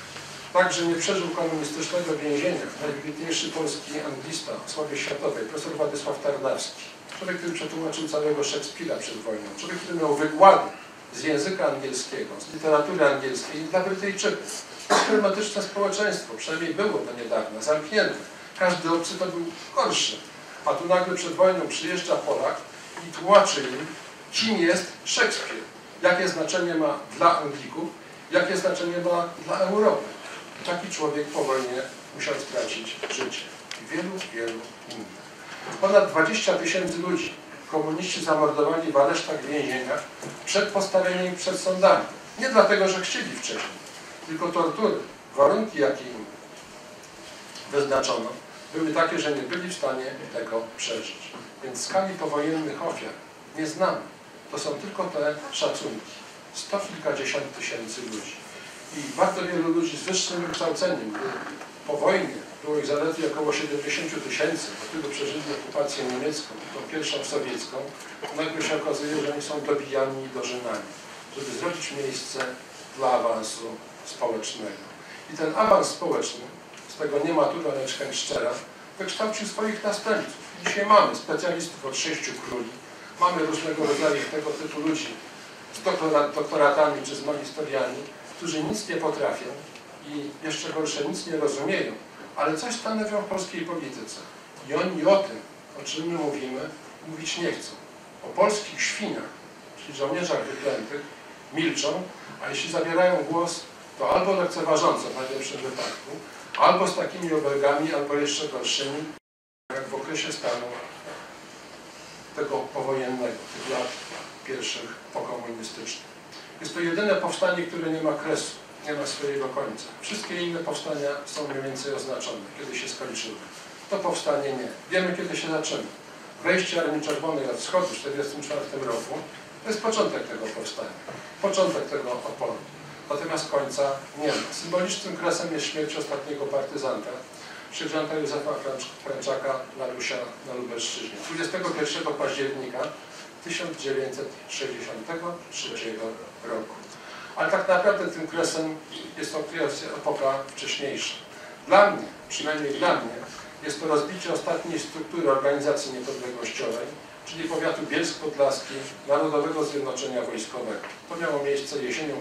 Także nie przeżył komunistycznego więzienia najwybitniejszy polski anglista o sławie światowej, profesor Władysław Tarnawski. Człowiek, który przetłumaczył całego Szekspira przed wojną. Człowiek, który miał wykłady z języka angielskiego, z literatury angielskiej dla Brytyjczyków. To hermetyczne społeczeństwo, przynajmniej było do niedawna, zamknięte. Każdy obcy to był gorszy. A tu nagle przed wojną przyjeżdża Polak i tłumaczy im, kim jest Szekspir. Jakie znaczenie ma dla Anglików, jakie znaczenie ma dla Europy. Taki człowiek po wojnie musiał stracić życie. I wielu innych. Ponad 20 000 ludzi komuniści zamordowali w aresztach, więzieniach przed postawieniem przed sądami. Nie dlatego, że chcieli wcześniej, tylko tortury, warunki, jakie im wyznaczono, były takie, że nie byli w stanie tego przeżyć. Więc skali powojennych ofiar nie znamy. To są tylko te szacunki. 100 kilkadziesiąt tysięcy ludzi. I bardzo wielu ludzi z wyższym wykształceniem. Po wojnie było ich zaledwie około 70 000, bo tylu przeżyli okupację niemiecką, tą pierwszą sowiecką. Nagle się okazuje, że oni są dobijani i dożynani, żeby zrobić miejsce dla awansu społecznego. I ten awans społeczny, z tego nie matura, lecz chęć szczera, wykształcił swoich następców. Dzisiaj mamy specjalistów od 6 króli, mamy różnego rodzaju tego typu ludzi z doktoratami czy z magisteriami, którzy nic nie potrafią i jeszcze gorsze, nic nie rozumieją, ale coś stanowią w polskiej polityce. I oni o tym, o czym my mówimy, mówić nie chcą. O polskich świniach, czyli żołnierzach wyklętych, milczą, a jeśli zabierają głos, to albo lekceważąco w najlepszym wypadku, albo z takimi obelgami, albo jeszcze gorszymi, jak w okresie stanu tego powojennego, tych lat pierwszych pokomunistycznych. Jest to jedyne powstanie, które nie ma kresu, nie ma swojego końca. Wszystkie inne powstania są mniej więcej oznaczone, kiedy się skończyły. To powstanie nie. Wiemy, kiedy się zaczyna. Wejście Armii Czerwonej od wschodu w 1944 roku to jest początek tego powstania, początek tego oporu. Natomiast końca nie ma. Symbolicznym kresem jest śmierć ostatniego partyzanta, sierżanta Józefa Fręczaka na Lubelszczyźnie, 21 października 1963 roku. Ale tak naprawdę tym kresem jest epoka wcześniejsza. Dla mnie, przynajmniej dla mnie, jest to rozbicie ostatniej struktury organizacji niepodległościowej, czyli powiatu bielsk-podlaski Narodowego Zjednoczenia Wojskowego. To miało miejsce jesienią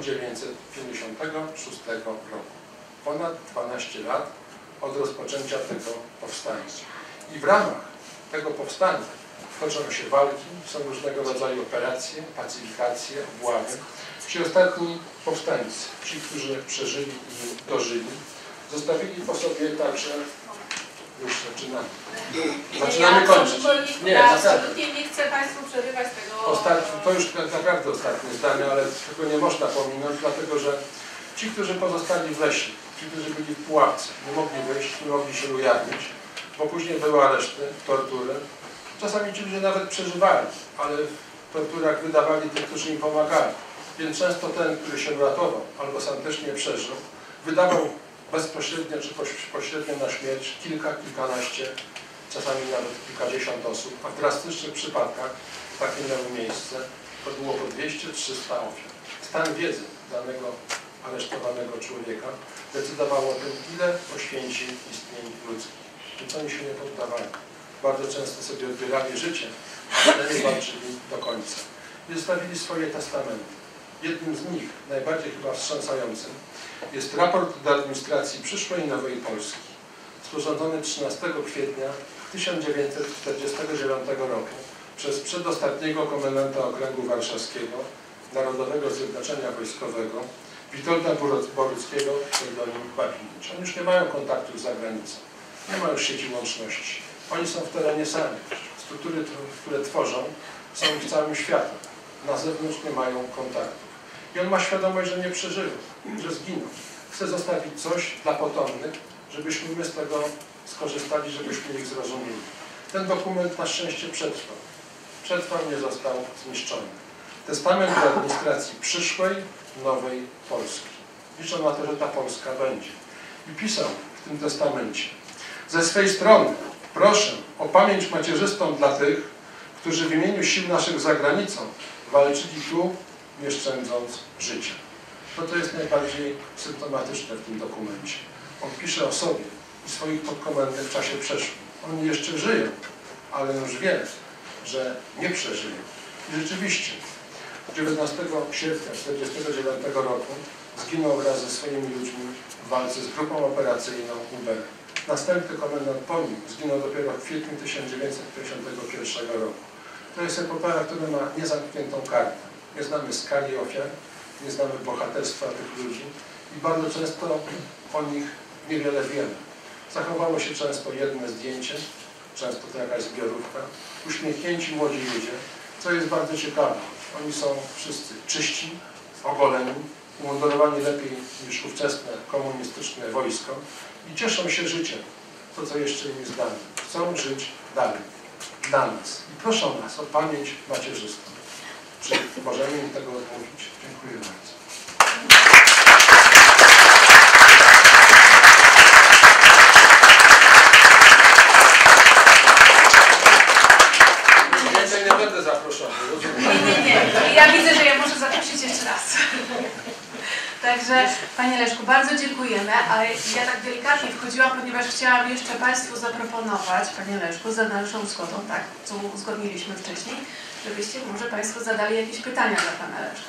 1956 roku. Ponad 12 lat od rozpoczęcia tego powstania. I w ramach tego powstania toczą się walki, są różnego rodzaju operacje, pacyfikacje, obławy. Ci ostatni powstańcy, ci, którzy przeżyli i dożyli, zostawili po sobie także... Już zaczynamy. Zaczynamy kończyć. Nie, absolutnie nie chcę Państwu przerywać tego... To już naprawdę ostatnie zdanie, ale tego nie można pominąć, dlatego że ci, którzy pozostali w lesie, ci, którzy byli w pułapce, nie mogli wyjść, nie mogli się ujawnić, bo później były areszty, tortury. Czasami ci ludzie nawet przeżywali, ale w torturach wydawali tych, którzy im pomagali. Więc często ten, który się uratował, albo sam też nie przeżył, wydawał bezpośrednio czy pośrednio na śmierć kilkanaście, czasami nawet kilkadziesiąt osób, a w drastycznych przypadkach takie miały miejsce, to było po 200-300 ofiar. Stan wiedzy danego aresztowanego człowieka decydował o tym, ile poświęci istnień ludzkich. Więc oni się nie poddawali. Bardzo często sobie odbierali życie, ale nie walczyli do końca. I zostawili swoje testamenty. Jednym z nich, najbardziej chyba wstrząsającym, jest raport do administracji przyszłej Nowej Polski, sporządzony 13 kwietnia 1949 roku przez przedostatniego komendanta Okręgu Warszawskiego Narodowego Zjednoczenia Wojskowego Witolda Boruckiego, pseudonim Babinowicz. Oni już nie mają kontaktów z zagranicą, nie ma już sieci łączności. Oni są w terenie sami. Struktury, które tworzą, są ich całym światem. Na zewnątrz nie mają kontaktów. I on ma świadomość, że nie przeżył, że zginął. Chce zostawić coś dla potomnych, żebyśmy my z tego skorzystali, żebyśmy ich zrozumieli. Ten dokument na szczęście przetrwał. Przetrwał, nie został zniszczony. Testament do administracji przyszłej, nowej Polski. Liczą na to, że ta Polska będzie. I pisał w tym testamencie: ze swej strony proszę o pamięć macierzystą dla tych, którzy w imieniu sił naszych za granicą walczyli tu, nie szczędząc życia. To jest najbardziej symptomatyczne w tym dokumencie. On pisze o sobie i swoich podkomendnych w czasie przeszłym. Oni jeszcze żyją, ale już wie, że nie przeżyją. I rzeczywiście 19 sierpnia 1949 roku zginął wraz ze swoimi ludźmi w walce z grupą operacyjną UB. Następny komendant po nim zginął dopiero w kwietniu 1951 roku. To jest epopeja, która ma niezamkniętą kartę. Nie znamy skali ofiar, nie znamy bohaterstwa tych ludzi i bardzo często o nich niewiele wiemy. Zachowało się często jedno zdjęcie, często to jakaś zbiorówka, uśmiechnięci młodzi ludzie, co jest bardzo ciekawe. Oni są wszyscy czyści, ogoleni, umundurowani lepiej niż ówczesne komunistyczne wojsko i cieszą się życiem, to co jeszcze im jest dane. Chcą żyć dalej, dla nas i proszą nas o pamięć macierzystą. Czy możemy im tego odmówić? Dziękuję bardzo. Więcej nie będę zaproszony. Nie. Ja widzę, że ja muszę zaprosić jeszcze raz. Także, Panie Leszku, bardzo dziękujemy, ale ja tak delikatnie wchodziłam, ponieważ chciałam jeszcze Państwu zaproponować, Panie Leszku, za naszą zgodą, tak, co uzgodniliśmy wcześniej, żebyście może Państwo zadali jakieś pytania dla Pana Leszka.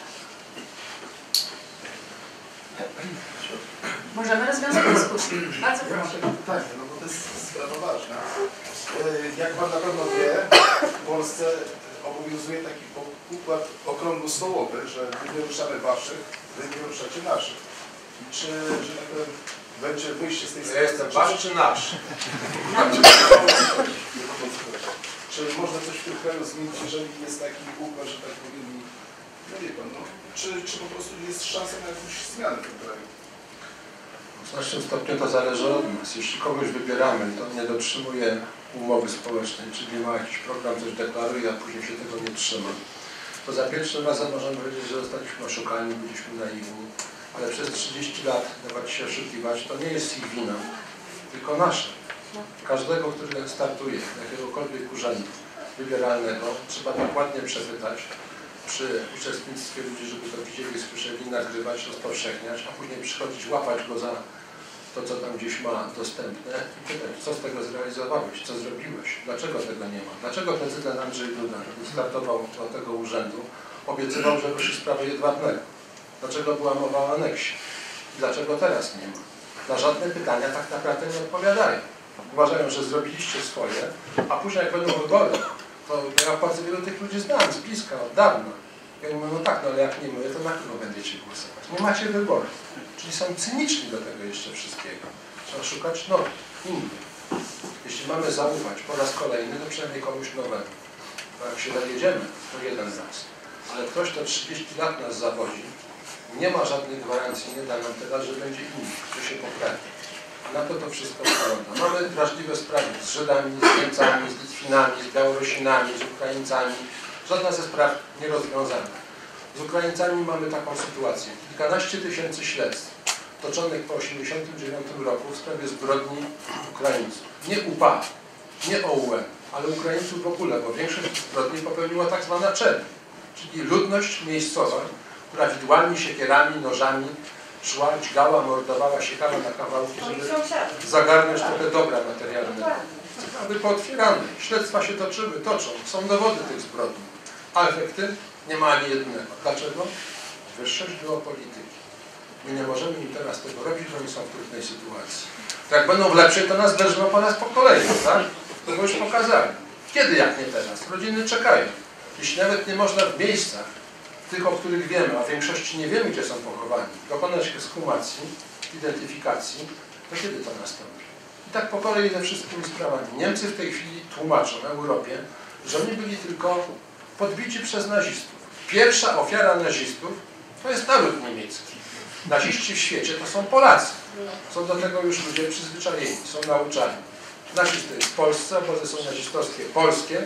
Możemy rozwiązać dyskusję. Bardzo Ja mam proszę. takie pytanie, no bo to jest sprawa ważna. Jak Pan na pewno wie, w Polsce obowiązuje taki układ okrągłostołowy, że wy nie ruszamy waszych, wy nie ruszacie naszych. I czy, że tak powiem, będzie wyjście z tej sytuacji? Ja jestem wasz czy nasz? Czy można coś w tym kraju zmienić, jeżeli jest taki układ, że tak powiem, no wie Pan, no, czy po prostu jest szansa na jakąś zmianę w tym kraju? W znacznym stopniu to zależy od nas. Jeśli kogoś wybieramy, to nie dotrzymuje umowy społecznej, czyli ma jakiś program, coś deklaruje, a później się tego nie trzyma, to za pierwszym razem możemy powiedzieć, że zostaliśmy oszukani, byliśmy naiwni, ale przez 30 lat dawać się oszukiwać, to nie jest ich wina, tylko nasze. Każdego, który startuje, jakiegokolwiek urzędu wybieralnego, trzeba dokładnie przepytać przy uczestnictwie ludzi, żeby to widzieli, słyszeli, nagrywać, rozpowszechniać, a później przychodzić, łapać go za to, co tam gdzieś ma dostępne i pytać, co z tego zrealizowałeś, co zrobiłeś, dlaczego tego nie ma, dlaczego prezydent Andrzej Duda, kiedy startował do tego urzędu, obiecywał, że ruszy sprawę jedwabnego, dlaczego była mowa o aneksie i dlaczego teraz nie ma. Na żadne pytania tak naprawdę nie odpowiadają. Uważają, że zrobiliście swoje, a później jak będą wybory, to ja bardzo wielu tych ludzi znam z bliska, od dawna. Ja mówię, no tak, no ale jak nie my, to na kogo będziecie głosować? Nie macie wyboru. Czyli są cyniczni do tego jeszcze wszystkiego. Trzeba szukać nowych, innych. Jeśli mamy zaufać po raz kolejny, to przynajmniej komuś nowemu. Bo jak się zajedziemy, to jeden raz. Ale ktoś, kto 30 lat nas zawodzi, nie ma żadnej gwarancji, nie da nam teraz, że będzie inny, że się poprawi. Na to wszystko wygląda. Mamy wrażliwe sprawy z Żydami, z Niemcami, z Litwinami, z Białorusinami, z Ukraińcami. Żadna ze spraw nierozwiązana. Z Ukraińcami mamy taką sytuację. Kilkanaście tysięcy śledztw toczonych po 1989 roku w sprawie zbrodni Ukraińców. Nie UPA, nie OUN, ale Ukraińców w ogóle, bo większość zbrodni popełniła tak zwana czerń, czyli ludność miejscowa, która widłami, siekierami, nożami szła, dźgała, mordowała, siekała na kawałki, żeby zagarnąć trochę dobra materialnego. Sprawy pootwierane, śledztwa się toczyły, toczą, są dowody tych zbrodni, a efekty nie ma ani jednego. Dlaczego? Wyższość geopolityki. My nie możemy im teraz tego robić, bo oni są w trudnej sytuacji. To jak będą w lepszej, to nas wezmą po nas po kolei, tak? To już pokazali. Kiedy, jak nie teraz? Rodziny czekają. Jeśli nawet nie można w miejscach, tych, o których wiemy, a w większości nie wiemy, gdzie są pochowani, dokonać ekshumacji, identyfikacji, to kiedy to nastąpi? I tak po kolei ze wszystkimi sprawami. Niemcy w tej chwili tłumaczą Europie, że oni byli tylko podbici przez nazistów. Pierwsza ofiara nazistów to jest naród niemiecki. Naziści w świecie to są Polacy. Są do tego już ludzie przyzwyczajeni, są nauczani. Nazisty jest w Polsce, obozy są nazistowskie polskie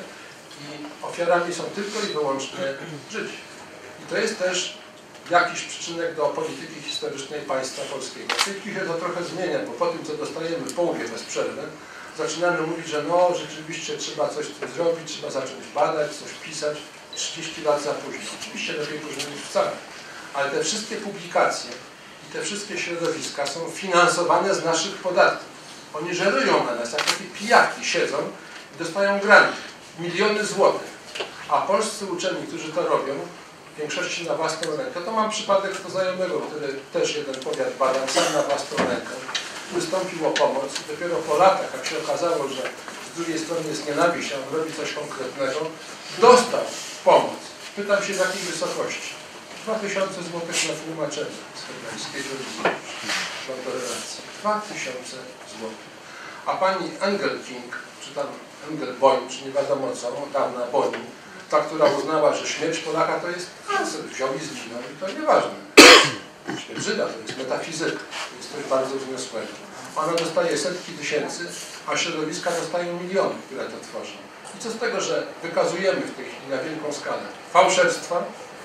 i ofiarami są tylko i wyłącznie Żydzi. I to jest też jakiś przyczynek do polityki historycznej państwa polskiego. W tej chwili się to trochę zmienia, bo po tym, co dostajemy po łbie bez przerwy, zaczynamy mówić, że no, rzeczywiście trzeba coś z tym zrobić, trzeba zacząć badać, coś pisać. 30 lat za późno. Oczywiście lepiej późno niż wcale. Ale te wszystkie publikacje i te wszystkie środowiska są finansowane z naszych podatków. Oni żerują na nas, jak takie pijaki siedzą i dostają granty. Miliony złotych. A polscy uczeni, którzy to robią, w większości na własną rękę, to mam przypadek do znajomego, który też jeden powiat badał, sam na własną rękę, wystąpił o pomoc i dopiero po latach, jak się okazało, że z drugiej strony jest nienawiść, a on robi coś konkretnego, dostał pomoc. Pytam się, w jakiej wysokości. 2000 zł na tłumaczenie z hebrajskiej telewizji. Mam do relacji. 2000 zł. A pani Engelking, czy tam Engelboim, czy nie wiadomo co, dawna Boim, ta, która uznała, że śmierć Polaka to jest kancer, wziął i zginął i to nieważne. Śmierć Żyda to jest metafizyka, to jest coś bardzo wniosłego. Ona dostaje setki tysięcy, a środowiska dostają miliony, które to tworzą. I co z tego, że wykazujemy w tej chwili na wielką skalę fałszerstwa,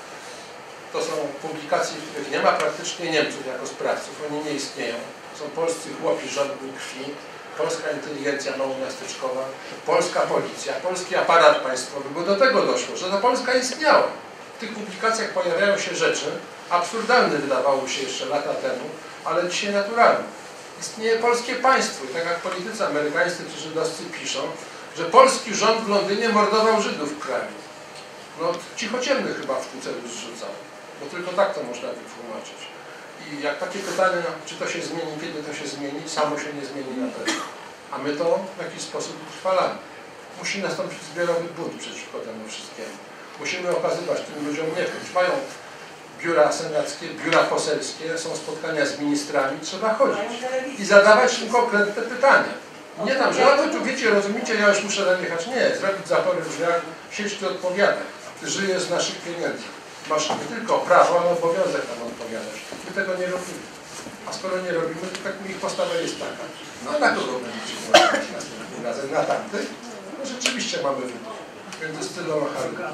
to są publikacje, których nie ma praktycznie Niemców jako sprawców, oni nie istnieją. Są polscy chłopi żądni krwi, polska inteligencja małomiasteczkowa, polska policja, polski aparat państwowy, bo do tego doszło, że ta Polska istniała. W tych publikacjach pojawiają się rzeczy absurdalne, wydawało się jeszcze lata temu, ale dzisiaj naturalne. Istnieje polskie państwo i tak jak politycy amerykańscy czy żydowscy piszą, że polski rząd w Londynie mordował Żydów w kraju. No cichociemny chyba w tym celu zrzucał, bo tylko tak to można wytłumaczyć. I jak takie pytanie, czy to się zmieni, kiedy to się zmieni, samo się nie zmieni na pewno. A my to w jakiś sposób utrwalamy. Musi nastąpić zbiorowy bunt przeciwko temu wszystkiemu. Musimy okazywać tym ludziom niechęć. Mają biura senackie, biura poselskie, są spotkania z ministrami, trzeba chodzić i zadawać im konkretne pytania. Nie tam, że to tu wiecie, rozumiecie, ja już muszę tam jechać. Nie, zrobić zapory w drzwiach, siedź tu odpowiadać. Ty żyjesz z naszych pieniędzy. Masz nie tylko prawo, ale obowiązek nam odpowiadać. My tego nie robimy. A skoro nie robimy, to tak ich postawa jest taka. No na kogo będziecie głosować następnym razem? Na tamtych? No rzeczywiście mamy wybór. Między Stylą a Harlem.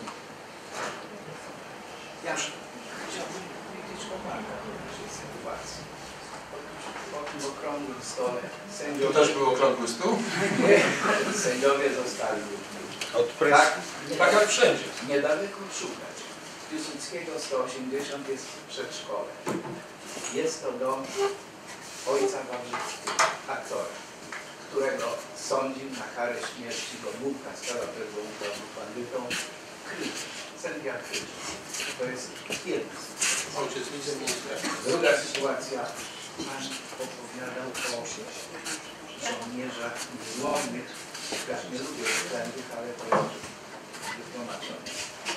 Ja chciałbym powiedzieć o Marka w naszej sytuacji. Po tym okrągłym stole Tu sędziowie... też był okrągły stół? Sędziowie zostali Od presji. Tak jak wszędzie. niedaleko szukać. Piłsudskiego 180 jest przedszkole. Jest to dom ojca Wawrzyckiego, aktora, którego sądził na karę śmierci Gomułka, skoro tego był bandytą, Kryc, sędzia Kryc. To jest jedna sytuacja. Ojciec wiceministra. Druga sytuacja, pan opowiadał o żołnierzach złomnych, ja nie lubię względnych, ale to jest wytłumaczone.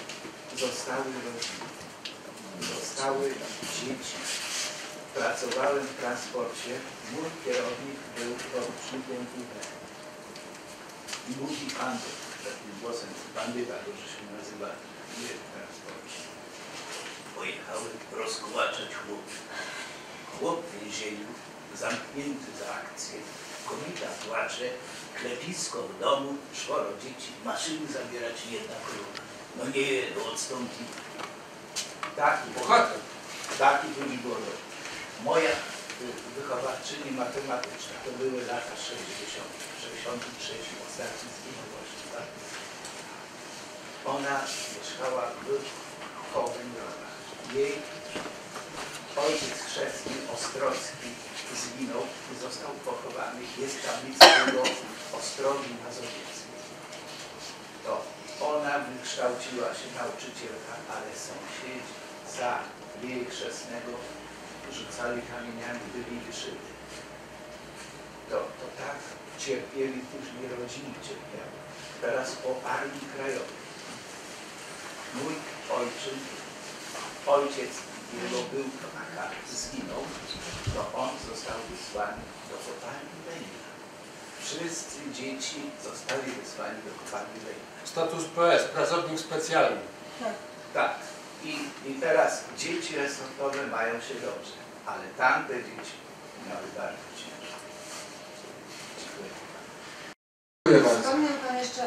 Zostały dzieci. Pracowałem w transporcie, mój kierownik był porucznikiem WD. I mówi pan takim głosem, bandyta, to żeśmy nazywali, nie w transporcie. Pojechałem rozkłaczać chłop. Chłop w więzieniu, zamknięty za akcję. Kobieta płacze, klepisko w domu, 4 dzieci, maszyny zabierać jedna króla. No nie, no odstąpi. Taki drugi było. Moja wychowawczyni matematyczna, to były lata 60, 63, ostatni zginął właśnie, tak? Ona mieszkała w Hołędronach. Jej ojciec chrzestny, Ostrocki, zginął i został pochowany. Jest tablica jego Ostrogi Mazowieckiej. To ona wykształciła się nauczycielka, ale sąsiedzi za jej chrzestnego rzucali kamieniami, byli wyszyli. To tak cierpieli, później rodziny cierpiały. Teraz o Armii Krajowej. Mój ojciec jego był zginął, to on został wysłany do kopalni węgla. Wszyscy dzieci zostali wysłani do kopalni węgla. Status PS, pracownik specjalny. Tak. I teraz dzieci resortowe mają się dobrze, ale tamte dzieci miały bardzo ciężko. Dziękuję. Wspomniał Pan jeszcze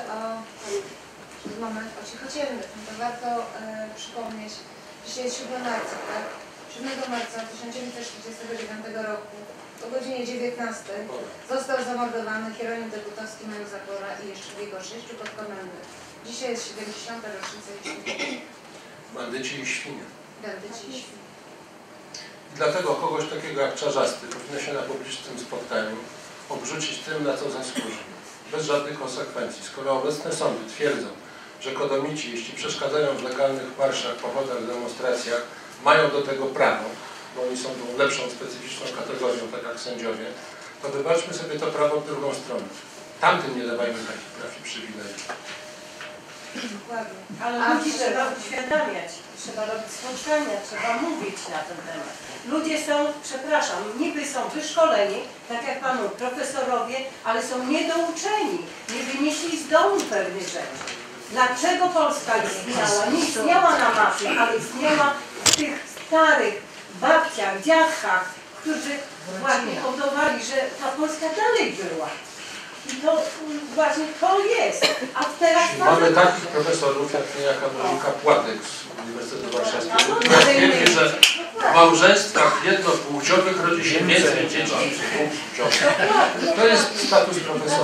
o Cichociemnych. No to warto przypomnieć, że dzisiaj jest 7 marca, tak? 7 marca 1949 roku o godzinie 19 został zamordowany kierownik deputowski Major Zakora i jeszcze jego 6 podkomendnych. Dzisiaj jest 70. rocznica ich śmierci. Bandyci i świnie. będę dziś. I dlatego kogoś takiego jak Czarzasty powinno się na publicznym spotkaniu obrzucić tym, na co zasłuży. Bez żadnych konsekwencji. Skoro obecne sądy twierdzą, że kodomici, jeśli przeszkadzają w legalnych marszach, pochodach, demonstracjach, mają do tego prawo, bo oni są tą lepszą, specyficzną kategorią, tak jak sędziowie, to wybaczmy sobie to prawo w drugą stronę. Tamtym nie dawajmy takich praw i przywilejów. Dokładnie. Ale ludzi trzeba uświadamiać, trzeba robić spotkania, trzeba mówić na ten temat. Ludzie są, przepraszam, niby są wyszkoleni, tak jak panu profesorowie, ale są niedouczeni, nie wynieśli z domu pewnych rzeczy. Dlaczego Polska istniała? Nie istniała na mapie, ale istniała w tych starych babciach, dziadkach, którzy właśnie hodowali, że ta Polska dalej była. I to właśnie to jest. A teraz Mamy takich profesorów jak niejaka Monika Płatek z Uniwersytetu Warszawskiego, która twierdzi, że w małżeństwach jednopłciowych rodzi się więcej dzieci niż dwupłciowych. To jest status profesora.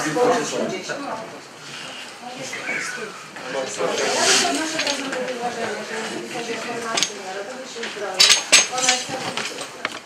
Ja odnoszę bardzo do uważania, że jeżeli chodzi o formację Narodowych Sił Zbrojnych, ona jest całkowicie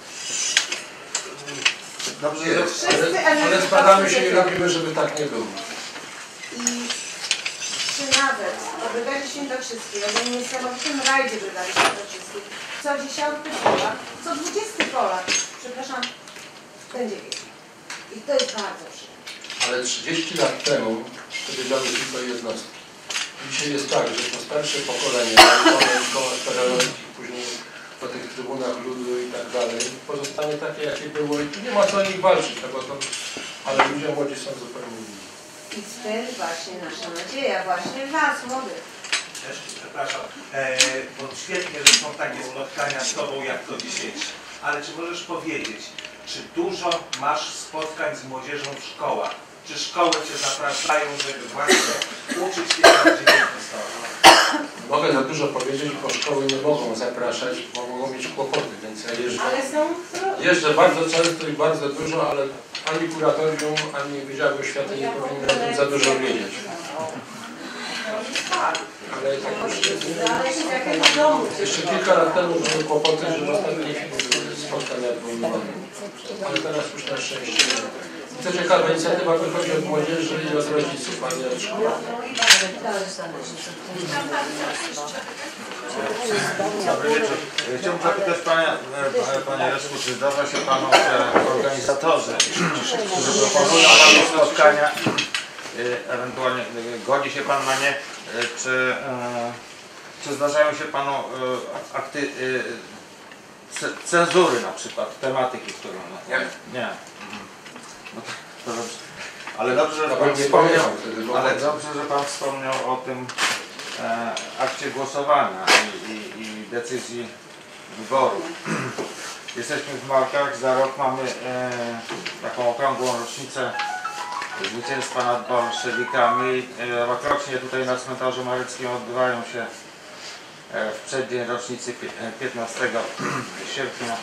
Dobrze, ale spadamy się i robimy, żeby tak nie było. I czy nawet o Brygadzie Świętokrzyskiej, o tym niesamowitym rajdzie Brygady Świętokrzyskiej, co 10 Polak, co 20 Polak, przepraszam, będzie wiedział. I to jest bardzo przyjemne. Ale 30 lat temu wiedziały tylko jednostki. Dzisiaj jest tak, że to starsze pokolenie, w szkołach pedagogikich, później po tych trybunach ludu i tak dalej, pozostanie takie, jakie było i tu nie ma co o nich walczyć, no bo to, ale ludzie młodzi są zupełnie inni. I z tym właśnie nasza nadzieja, właśnie was, młodych. Przepraszam, bo świetnie, że są takie spotkania z Tobą jak to dzisiejsze. Ale czy możesz powiedzieć, czy dużo masz spotkań z młodzieżą w szkołach? Czy szkoły Cię zapraszają, żeby właśnie uczyć się na Mogę za dużo powiedzieć, bo szkoły nie mogą zapraszać, bo mogą mieć kłopoty, więc ja jeżdżę bardzo często i bardzo dużo, ale ani kuratorium, ani Wydziały Oświaty nie powinny o tym za dużo wiedzieć. Ale tak już jeszcze kilka lat temu były kłopoty, że w ostatniej chwili były spotkania odwoływane. Ale teraz już na szczęście nie. Co ciekawe, inicjatywa wychodzi od młodzieży i od rodziców, a nie od szkoły. Dobry wieczór. Chciałbym zapytać Panie Leszku, czy zdarza się Panu, że organizatorzy, którzy proponują Panu spotkania, ewentualnie godzi się Pan na nie, czy zdarzają się Panu akty cenzury na przykład, tematyki, którą... Nie. No to dobrze. Ale dobrze, że Pan wspomniał, o tym akcie głosowania i decyzji wyboru. Jesteśmy w Markach, za rok mamy taką okrągłą rocznicę zwycięstwa nad bolszewikami. Rokrocznie tutaj na cmentarzu maryckim odbywają się w przeddzień rocznicy 15 sierpnia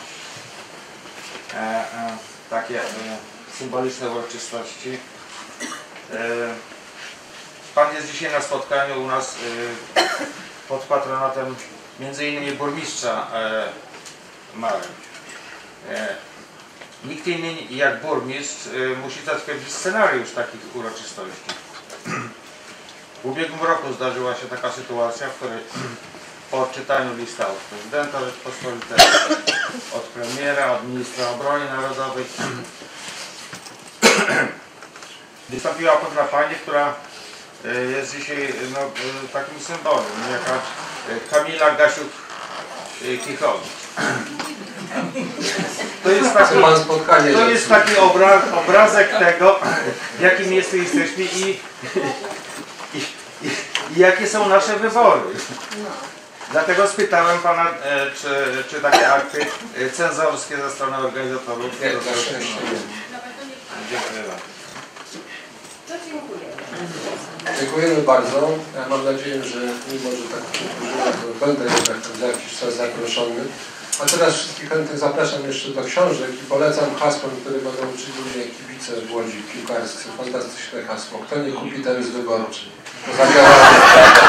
takie symboliczne uroczystości. Pan jest dzisiaj na spotkaniu u nas pod patronatem m.in. burmistrza Marek. Nikt inny jak burmistrz musi zatwierdzić scenariusz takich uroczystości. W ubiegłym roku zdarzyła się taka sytuacja, w której po odczytaniu lista od prezydenta Rzeczpospolitej, od premiera, od ministra obrony narodowej wystąpiła pewna pani, która jest dzisiaj takim symbolem, jaka Kamila Gasiuk-Kichowicz. To jest taki obrazek tego, w jakim jesteśmy i jakie są nasze wybory. Dlatego spytałem Pana, czy takie akty cenzorskie ze strony organizatorów... Nie, na szczęście nie. Dziękuję bardzo. Dziękujemy bardzo. Ja mam nadzieję, że mimo, że tak to będę jednak za jakiś czas zaproszony. A teraz wszystkich chętnych zapraszam jeszcze do książek i polecam hasłem, które będą uczyć ludzie kibice w Łodzi piłkarscy. Fantastyczne hasło. Kto nie kupi, ten z wyborczy. To zadziała.